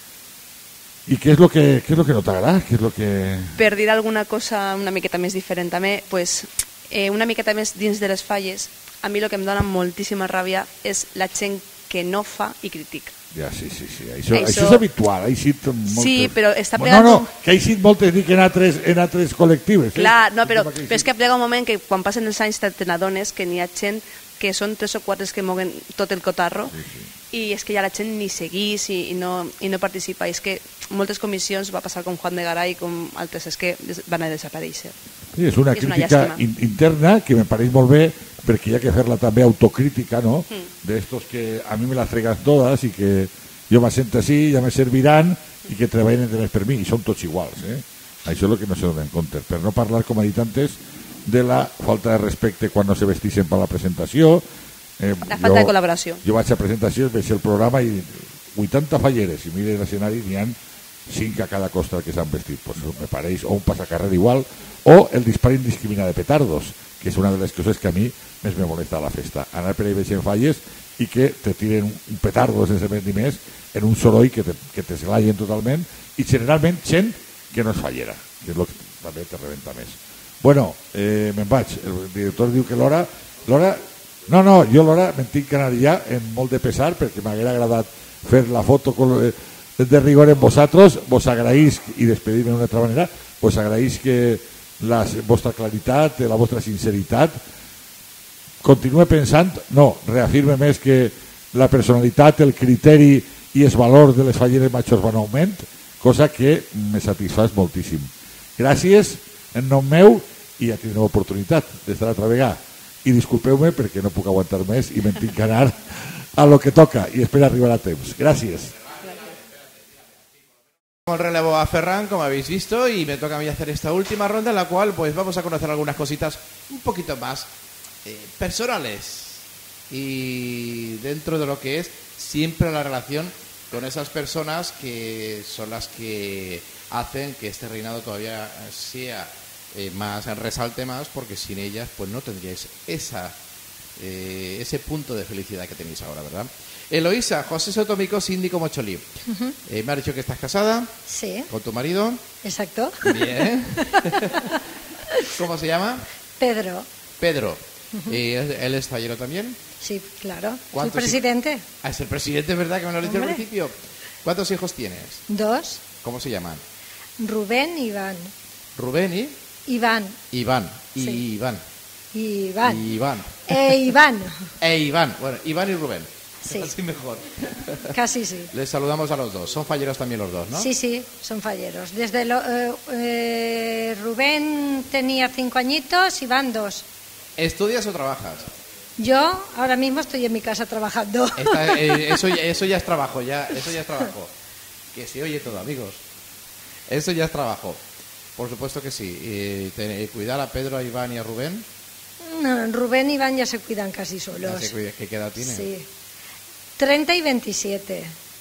I què és lo que, què és lo que no t'agrada? Què és lo que... Per dir alguna cosa una miqueta més diferent també, pues, eh, una miqueta més dins de les falles, a mi el que em dona moltíssima ràbia és la gent que no fa i critica. Ja, sí, sí, sí. Això, això... això és habitual. Ha sigut moltes... Sí, però està plegant... No, no, que ha sigut moltes dic en altres, en altres col·lectius. Eh? Clar, no, però, però és que plega un moment que quan passen els anys te n'adones que n'hi ha gent que són tres o quatre que moguen tot el cotarro, sí, sí. I és que ja la gent ni seguís i, i, no, i no participa. I és que moltes comissions va passar com Juan de Garay i com altres, és que van a desaparèixer. Sí, és una és crítica una in, interna que me pareix molt bé, perquè hi ha que fer-la també autocrítica, no? Mm. D'estos que a mi me las fregas todas i que jo me sento així, ja me serviran i que treballen entre més per mi, i són tots iguals, eh? Això és el que no se donen compte. Per no parlar, com ha dit antes, de la falta de respecte quan no se vestixen per la presentació. Eh, la falta jo, de col·laboració. Jo vaig a presentacions, veig el programa i vuitanta falleres, i mire l'escenari, n'hi ha cinc a cada costat que s'han vestit. Pues me pareix o un passacarrer igual, o el dispar indiscriminat de petardos, que és una de les coses que a mi més me molesta a la festa. Anar per ahí veient falles i que te tiren un petardo sense més ni més en un soroll que te, que te esglaien totalment, i generalment gent que no és fallera, que és el que també te rebenta més. Bueno, eh, me'n vaig. El director diu que l'hora... l'hora no, no, jo l'hora me'n tinc que anar ja en molt de pesar, perquè m'haguera agradat fer la foto con, eh, de rigor en vosaltres. Vos agraïsc, i despedir-me d'una altra manera, vos agraïsc que la vostra claritat, la vostra sinceritat. Continue pensant, no, reafirme més que la personalitat, el criteri i els valors de les falleres majors van a augment, cosa que me satisfàs moltíssim. Gràcies en nom meu, i ja tindrem oportunitat d'estar altra vegada. I disculpeu-me perquè no puc aguantar més i me'n tinc que anar a lo que toca i espero arribar a temps. Gràcies. El relevo a Ferran, como habéis visto, y me toca a mí hacer esta última ronda en la cual pues vamos a conocer algunas cositas un poquito más eh, personales y dentro de lo que es siempre la relación con esas personas que son las que hacen que este reinado todavía sea eh, más, resalte más, porque sin ellas pues no tendríais esa, eh, ese punto de felicidad que tenéis ahora, ¿verdad? Eloísa, José Sotomico, síndico Mocholí. Uh-huh. Eh, me ha dicho que estás casada. Sí. ¿Con tu marido? Exacto. Bien. ¿Cómo se llama? Pedro. Pedro. Uh-huh. ¿Y él es fallero también? Sí, claro. El presidente. Hij... Ah, es el presidente, ¿verdad? Que me lo dicho al principio. ¿Cuántos hijos tienes? Dos. ¿Cómo se llaman? Rubén y Iván. ¿Rubén y? Iván. Iván. Y sí. Iván. Iván. Iván. E Iván. E Iván. Bueno, Iván y Rubén. Sí. Así mejor. Casi sí. Les saludamos a los dos. Son falleros también los dos, ¿no? Sí, sí, son falleros. Desde lo, eh, eh, Rubén tenía cinco añitos, Iván dos. ¿Estudias o trabajas? Yo ahora mismo estoy en mi casa trabajando. Esta, eh, eso, eso ya es trabajo, ya, eso ya es trabajo. Que se oye todo, amigos. Eso ya es trabajo. Por supuesto que sí. Eh, te, cuidar a Pedro, a Iván y a Rubén. No, Rubén y Iván ya se cuidan casi solos. Ya se cuida. ¿Qué edad tienen? Sí. treinta y veintisiete.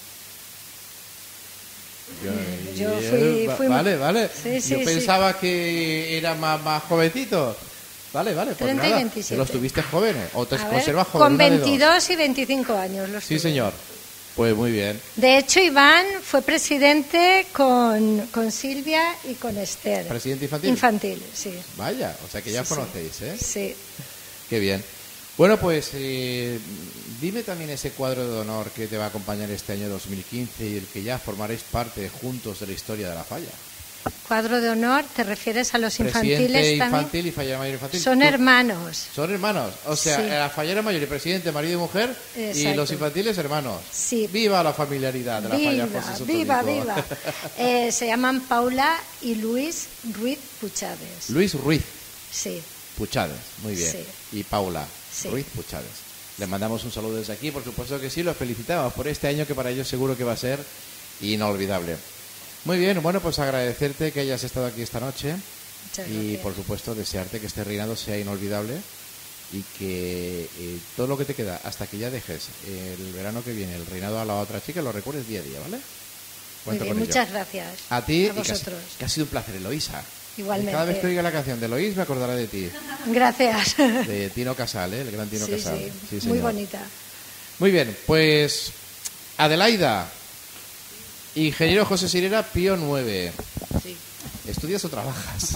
Yo, yo fui, fui vale, vale. Sí, sí, yo pensaba sí. que era más, más jovencito. Vale, vale, pues treinta nada. y veintisiete. ¿Los tuviste jóvenes o te A conservas ver, jóvenes? Con veintidós y veinticinco años los Sí, tuve. señor. Pues muy bien. De hecho, Iván fue presidente con, con Silvia y con Esther. ¿Presidente infantil? Infantil, sí. Vaya, o sea que ya sí, conocéis, sí. ¿eh? Sí. Qué bien. Bueno, pues eh, dime también ese cuadro de honor que te va a acompañar este año dos mil quince y el que ya formaréis parte juntos de la historia de la falla. Cuadro de honor, ¿te refieres a los infantiles presidente también? infantil y fallera mayor infantil. Son ¿Tú? hermanos. Son hermanos. O sea, Sí. la fallera mayor y presidente, marido y mujer, Exacto. y los infantiles hermanos. Sí. Viva la familiaridad de la Viva, falla José viva, Sotomico. viva. Eh, se llaman Paula y Luis Ruiz Puchades. Luis Ruiz Sí, Puchades, muy bien. Sí. Y Paula Sí. Ruiz Puchades. Les mandamos un saludo desde aquí, por supuesto que sí, los felicitamos por este año que para ellos seguro que va a ser inolvidable. Muy bien, bueno, pues agradecerte que hayas estado aquí esta noche. muchas Y gracias. por supuesto desearte que este reinado sea inolvidable y que eh, todo lo que te queda hasta que ya dejes el verano que viene el reinado a la otra chica lo recuerdes día a día, ¿vale? Muy Cuenta bien, con ello. muchas gracias. A ti A y que, ha, vosotros. que ha sido un placer, Eloísa. Igualmente. Cada vez que oiga la canción de Eloís me acordaré de ti, Gracias. de Tino Casal, ¿eh? El gran Tino Sí, Casal. sí, Sí, muy señor. bonita. Muy bien, pues Adelaida, ingeniero José Sirera, Pío nueve. Sí. ¿Estudias o trabajas?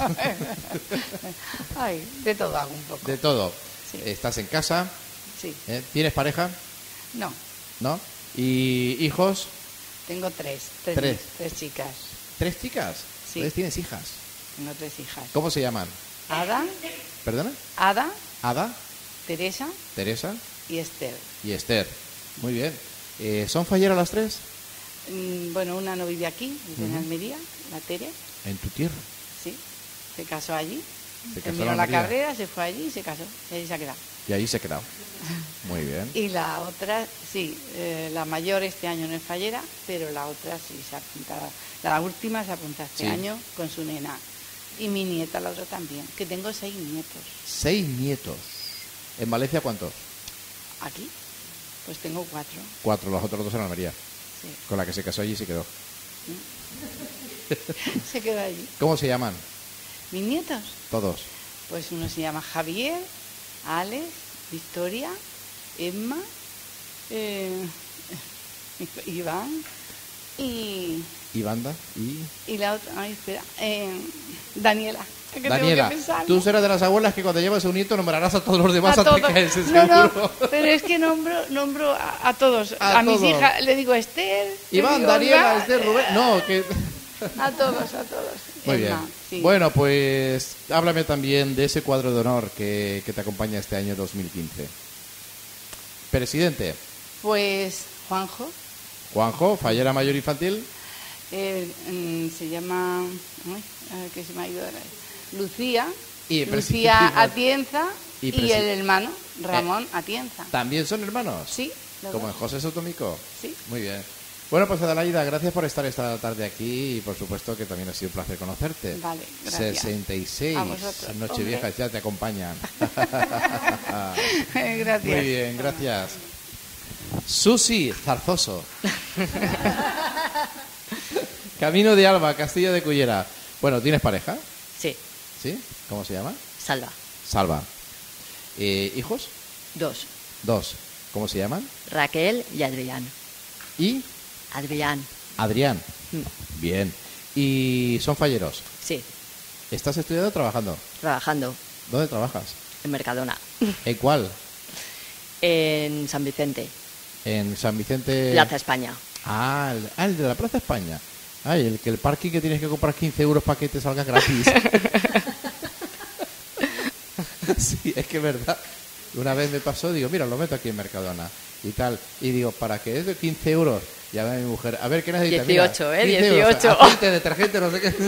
Ay, de todo hago un poco. De todo. Sí. ¿Estás en casa? Sí. ¿Eh? ¿Tienes pareja? No. ¿No? ¿Y hijos? Tengo tres, tres, Tres. tres chicas. ¿Tres chicas? Sí. ¿Tres tienes hijas? Tengo tres hijas. ¿Cómo se llaman? Ada, ¿Perdona? Ada, Ada, Teresa Teresa y Esther. y Esther. Muy bien. Eh, ¿Son falleras las tres? Mm, Bueno, una no vive aquí, vive en Ujú. Almería, la Tere, En tu tierra. sí, se casó allí. Se casó Terminó en la Almería. carrera, se fue allí y se casó. Y allí se ha quedado. Y ahí se ha quedado. Muy bien. Y la otra, sí, eh, la mayor este año no es fallera, pero la otra sí se ha apuntado. La última se apunta este Sí. año con su nena. Y mi nieta, la otra también, que tengo seis nietos. Seis nietos. ¿En Valencia cuántos? Aquí, pues tengo cuatro. Cuatro, los otros dos en Almería. Sí. Con la que se casó allí y se quedó. Se quedó allí. ¿Cómo se llaman? Mis nietos, Todos. pues uno se llama Javier, Alex, Victoria, Emma, eh, Iván y, ¿Y banda? ¿Y? y la otra, ay, espera, eh, Daniela. que tengo Daniela, que pensarlo. tú serás de las abuelas que cuando llevas un nieto nombrarás a todos los demás A hasta todos. que caes, No, no, seguro. pero es que nombro, nombro a, a todos. A A, mis todos. hijas le digo Esther. le Iván, digo Daniela, Olga, Esther, Rubén. No, que. A todos, a todos. Muy bien. Emma, sí. Bueno, pues háblame también de ese cuadro de honor que, que te acompaña este año dos mil quince. Presidente, Pues Juanjo, Juanjo, fallera mayor infantil. eh, mm, se llama, ay, eh, que se me ha ido ahora. Lucía, Y Lucía presidente. Atienza Y y, presi- el hermano Ramón Atienza. ¿También son hermanos? Sí, los Como en dos. José Sotomico. Sí. Muy bien. Bueno, pues Adelaida, gracias por estar esta tarde aquí y por supuesto que también ha sido un placer conocerte. Vale, gracias. sesenta y seis A vosotros, Nocheviejas hombre. ya te acompañan. Gracias. Muy bien, gracias. Susi Zarzoso. Camino de Alba, Castillo de Cullera. Bueno, ¿tienes pareja? Sí, ¿Sí? ¿Cómo se llama? Salva. Salva. Eh, ¿Hijos? Dos. Dos. ¿Cómo se llaman? Raquel y Adrián. Y Adrián. Adrián. Mm. Bien. ¿Y son falleros? Sí, ¿Estás estudiando o trabajando? trabajando ¿Dónde trabajas? en Mercadona. ¿En cuál? En San Vicente, En San Vicente. Plaza España. Ah, el, ah, el de la Plaza España. Ay, el que el parking que tienes que comprar quince euros para que te salga gratis. Sí, es que es verdad. Una vez me pasó, digo, mira, lo meto aquí en Mercadona y tal. Y digo, ¿para qué es de quince euros? Llama a mi mujer, a ver, ¿qué necesitas? dieciocho, Mira, ¿eh? quince euros, dieciocho. aceite, detergente, no sé qué.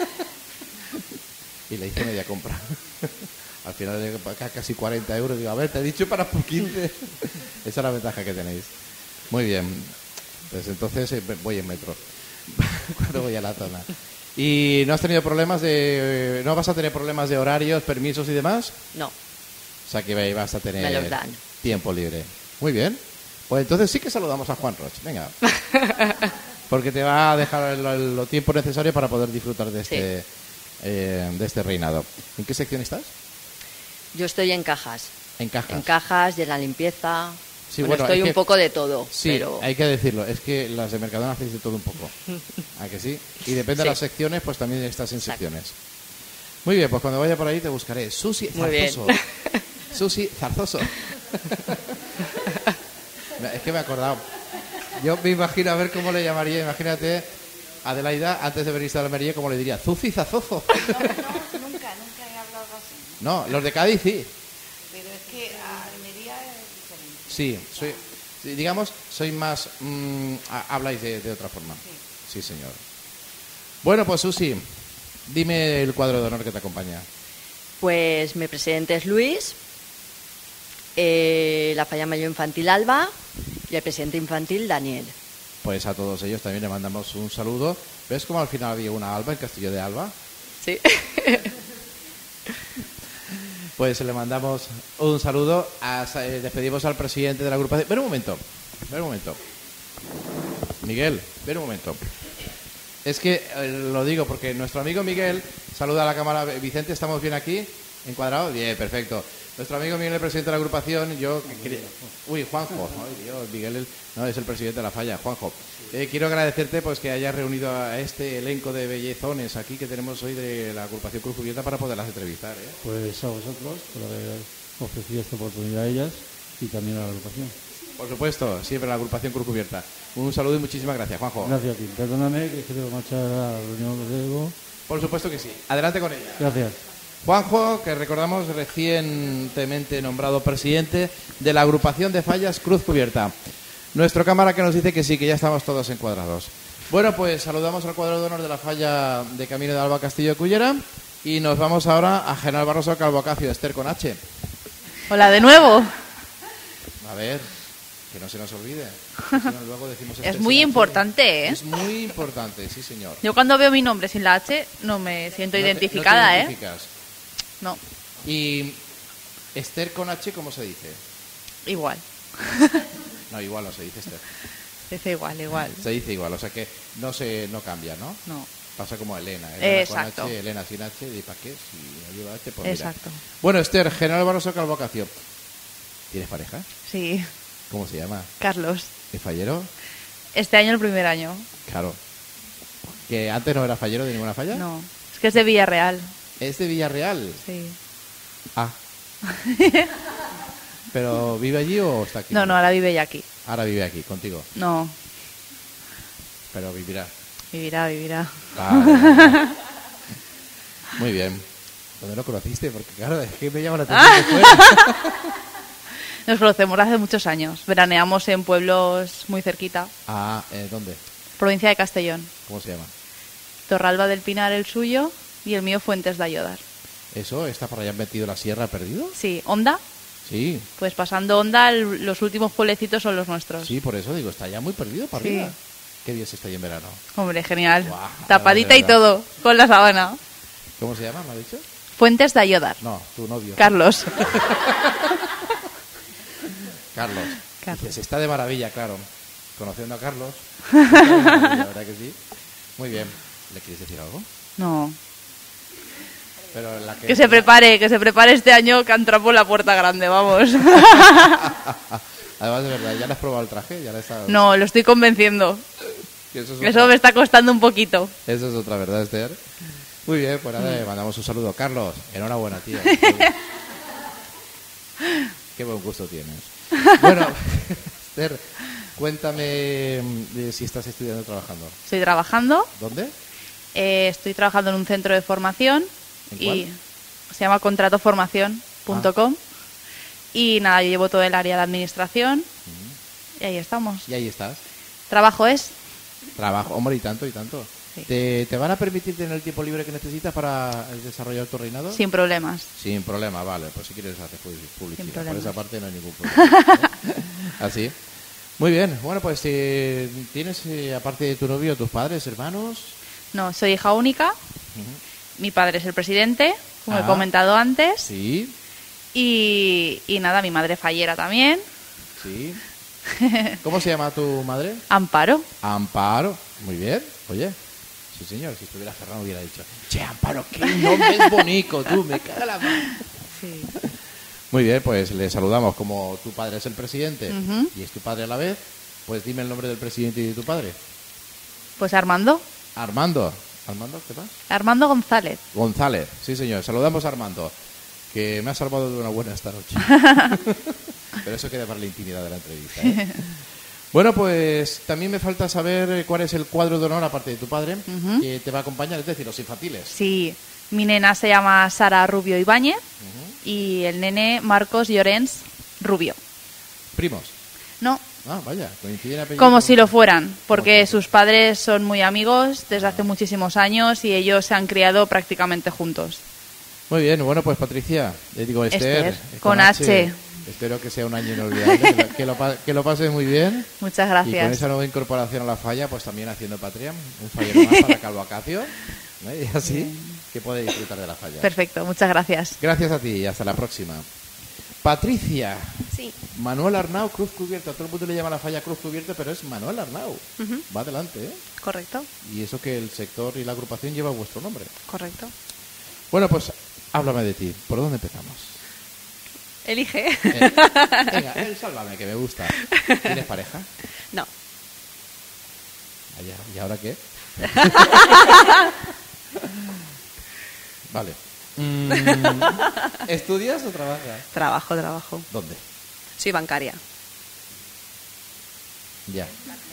Y le hice media compra. Al final de casi cuarenta euros, digo, a ver, te he dicho para por quince. Esa es la ventaja que tenéis. Muy bien. Pues entonces eh, voy en metro. Cuando voy a la zona. ¿Y no has tenido problemas de... no vas a tener problemas de horarios, permisos y demás? No, O sea que vas a tener Me los dan. tiempo libre. Muy bien. Pues entonces sí que saludamos a Juan Roch. Venga. Porque te va a dejar el, el- lo tiempo necesario para poder disfrutar de este, eh, de este reinado. ¿En qué sección estás? yo estoy en cajas. En cajas. En cajas, de la limpieza. Sí, bueno, bueno, estoy es un que- poco de todo, Sí, pero hay que decirlo. Es que las de Mercadona hacéis de todo un poco. ¿A que sí? Y depende de Sí. las secciones, pues también estás en Exacto. secciones. Muy bien, pues cuando vaya por ahí te buscaré. Susi Muy bien. Zarzoso. Susi Zarzoso. Es que me he acordado. Yo me imagino a ver cómo le llamaría. Imagínate, Adelaida, antes de venirse a la Almería, ¿cómo le diría? Zuzi Zazozo. Nunca, nunca he hablado así. No, los de Cádiz sí. Pero es que Almería es diferente. Sí, soy, sí, digamos, soy más... mm, ha- habláis de, de otra forma. Sí, señor. Bueno, pues Susi, dime el cuadro de honor que te acompaña. pues mi presidente es Luis, eh, la falla mayor infantil Alba y el presidente infantil Daniel. Pues a todos ellos también le mandamos un saludo. ¿Ves cómo al final había una Alba, el Castillo de Alba? Sí. Pues le mandamos un saludo. A, eh, despedimos al presidente de la agrupación. Ven un momento, ven un momento. Miguel, ven un momento. Es que eh, lo digo porque nuestro amigo Miguel saluda a la cámara. Vicente, ¿estamos bien aquí? ¿Encuadrado? Bien, perfecto. Nuestro amigo Miguel, el presidente de la agrupación, yo... quería- Uy, Juanjo. Ay, Dios, Miguel el- no es el presidente de la falla, Juanjo. Eh, quiero agradecerte pues que hayas reunido a este elenco de bellezones aquí que tenemos hoy de la agrupación Cruz Cubierta para poderlas entrevistar. ¿eh? Pues a vosotros por haber ofrecido esta oportunidad a ellas y también a la agrupación. Por supuesto, siempre la agrupación Cruz Cubierta. Un saludo y muchísimas gracias, Juanjo. Gracias a ti. Perdóname que quiero marchar a la reunión de luego. Por supuesto que sí. Adelante con ella. Gracias. Juanjo, que recordamos recientemente nombrado presidente de la agrupación de fallas Cruz Cubierta. Nuestro cámara que nos dice que sí, que ya estamos todos encuadrados. Bueno, pues saludamos al cuadro de honor de la falla de Camino de Alba Castillo de Cullera y nos vamos ahora a General Barroso Calvocacio, Esther con H. Hola de nuevo. A ver, que no se nos olvide. Si no, luego decimos Esther Es muy sin H. importante, ¿eh? Es muy importante, sí señor. Yo cuando veo mi nombre sin la H no me siento No te- identificada, no te ¿eh? identificas. No, Y Esther con H, ¿cómo se dice? igual. No, igual no se dice Esther. Se dice igual, igual. Se dice igual, o sea que no se no cambia, ¿no? No. Pasa como Elena. Elena Exacto. con H, Elena sin H, ¿y para qué? Si no lleva H, pues mira. Exacto. Bueno, Esther, General Barroso Calvocacio. ¿Tienes pareja? Sí, ¿Cómo se llama? Carlos. ¿Es fallero? Este año el primer año. Claro. ¿Que antes no era fallero de ninguna falla? No, es que es de Villarreal. ¿Es de Villarreal? Sí. Ah. ¿Pero vive allí o está aquí? No, no, ahora vive ya aquí. Ahora vive aquí, contigo. No, Pero vivirá. vivirá, vivirá. Vale, vale. Muy bien. ¿Dónde lo conociste? Porque claro, es que me llama la atención de fuera. Nos conocemos hace muchos años. Veraneamos en pueblos muy cerquita. Ah, ¿eh, ¿dónde? Provincia de Castellón. ¿Cómo se llama? Torralba del Pinar el suyo y el mío Fuentes de Ayodar. ¿Eso? ¿Está por allá metido la sierra perdido? Sí, Onda. Sí. Pues pasando Onda, el- los últimos pueblecitos son los nuestros. Sí, por eso digo, está ya muy perdido para Sí. arriba. ¿Qué día se está ahí en verano? Hombre, genial. Guau, Tapadita de y verdad. todo, con la sábana. ¿Cómo se llama, me ha dicho? Fuentes de Ayodar. No, tu novio. Carlos. Carlos. Carlos. Dices, está de maravilla, claro. Conociendo a Carlos. Está de maravilla, ¿verdad que sí? Muy bien. ¿Le quieres decir algo? No. Pero la que... Que se prepare, que se prepare este año que ha entrado por la puerta grande, vamos. Además, de verdad, ¿ya le has probado el traje? ¿Ya le has... No, lo estoy convenciendo. Que Eso, es Eso otra- me está costando un poquito. Eso es otra verdad, Esther. Muy bien, pues nada, le mandamos un saludo. Carlos, enhorabuena, tío. Qué buen gusto tienes. Bueno, Esther, cuéntame mm, si estás estudiando o trabajando. Estoy trabajando, ¿Dónde? eh, estoy trabajando en un centro de formación ¿En y cuál? se llama contratoformación punto com y nada, yo llevo todo el área de administración y ahí estamos. Y ahí estás. Trabajo es, Trabajo, hombre, y tanto, y tanto. Sí. ¿Te, ¿Te van a permitir tener el tiempo libre que necesitas para desarrollar tu reinado? sin problemas. Sin problema, vale. Pues si quieres hacer pu- publicidad. Sin Por problemas. esa parte no hay ningún problema. ¿eh? Así. Muy bien. Bueno, pues eh, ¿tienes, eh, aparte de tu novio, tus padres, hermanos? No, soy hija única, mi padre es el presidente, como Ah. he comentado antes, Sí, y, y nada, mi madre fallera también, sí. ¿Cómo se llama tu madre? Amparo. Amparo. Muy bien. Oye, sí señor, si estuviera Ferran hubiera dicho, che, Amparo, qué nombre es bonito, tú, me caga la mano. Sí. Muy bien, pues le saludamos. Como tu padre es el presidente Ujú. y es tu padre a la vez, pues dime el nombre del presidente y de tu padre. Pues Armando, Armando. ¿Armando qué pasa? Armando González. González, sí señor. Saludamos a Armando, que me ha salvado de una buena esta noche. Pero eso queda para la intimidad de la entrevista, ¿eh? Bueno, pues también me falta saber eh, cuál es el cuadro de honor, aparte de tu padre, Ujú. que te va a acompañar, es decir, los infantiles. Sí, mi nena se llama Sara Rubio Ibáñez y el nene Marcos Llorens Rubio. Primos. No, Ah, vaya, coinciden apellidos. como si lo fueran, porque sus padres son muy amigos desde hace muchísimos años y ellos se han criado prácticamente juntos. Muy bien, bueno, pues Patricia, le digo Esther, Esther, eh, con H. Espero que sea un año inolvidable, que lo, que lo, pa- que lo pases muy bien. Muchas Y con gracias. esa nueva incorporación a la falla, pues también haciendo Patria, un fallero más para Calvo Acacio, ¿no? Y así que puede disfrutar de la falla. Perfecto, muchas gracias. Gracias a ti y hasta la próxima. Patricia, Sí. Manuel Arnau, Cruz Cubierta. Todo el mundo le llama a la falla Cruz Cubierta, pero es Manuel Arnau. Ujú. Va adelante, ¿eh? Correcto, Y eso que el sector y la agrupación lleva vuestro nombre. correcto. Bueno, pues háblame de ti. ¿Por dónde empezamos? Elige. Eh, venga, el sálvame, que me gusta. ¿Tienes pareja? No. Allá, ¿y ahora qué? Vale. Mm, ¿Estudias o trabajas? Trabajo, trabajo. ¿Dónde? Soy bancaria. Ya.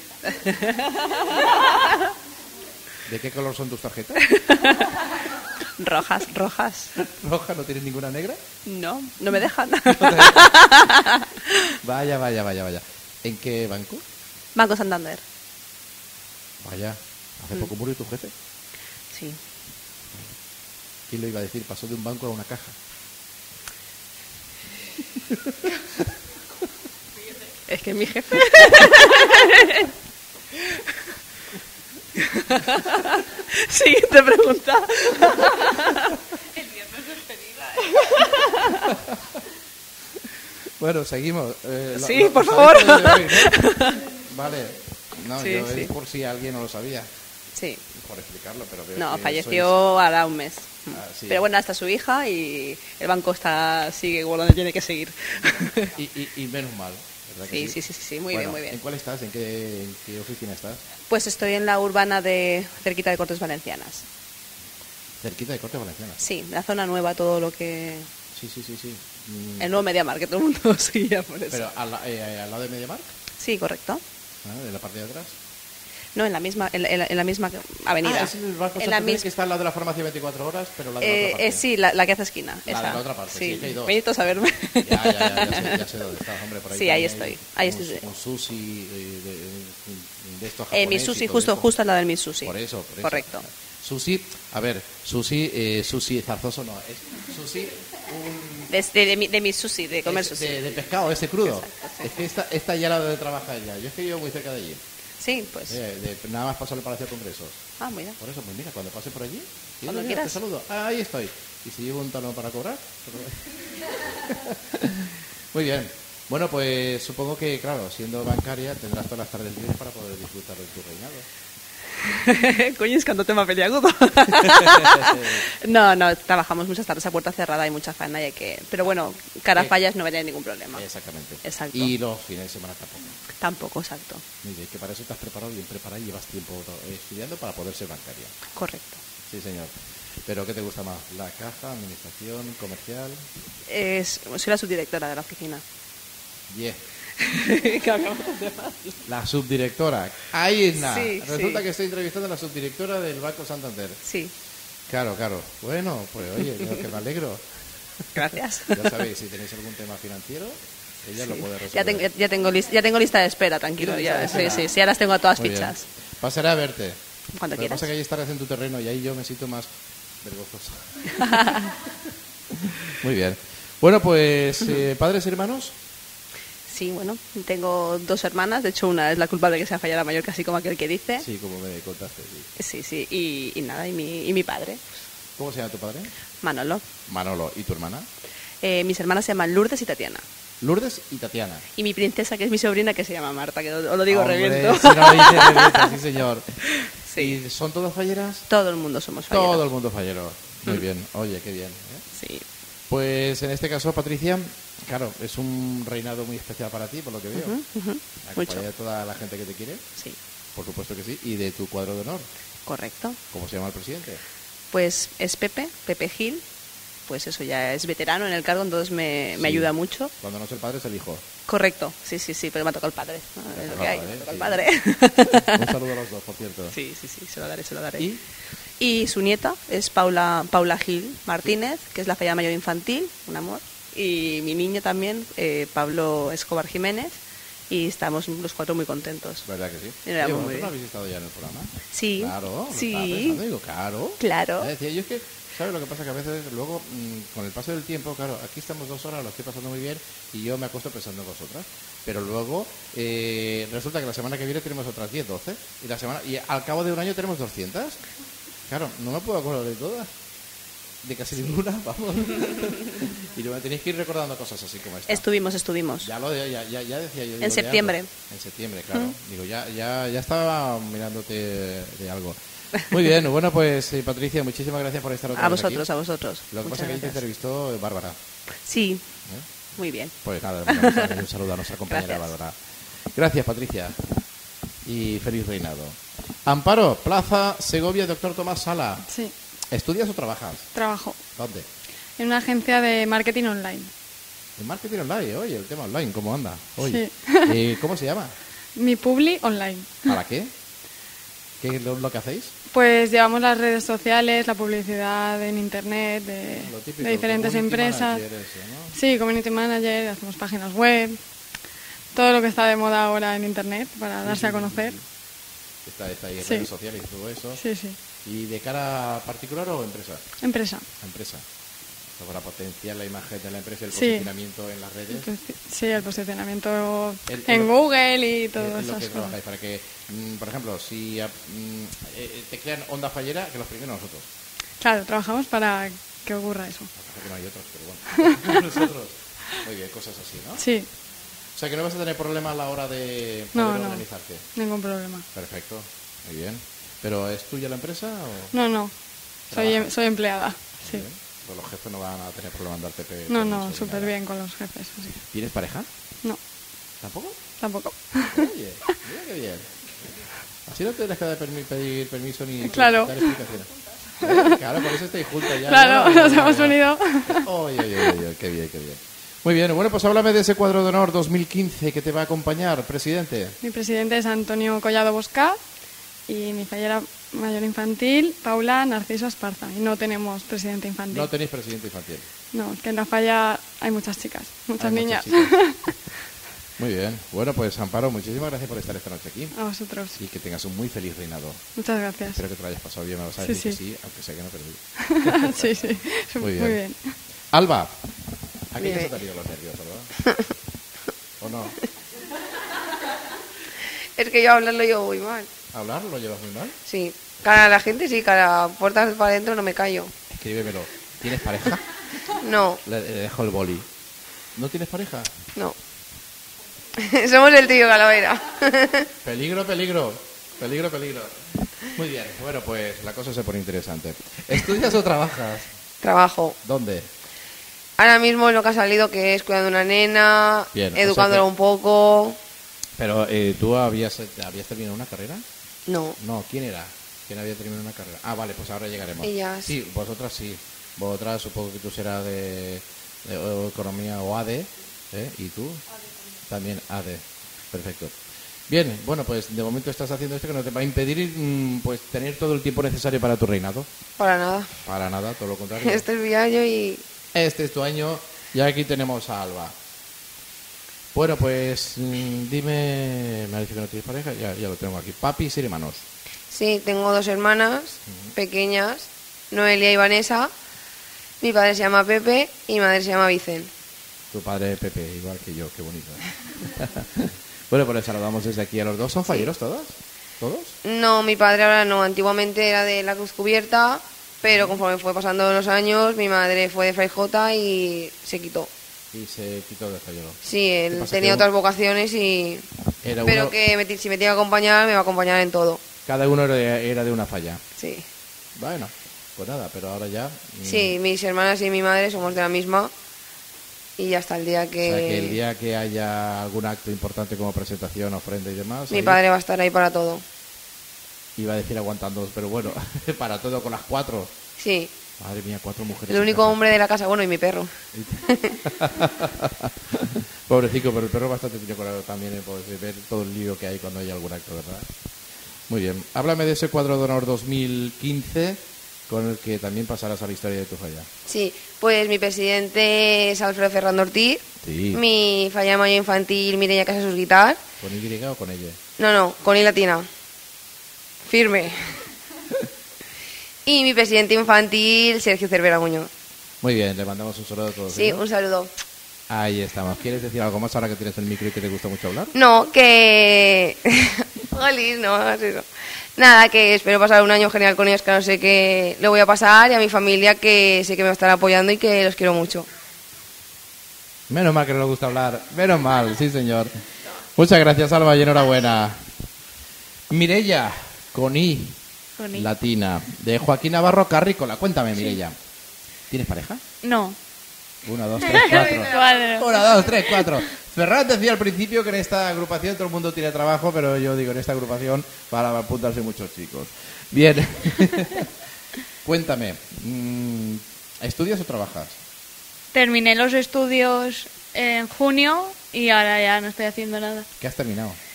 ¿De qué color son tus tarjetas? Rojas, rojas. ¿Roja? ¿No tienes ninguna negra? No, no me dejan. Vaya, vaya, vaya, vaya. ¿En qué banco? Banco Santander. Vaya, hace poco murió tu jefe. Sí. ¿Quién lo iba a decir? Pasó de un banco a una caja. Es que mi jefe... Siguiente pregunta. El viernes despedida, ¿eh? Bueno, seguimos. Eh, sí, lo, lo, por lo favor. De hoy, ¿no? Vale. No, Sí, yo sí. es por si alguien no lo sabía. Sí. Por explicarlo, pero veo No, que falleció sois- hará un mes. Ah, sí. Pero bueno, hasta su hija y el banco está sigue igual donde tiene que seguir. Y, y, y menos mal, ¿verdad que Sí, sí, sí, sí, sí, muy Bueno, bien, muy bien. ¿En cuál estás? ¿En qué, en qué oficina estás? Pues estoy en la urbana de cerquita de Cortes Valencianas. Cerquita de Cortes Valencianas. Sí, la zona nueva, todo lo que... Sí, sí, sí, sí. Mm, El nuevo MediaMarkt, que todo el mundo seguía por eso. Pero al, la- eh, al lado de MediaMarkt, Sí, correcto. ¿ah? De la parte de atrás. No, en la misma, en, la- en la- en la misma avenida. Ah, es el Banco en la Santander mis- que está al lado de la farmacia veinticuatro horas, pero la de la eh, otra parte. eh, sí, la, la que hace esquina. La esa. de la otra parte, sí, que hay dos. Venid a verme. Ya, ya, ya, ya, sé, ya sé dónde estás, hombre, por ahí. Sí, ahí también estoy, ahí con- estoy. Con sushi eh, de, de estos Eh, japoneses mi y sushi, todo justo, eso. justo al lado del mi sushi. Por eso, por eso. Correcto. Sushi, a ver, sushi, eh, sushi zarzoso no, es sushi un... De, de, de mi, de mi sushi, de comer es sushi. de, de pescado, ese crudo. Exacto, sí. Es que esta, esta ya la de trabajar ya. Yo es que vivo muy cerca de allí. Sí, pues. Eh, de- nada más paso al Palacio de Congresos. Ah, mira. Por eso, pues mira, cuando pase por allí, Cuando mira, quieras. te saludo. Ah, ahí estoy. Y si llevo un talón para cobrar. Muy bien. Bueno, pues supongo que, claro, siendo bancaria tendrás todas las tardes libres para poder disfrutar de tu reinado. Coño, es cuando tema peliagudo. no, no, trabajamos muchas tardes a puerta cerrada, hay mucha faena y hay que... Pero bueno, cara a Eh, fallas no va a tener ningún problema. Exactamente. Exacto. Y los fines de semana tampoco. Tampoco, exacto. Muy bien, que para eso te has preparado bien preparado y llevas tiempo eh, estudiando para poder ser bancaria. Correcto. Sí, señor. ¿Pero qué te gusta más? ¿La caja, administración, comercial? Es, soy la subdirectora de la oficina. Yeah. Que acabamos de hablar. La subdirectora. Ahí es nada. Sí, Resulta sí. que estoy entrevistando a la subdirectora del Banco Santander. Sí. Claro, claro. Bueno, pues oye, yo que me alegro. Gracias. Ya sabéis, si tenéis algún tema financiero, ella lo Sí. puede resolver. Ya, tengo, ya, tengo lis- ya tengo lista de espera, tranquilo. ¿Tienes Ya, lista de sí, espera? sí, sí, ya las tengo a todas Muy bien. fichas. Pasaré a verte. Cuando Lo que quieras. pasa es que ahí estarás en tu terreno y ahí yo me siento más vergonzoso. Muy bien. Bueno, pues, eh, ¿padres y hermanos? Sí, bueno, tengo dos hermanas. De hecho, una es la culpable de que sea fallada mayor, casi como aquel que dice. Sí, como me contaste. Sí. Sí, sí. Y, y nada, y mi, y mi padre, ¿Cómo se llama tu padre? Manolo. Manolo. ¿Y tu hermana? Eh, mis hermanas se llaman Lourdes y Tatiana. Lourdes y Tatiana. Y mi princesa, que es mi sobrina, que se llama Marta, que os lo digo Hombre, reviento. si no lo dice, revienta, sí, señor. ¿Y son todas falleras? Todo el mundo somos falleros. Todo el mundo fallero. Muy Mm. bien. Oye, qué bien. ¿eh? Sí. Pues en este caso, Patricia, claro, es un reinado muy especial para ti, por lo que veo. Ujú, ujú. Acompañada Mucho. de toda la gente que te quiere. Sí. Por supuesto que sí. Y de tu cuadro de honor. Correcto. ¿Cómo se llama el presidente? Pues es Pepe, Pepe Gil. Pues eso, ya es veterano en el cargo, entonces me, me Sí. ayuda mucho. Cuando no es el padre, es el hijo. Correcto, sí, sí, sí, pero me ha tocado el padre. ¿no? Es lo que hay, me ha tocado el sí. padre. Un saludo a los dos, por cierto. Sí, sí, sí, se lo daré, se lo daré. ¿Y? Y su nieta es Paula, Paula Gil Martínez, que es la fallada mayor infantil, un amor. Y mi niño también, eh, Pablo Escobar Jiménez. Y estamos los cuatro muy contentos. ¿Verdad que sí? Y lo Oye, llevamos ¿vosotros muy no bien. habéis estado ya en el programa? Sí. Claro, lo Sí. estaba pensando, digo, claro. Claro. Ya decía, yo es que, ¿sabes lo que pasa? Que a veces luego, mmm, con el paso del tiempo, claro, aquí estamos dos horas, lo estoy pasando muy bien y yo me acuesto pensando en vosotras. Pero luego eh, resulta que la semana que viene tenemos otras diez, doce y la semana y al cabo de un año tenemos doscientas. Claro, no me puedo acordar de todas. De casi ninguna, vamos. Y me tenéis que ir recordando cosas así como esta. Estuvimos, estuvimos. Ya lo de- ya, ya, ya decía yo. digo, En de septiembre. algo. En septiembre, claro. Mm. Digo, ya, ya, ya estaba mirándote de algo. Muy bien, bueno, pues eh, Patricia, muchísimas gracias por estar otra A vez vosotros, aquí. a vosotros. Lo que Muchas pasa es que ahí te gracias. entrevistó eh, Bárbara. Sí, ¿eh? muy bien. Pues nada, le mandamos un saludo a nuestra compañera Gracias. Bárbara. Gracias, Patricia. Y feliz reinado. Amparo, Plaza Segovia, doctor Tomás Sala. Sí, ¿Estudias o trabajas? trabajo ¿Dónde? en una agencia de marketing online. En marketing online, oye, el tema online, ¿cómo anda? Oye. Sí. Eh, ¿Cómo se llama? Mi publi online. ¿Para qué? ¿Qué es lo, lo que hacéis? Pues llevamos las redes sociales, la publicidad en internet de, Lo típico, de diferentes community empresas. manager eso, ¿no? Sí, community manager, hacemos páginas web, todo lo que está de moda ahora en internet para darse a conocer. Está, está ahí en Sí. redes sociales y todo eso. Sí, sí. ¿Y de cara a particular o empresa? Empresa. Empresa. O sea, para potenciar la imagen de la empresa y el Sí. posicionamiento en las redes. Sí, el posicionamiento El- en el- Google y todo Es lo esas que cosas. trabajáis para que, mm, por ejemplo, si ah, mm, eh, te crean Onda Fallera, que los primero nosotros. Claro, trabajamos para que ocurra eso. Pasa que no hay otros, pero bueno. Nosotros. Muy bien, cosas así, ¿no? Sí, O sea, que no vas a tener problema a la hora de poder No, no. organizarte. ningún problema. Perfecto, muy bien. ¿Pero es tuya la empresa o...? No, no, soy, ¿Trabajas? soy empleada. Sí. Bien. Pues los jefes no van a tener problema en darte pe- No, permiso no, ni súper nada. bien con los jefes. Así. ¿Tienes pareja? No, ¿Tampoco? tampoco. Oye, mira qué bien. Así no tienes que dar permi- pedir permiso ni Claro. dar explicaciones. ¿Eh? Claro, por eso estáis juntas ya. Claro, ¿no? nos hemos unido. Oye, oye, oye, oye, qué bien, qué bien. Muy bien, bueno, pues háblame de ese cuadro de honor dos mil quince que te va a acompañar, presidente. Mi presidente es Antonio Collado Bosca y mi fallera mayor infantil, Paula Narciso Esparza. Y no tenemos presidente infantil. No tenéis presidente infantil. No, que en la falla hay muchas chicas, muchas Hay niñas. muchas chicas. Muy bien. Bueno, pues Amparo, muchísimas gracias por estar esta noche aquí. A vosotros. Y que tengas un muy feliz reinado. Muchas gracias. Espero que te lo hayas pasado bien. Me vas a Sí, decir sí. que sí, aunque sé que no, pero sí, sí. Muy bien. Muy bien. Alba, aquí Dime. ya se te han ido los nervios, ¿verdad? ¿O no? Es que yo hablarlo yo muy mal. ¿Hablar lo llevas muy mal? Sí. Cara a la gente sí, cara a puertas para adentro no me callo. Escríbemelo. ¿Tienes pareja? No, Le, le dejo el boli. ¿No tienes pareja? no. Somos el tío Calavera. Peligro, peligro. Peligro, peligro. Muy bien. Bueno, pues la cosa se pone interesante. ¿Estudias o trabajas? Trabajo. ¿Dónde? Ahora mismo lo que ha salido que es cuidando a una nena, Bien, o sea educándola que- un poco. Pero, eh, ¿tú habías, habías terminado una carrera? No. No, ¿quién era? ¿Quién había terminado una carrera? Ah, vale, pues ahora llegaremos. Ellas. Sí, vosotras sí. Vosotras supongo que tú serás de, de o economía o A D, ¿eh? ¿Y tú? También A D. Perfecto. Bien, bueno, pues de momento estás haciendo esto que no te va a impedir mm, pues tener todo el tiempo necesario para tu reinado. Para nada. Para nada, todo lo contrario. Este es mi año y Este es tu año y aquí tenemos a Alba. Bueno, pues mm, dime, me ha dicho que no tienes pareja, ya, ya lo tengo aquí. Papi y hermanos. sí, tengo dos hermanas pequeñas, Noelia y Vanessa. Mi padre se llama Pepe y mi madre se llama Vicen. Tu padre Pepe, igual que yo, qué bonito. Bueno, pues les saludamos desde aquí a los dos. ¿Son falleros todas? ¿Todos? No, mi padre ahora no. Antiguamente era de la Cruz Cubierta, pero conforme fue pasando los años, mi madre fue de Fray Jota y se quitó. Y se quitó de fallero. Sí, ¿Qué él pasa? tenía Que otras uno- vocaciones y... Era Pero uno- que me ti- si me tiene que acompañar, me va a acompañar en todo. Cada uno era, era de una falla. Sí. Bueno, pues nada, pero ahora ya... mm, Sí, mis hermanas y mi madre somos de la misma y hasta el día que... O sea, que el día que haya algún acto importante como presentación, ofrenda y demás... Mi ahí padre va a estar ahí para todo. Iba a decir aguantando, pero bueno, para todo con las cuatro. Sí. Madre mía, cuatro mujeres. El en único casa. hombre de la casa, bueno, y mi perro. Pobrecito, pero el perro bastante tiene colorado también, eh, pues, de ver todo el lío que hay cuando hay algún acto, ¿verdad? Muy bien. Háblame de ese cuadro de honor dos mil quince con el que también pasarás a la historia de tu falla. Sí, pues mi presidente es Alfredo Ferrando Ortiz. Sí. Mi falla mayor infantil, Mireia Casas Guitar. ¿Con Y o con ella? No, no, con I latina. Firme. Y mi presidente infantil, Sergio Cervera Muñoz. Muy bien, le mandamos un saludo a todos. Sí, ellos. un saludo. Ahí estamos. ¿Quieres decir algo más ahora que tienes el micro y que te gusta mucho hablar? No, que... Jolín, no hagas eso. Nada, que espero pasar un año genial con ellos, que no sé qué lo voy a pasar, y a mi familia, que sé que me estará apoyando y que los quiero mucho. Menos mal que no le gusta hablar. Menos mal, sí, señor. Muchas gracias, Alba, y enhorabuena. Mireia, con I, Con I. latina, de Joaquín Navarro Carrícola. Cuéntame, Mireia. ¿Tienes pareja? No. Una, dos, tres, cuatro. Cuatro. Una, dos, tres, cuatro. Ferran decía al principio que en esta agrupación todo el mundo tiene trabajo, pero yo digo, en esta agrupación para apuntarse muchos chicos. Bien. Cuéntame, mm, ¿estudias o trabajas? Terminé los estudios en junio y ahora ya no estoy haciendo nada. ¿Qué has terminado?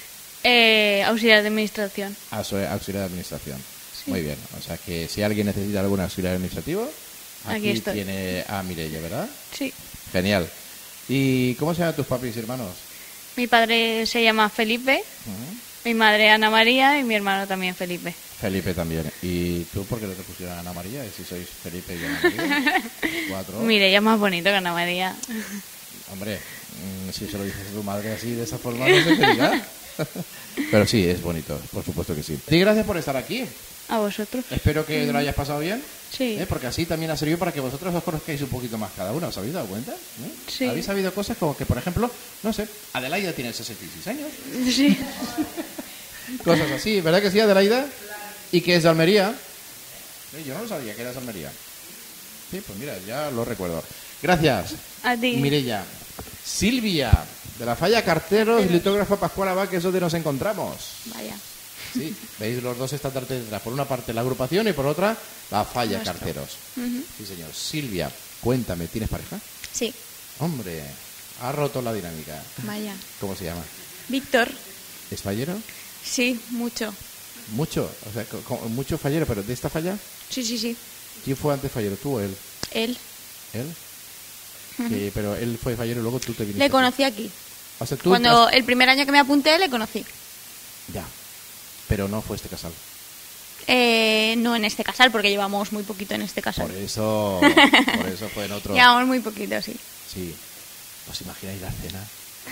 Eh, auxiliar de administración. Auxiliar auxiliar de administración. Sí. Muy bien. O sea que si alguien necesita algún auxiliar administrativo, Aquí aquí estoy. tiene a Mireia, ¿verdad? Sí. Genial. ¿Y cómo se llaman tus papis y hermanos? Mi padre se llama Felipe, Ujú. mi madre Ana María y mi hermano también Felipe. Felipe también. ¿Y tú por qué no te pusieron Ana María? ¿Y si sois Felipe y Ana María? Cuatro. Mire, ella es más bonito que Ana María. Hombre, mm, si se lo dices a tu madre así, de esa forma, no sé qué diga. Pero sí, es bonito, por supuesto que sí. Y gracias por estar aquí. A vosotros. Espero que te lo hayas pasado bien. Sí. ¿eh? Porque así también ha servido para que vosotros os conozcáis un poquito más cada uno. ¿Os habéis dado cuenta? ¿Eh? Sí. ¿Habéis sabido cosas como que, por ejemplo, no sé, Adelaida tiene sesenta y seis años? Sí. Cosas así, ¿verdad que sí, Adelaida? ¿Y que es de Almería? Eh, Yo no lo sabía que eras de Almería. Sí, pues mira, ya lo recuerdo. Gracias. A ti. Mireia. Silvia, de la Falla Carteros, litógrafa Pascual Abad, que es donde nos encontramos. Vaya. Sí, veis los dos esta tarde detrás. Por una parte la agrupación y por otra la Falla Nuestro. Carteros. Ujú. Sí, señor. Silvia, cuéntame, ¿tienes pareja? Sí. Hombre, ha roto la dinámica. Vaya. ¿Cómo se llama? Víctor. ¿Es fallero? Sí, mucho. Mucho, o sea, co- co- mucho fallero, pero ¿de esta falla? Sí, sí, sí. ¿Quién fue antes fallero, tú o él? Él. ¿Él? Ujú. Sí, pero él fue fallero y luego tú te viniste. Le aquí. conocí aquí. O sea, tú Cuando has- el primer año que me apunté, le conocí. Ya, pero no fue este casal. Eh, no en este casal, porque llevamos muy poquito en este casal. Por eso, por eso fue en otro. Llevamos muy poquito, sí. Sí. ¿Os imagináis la cena?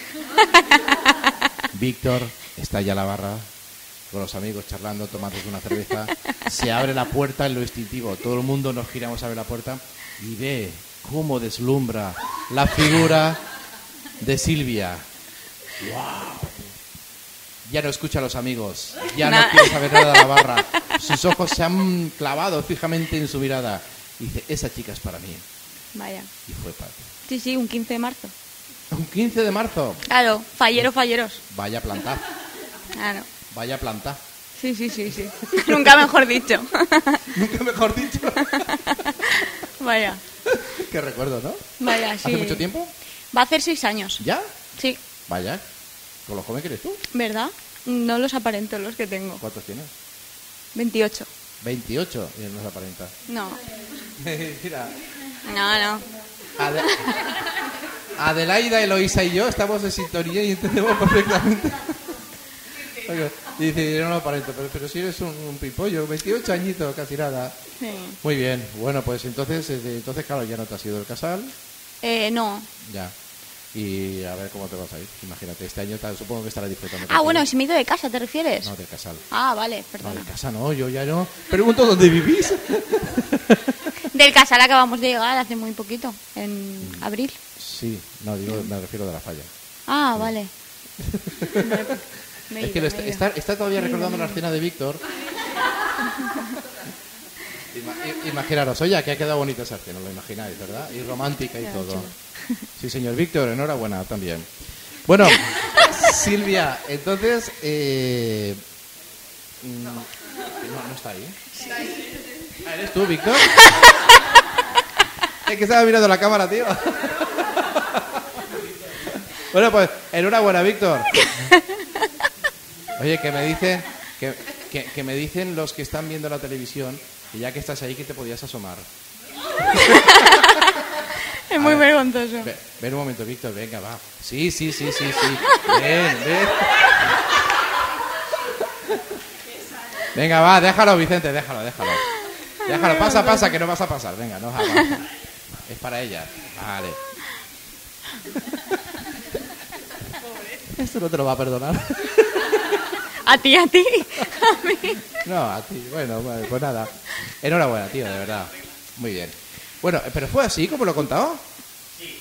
Víctor está ya a la barra con los amigos charlando, tomándose una cerveza. Se abre la puerta en lo instintivo. Todo el mundo nos giramos a ver la puerta y ve cómo deslumbra la figura de Silvia. ¡Wow! Ya no escucha a los amigos, ya no Nah. quiere saber nada de la barra. Sus ojos se han clavado fijamente en su mirada. Y dice, esa chica es para mí. Vaya. Y fue para ti. Sí, sí, un quince de marzo. Un quince de marzo. Claro, fallero, falleros. Vaya planta, Claro. vaya planta. Sí, sí, sí, sí. Nunca mejor dicho. Nunca mejor dicho. Vaya. Qué recuerdo, ¿no? Vaya, sí. ¿Hace mucho tiempo? Va a hacer seis años. ¿Ya? Sí. Vaya. ¿Con lo joven que eres tú? ¿Verdad? No los aparento los que tengo. ¿Cuántos tienes? veintiocho. veintiocho. Y él no se aparenta. No. Mira. No, no. Ade- Adelaida, Eloísa y yo estamos en sintonía y entendemos perfectamente. Oye, y dice, yo no lo aparento, pero, pero si eres un, un pipollo, veintiocho añitos, casi nada. Sí. Muy bien. Bueno, pues entonces, eh, entonces claro, ya no te has ido del casal. Eh, no. Ya. Y a ver cómo te vas a ir. Imagínate, este año tal, supongo que estarás disfrutando. Ah, contigo. bueno, si me he ido de casa, ¿te refieres? No, del casal. Ah, vale, No, perdona. de casa no, yo ya no. Pregunto dónde vivís. Del casal acabamos de llegar hace muy poquito, en abril. Sí, no, digo, me refiero de la falla. Ah, vale. Me he Es ido, que lo me está, he ido. está, está todavía Me he ido, recordando me he la ido. escena de Víctor. Ima- i- Imaginaros, oye, que ha quedado bonita esa escena, lo imagináis, ¿verdad? Y romántica y Ya, todo. chulo. Sí, señor Víctor, enhorabuena también. Bueno, Silvia, entonces... Eh, mm, no, no está ahí. Ah, ¿eres tú, Víctor? Es que estaba mirando la cámara, tío. Bueno, pues, enhorabuena, Víctor. Oye, que me dicen que, que, que me dicen los que están viendo la televisión que ya que estás ahí que te podías asomar. Es A muy ver, vergonzoso. Ve- ven un momento, Víctor, venga, va. Sí, sí, sí, sí, sí. Ven, ven. Venga, va, déjalo, Vicente, déjalo, déjalo. Déjalo, pasa, pasa, que no vas a pasar. Venga, no vas a pasar. Es para ella. Vale. Esto no te lo va a perdonar. A ti, a ti. A mí. No, a ti. Bueno, vale, pues nada. Enhorabuena, tío, de verdad. Muy bien. Bueno, pero ¿fue así como lo he contado? Sí.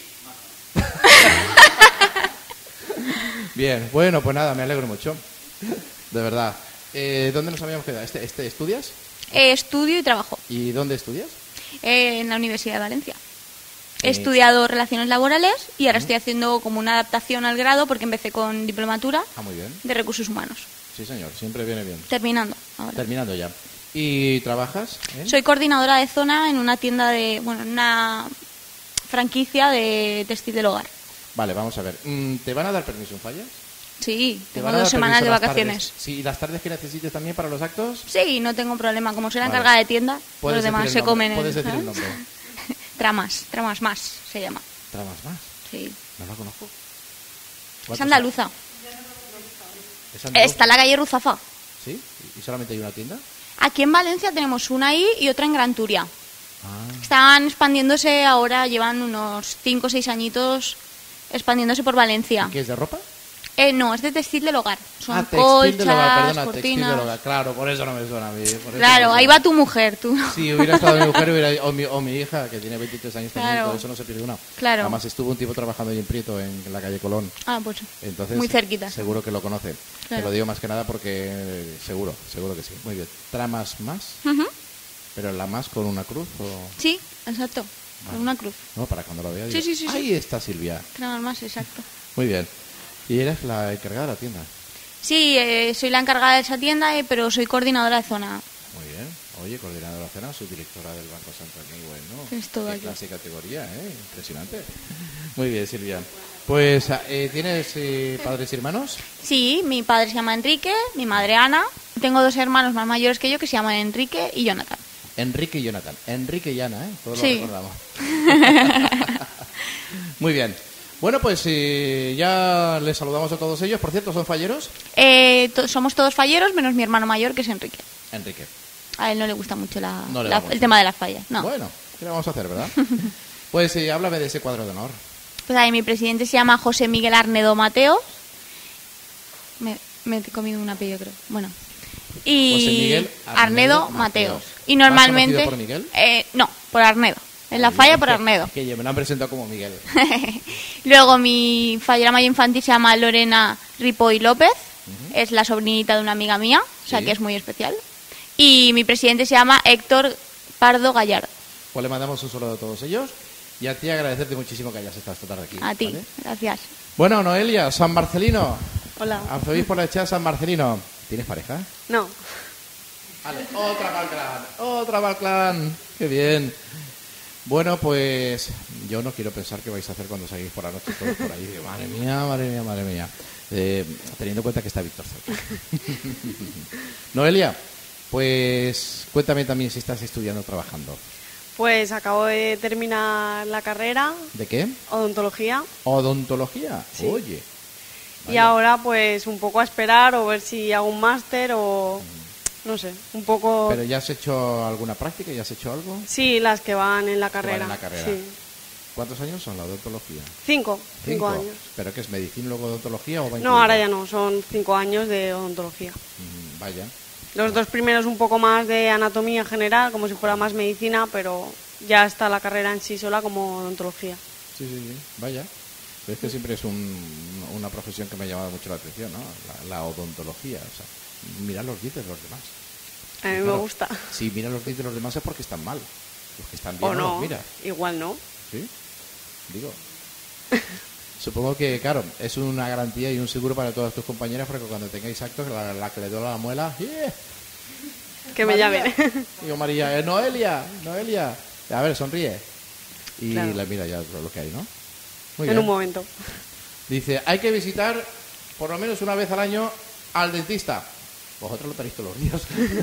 Bien, bueno, pues nada, me alegro mucho. De verdad. Eh, ¿Dónde nos habíamos quedado? ¿Este, este estudias? Eh, estudio y trabajo ¿Y dónde estudias? eh, en la Universidad de Valencia. He Eh. estudiado Relaciones Laborales y ahora estoy haciendo como una adaptación al grado porque empecé con diplomatura Ah, muy bien. de Recursos Humanos. Sí, señor, siempre viene bien. Terminando ahora. Terminando ya. ¿Y trabajas? ¿Eh? Soy coordinadora de zona en una tienda de, bueno, en una franquicia de textil del hogar. Vale, vamos a ver. Mm, ¿Te van a dar permiso en fallas? Sí, ¿Te tengo van a dos dar semanas de permiso las vacaciones. tardes? Sí, ¿y las tardes que necesites también para los actos? Sí, no tengo problema. Como soy la Vale. encargada de tienda, Puedes los demás decir el se nombre, comen. Puedes el, decir el ¿sabes? nombre. Tramas, Tramas Más se llama. ¿Tramas más? Sí. No la conozco. Es ¿Cuántos- andaluza. ¿Es andaluza? Está en la calle Ruzafa. ¿Sí? ¿Y solamente hay una tienda? Aquí en Valencia tenemos una ahí y otra en Gran Turia. Ah. Están expandiéndose ahora, llevan unos cinco o seis añitos expandiéndose por Valencia. ¿Qué es de ropa? Eh, no, es de textil del hogar. Son ah, textil colchas, del hogar, perdona, textil cortinas. del hogar. Claro, por eso no me suena a mí. por eso Claro, no me ahí suena. va tu mujer, tú. Si hubiera estado mi mujer hubiera, o, mi, o mi hija, que tiene veintitrés años también, Claro. todo eso no se pierde una. Claro. Además estuvo un tiempo trabajando ahí en Prieto, en, en la calle Colón. Ah, pues Entonces, muy cerquita. Seguro que lo conoce. Claro. Te lo digo más que nada porque eh, seguro, seguro que sí. Muy bien. ¿Tramas más? Ujú. ¿Pero la más con una cruz o...? Sí, exacto. Vale. Con una cruz. No, para cuando lo vea. Sí, diga, sí, sí, sí. Ahí está Silvia. Tramas Más, exacto. Muy bien. ¿Y eres la encargada de la tienda? Sí, eh, soy la encargada de esa tienda, eh, pero soy coordinadora de zona. Muy bien. Oye, coordinadora de la cena, subdirectora del Banco Santander. Bueno, Es todo qué aquí. clase y categoría, ¿eh? Impresionante. Muy bien, Silvia. Pues, eh, ¿tienes eh, padres y hermanos? Sí, mi padre se llama Enrique, mi madre Ana. Tengo dos hermanos más mayores que yo que se llaman Enrique y Jonathan. Enrique y Jonathan. Enrique y Ana, ¿eh? Todos Sí. lo recordamos. Muy bien. Bueno, pues eh, ya les saludamos a todos ellos. Por cierto, ¿son falleros? Eh, to- somos todos falleros, menos mi hermano mayor, que es Enrique. Enrique. A él no le gusta mucho la, No le la- va mucho. el tema de las fallas. No. Bueno, ¿qué le vamos a hacer, verdad? Pues eh, háblame de ese cuadro de honor. Pues ahí mi presidente se llama José Miguel Arnedo Mateos. Me, me he comido un apellido, creo. Bueno. Y José Miguel Arnedo, Arnedo Mateos. Mateos. Y ¿Más normalmente... conocido por Miguel? Eh, no, por Arnedo. En la falla por Arnedo. Que me lo han presentado como Miguel. Luego mi fallera mayor infantil se llama Lorena Ripoll López. Es la sobrinita de una amiga mía, o sea Sí. que es muy especial. Y mi presidente se llama Héctor Pardo Gallardo. Pues le mandamos un saludo a todos ellos. Y a ti agradecerte muchísimo que hayas estado esta tarde aquí. A ti, ¿vale? gracias. Bueno, Noelia, San Marcelino. Hola. Arzobispo de la Echea, San Marcelino. ¿Tienes pareja? No. Vale, otra para el clan, otra para el clan. Qué bien. Bueno, pues yo no quiero pensar qué vais a hacer cuando salgáis por la noche todos por ahí. Digo, madre mía, madre mía, madre mía. Eh, teniendo en cuenta que está Víctor cerca. Noelia, pues cuéntame también si estás estudiando o trabajando. Pues acabo de terminar la carrera, ¿De qué? odontología, Odontología. Sí. Oye. y Vaya. ahora pues un poco a esperar o ver si hago un máster o no sé, un poco... ¿Pero ya has hecho alguna práctica? ¿Ya has hecho algo? Sí, las que van en la Que van carrera. en la carrera. Sí. ¿Cuántos años son la odontología? Cinco, cinco, años. ¿Pero qué es medicina luego odontología o va No, incluido? ahora ya no, son cinco años de odontología. Mm, Vaya. Los dos primeros un poco más de anatomía general, como si fuera más medicina, pero ya está la carrera en sí sola como odontología. Sí, sí, sí. Vaya. Pero es que siempre es un- una profesión que me ha llamado mucho la atención, ¿no? La, la odontología. O sea, mirar los dientes de los demás. A mí me Claro, gusta. Si miras los dientes de los demás es porque están mal. Los que están bien O no, no, los miras. igual no. ¿Sí? Digo. Supongo que, claro, es una garantía y un seguro para todas tus compañeras porque cuando tengáis actos, la, la que le duele la muela, ¡yeah! Que me María. llamen. Digo, María, eh, Noelia, Noelia. A ver, sonríe. Y Claro. la mira ya lo lo que hay, ¿no? Muy en bien. un momento. Dice, hay que visitar por lo menos una vez al año al dentista. Vosotros lo tenéis todos los días.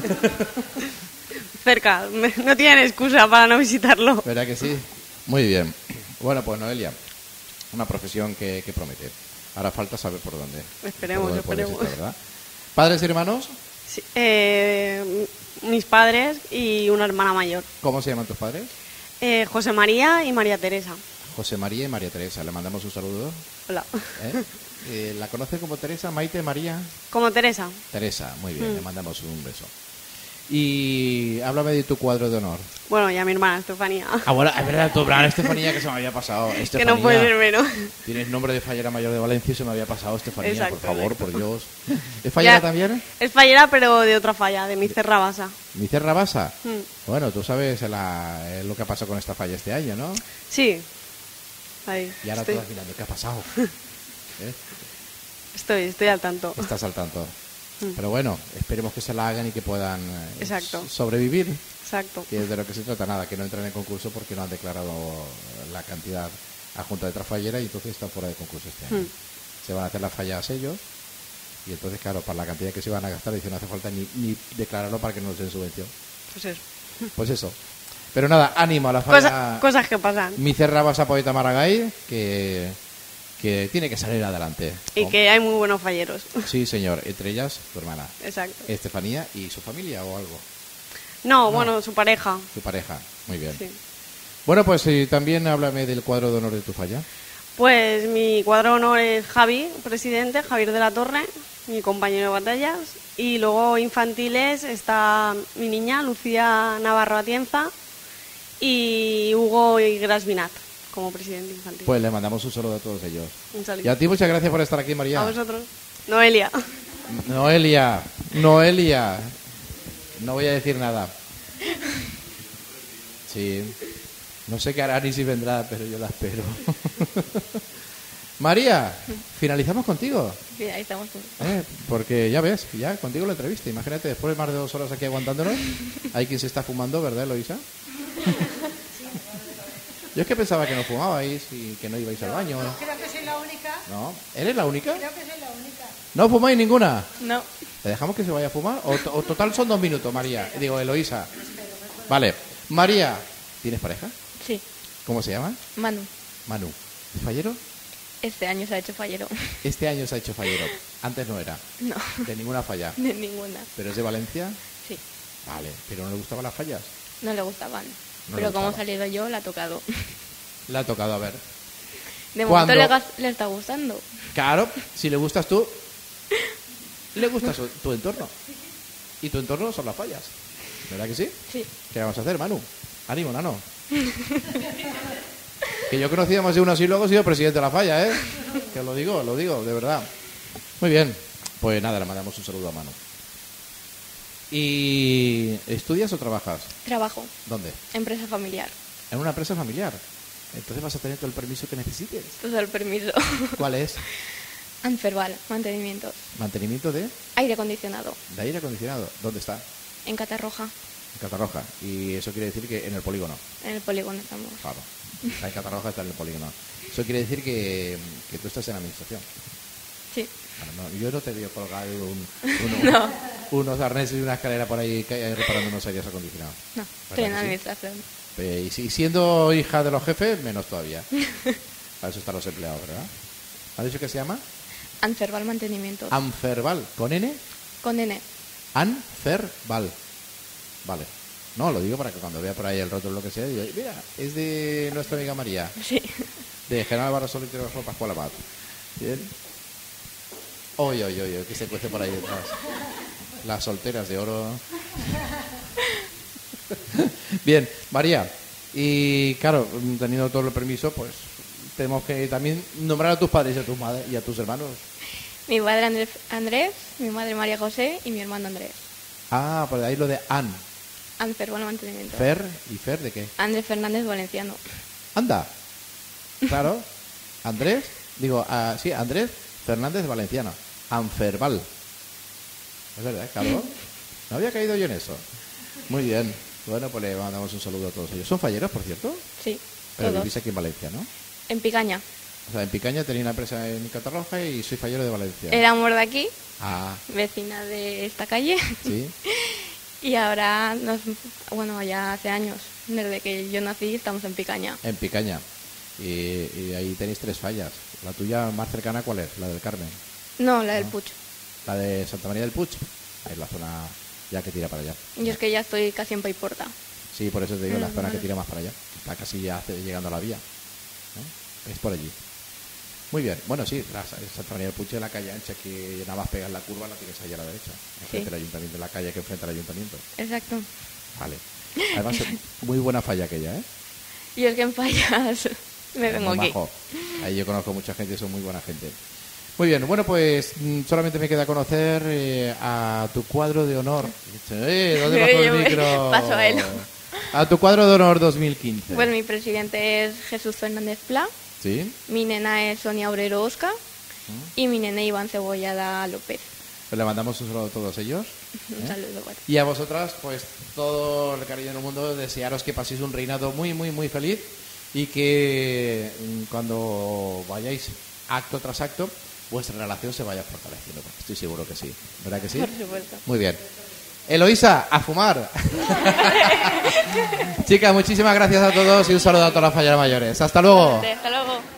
Cerca, me- no tienen excusa para no visitarlo. ¿Verdad que sí? Muy bien. Bueno, pues Noelia, una profesión que, que promete. Ahora falta saber por dónde. Esperemos, por dónde puedes esperemos. estar, ¿verdad? ¿Padres y hermanos? Sí, eh, mis padres y una hermana mayor. ¿Cómo se llaman tus padres? Eh, José María y María Teresa. José María y María Teresa. Le mandamos un saludo. Hola. ¿Eh? Eh, ¿La conoce como Teresa? Maite, María. Como Teresa. Teresa, muy bien, Mm. le mandamos un beso. Y háblame de tu cuadro de honor. Bueno, y a mi hermana Estefanía. Ah, bueno, es verdad, tu hermana Estefanía, que se me había pasado. Que Estefanía, no puede ser menos. Tienes nombre de fallera mayor de Valencia y se me había pasado, Estefanía, Exacto, por favor, exacto. por Dios. ¿Es fallera Ya. también? Es fallera, pero de otra falla, de mi Cerrabasa. ¿Micer Rabasa? Mm. Bueno, tú sabes la- eh, lo que ha pasado con esta falla este año, ¿no? Sí. Ahí. Y ahora estoy, todas mirando, ¿qué ha pasado? ¿Eh? estoy, estoy al tanto. Estás al tanto. Mm. Pero bueno, esperemos que se la hagan y que puedan eh, Exacto. s- sobrevivir. Exacto. Que es de lo que se trata, nada, que no entran en concurso porque no han declarado la cantidad a Junta de Trafallera y entonces están fuera de concurso este año. Mm. Se van a hacer las fallas ellos Y entonces, claro, para la cantidad que se van a gastar, dice, no hace falta ni, ni declararlo para que no nos den subvención. Pues eso. Pues eso. Pero nada, ánimo a la falla. Cosa, cosas que pasan. Mi cerra vas a poeta Maragall, que, que tiene que salir adelante. Y ¿no? que hay muy buenos falleros. Sí, señor. Entre ellas, tu hermana. Exacto. Estefanía y su familia o algo. No, No. bueno, su pareja. Su pareja. Muy bien. Sí. Bueno, pues eh, también háblame del cuadro de honor de tu falla. Pues mi cuadro de honor es Javi, presidente, Javier de la Torre, mi compañero de batallas. Y luego infantiles está mi niña, Lucía Navarro Atienza, y Hugo Grasvinat, como presidente infantil. Pues le mandamos un saludo a todos ellos. Un saludo. Y a ti muchas gracias por estar aquí, María. A vosotros. Noelia. Noelia, Noelia. No voy a decir nada. Sí. No sé qué hará ni si vendrá, pero yo la espero. María, finalizamos contigo. Sí, ahí estamos todos. ¿eh? Porque ya ves, ya contigo la entrevista. Imagínate, después de más de dos horas aquí aguantándonos, hay quien se está fumando, ¿verdad, Eloisa? Yo es que pensaba que no fumabais y que no ibais al baño. Creo que soy la única. ¿No? ¿Eres la única? Creo que soy la única. ¿No fumáis ninguna? No. ¿Le dejamos que se vaya a fumar? O, o total son dos minutos, María. Digo, Eloisa. Vale. María, ¿tienes pareja? Sí. ¿Cómo se llama? Manu, Manu. ¿Es fallero? este año se ha hecho fallero. Este año se ha hecho fallero. Antes no era. No. De ninguna falla. De ninguna. ¿Pero es de Valencia? Sí. Vale. ¿Pero no le gustaban las fallas? No le gustaban. No Pero le como he gustaba. salido yo, la ha tocado. Le ha tocado, a ver. De ¿Cuándo? momento le, gas- le está gustando. Claro, si le gustas tú, le gusta su- tu entorno. Y tu entorno son las fallas. ¿Verdad que sí? Sí. ¿Qué vamos a hacer, Manu? Ánimo, nano. Que yo conocía más de uno así y luego he sido presidente de la falla, ¿eh? Que lo digo, lo digo, de verdad. Muy bien. Pues nada, le mandamos un saludo a Manu. ¿Y estudias o trabajas? Trabajo. ¿Dónde? Empresa familiar. En una empresa familiar. Entonces vas a tener todo el permiso que necesites. Todo el permiso. ¿Cuál es? Anferval, mantenimiento. Mantenimiento de, Aire acondicionado. de aire acondicionado. ¿Dónde está? En Catarroja. En Catarroja. Y eso quiere decir que en el polígono. En el polígono estamos. Claro. Está en Catarroja, está en el polígono. Eso quiere decir que, que tú estás en administración. Sí. Bueno, no, yo no te veo colgar un, uno- No. unos arneses y una escalera por ahí que hay reparando unos aires acondicionados. No, ¿Verdad estoy en que sí? administración. Eh, y, si- y siendo hija de los jefes, menos todavía. Para eso están los empleados, ¿verdad? ¿Has dicho que se llama? Anferval mantenimiento. Anferval. ¿Con N? Con N. Anferval. Vale. No, lo digo para que cuando vea por ahí el rótulo lo que sea, digo, mira, es de nuestra amiga María. Sí. De General Barra Solitario bajo Pascual Abad. Bien. Oye, oye, oye, que se cuece por ahí detrás. Las solteras de oro. Bien, María. Y claro, teniendo todo el permiso, pues tenemos que también nombrar a tus padres y a tus madres y a tus hermanos. Mi padre Andrés, Andrés, mi madre María José y mi hermano Andrés. Ah, por ahí lo de An. Anferval mantenimiento. Fer. ¿Y Fer de qué? Andrés Fernández Valenciano. Anda. Claro. Andrés. Digo, ah, sí, Andrés Fernández Valenciano. Anferval. Es verdad, claro. No había caído yo en eso. Muy bien. Bueno, pues le mandamos un saludo a todos ellos. ¿Son falleros, por cierto? Sí, Pero todos. vivís aquí en Valencia, ¿no? En Picaña. O sea, en Picaña tenía una empresa en Catarroja y soy fallero de Valencia. Éramos de aquí, Ah, vecina de esta calle. sí. Y ahora, nos, bueno, ya hace años, desde que yo nací, estamos en Picaña. En Picaña. Y, y ahí tenéis tres fallas. La tuya más cercana, ¿cuál es? La del Carmen. No, la del Puig. La de Santa María del Puig. Es la zona ya que tira para allá. Yo es que ya estoy casi en Paiporta. Sí, por eso te digo, la Mm, zona vale. que tira más para allá. Está casi ya hace- llegando a la vía. ¿no? Es por allí. Muy bien. Bueno, sí, la Santa María del Puig es la calle ancha que nada más pegas la curva, la tienes ahí a la derecha. Enfrente Sí. del ayuntamiento, la calle que enfrenta al ayuntamiento. Exacto. Vale. Además, muy buena falla aquella, ¿eh? Y es que en Fallas me vengo Muy aquí. majo. Ahí yo conozco mucha gente y son muy buena gente. Muy bien, bueno, pues mm, solamente me queda conocer eh, a tu cuadro de honor. Eh, ¿Dónde bajo el micro? Paso a él. A tu cuadro de honor dos mil quince. Bueno, mi presidente es Jesús Fernández Pla, ¿Sí? mi nena es Sonia Obrero Osca y mi nene Iván Cebollada López. Pues le mandamos un saludo a todos ellos. Un ¿eh? saludo. Bueno. Y a vosotras, pues todo el cariño del mundo, desearos que paséis un reinado muy, muy, muy feliz y que mm, cuando vayáis acto tras acto, vuestra relación se vaya fortaleciendo, porque estoy seguro que sí. ¿Verdad que sí? Por supuesto. Muy bien. Eloísa, a fumar. Chicas, muchísimas gracias a todos y un saludo a todas las falleras mayores. Hasta luego. Hasta luego.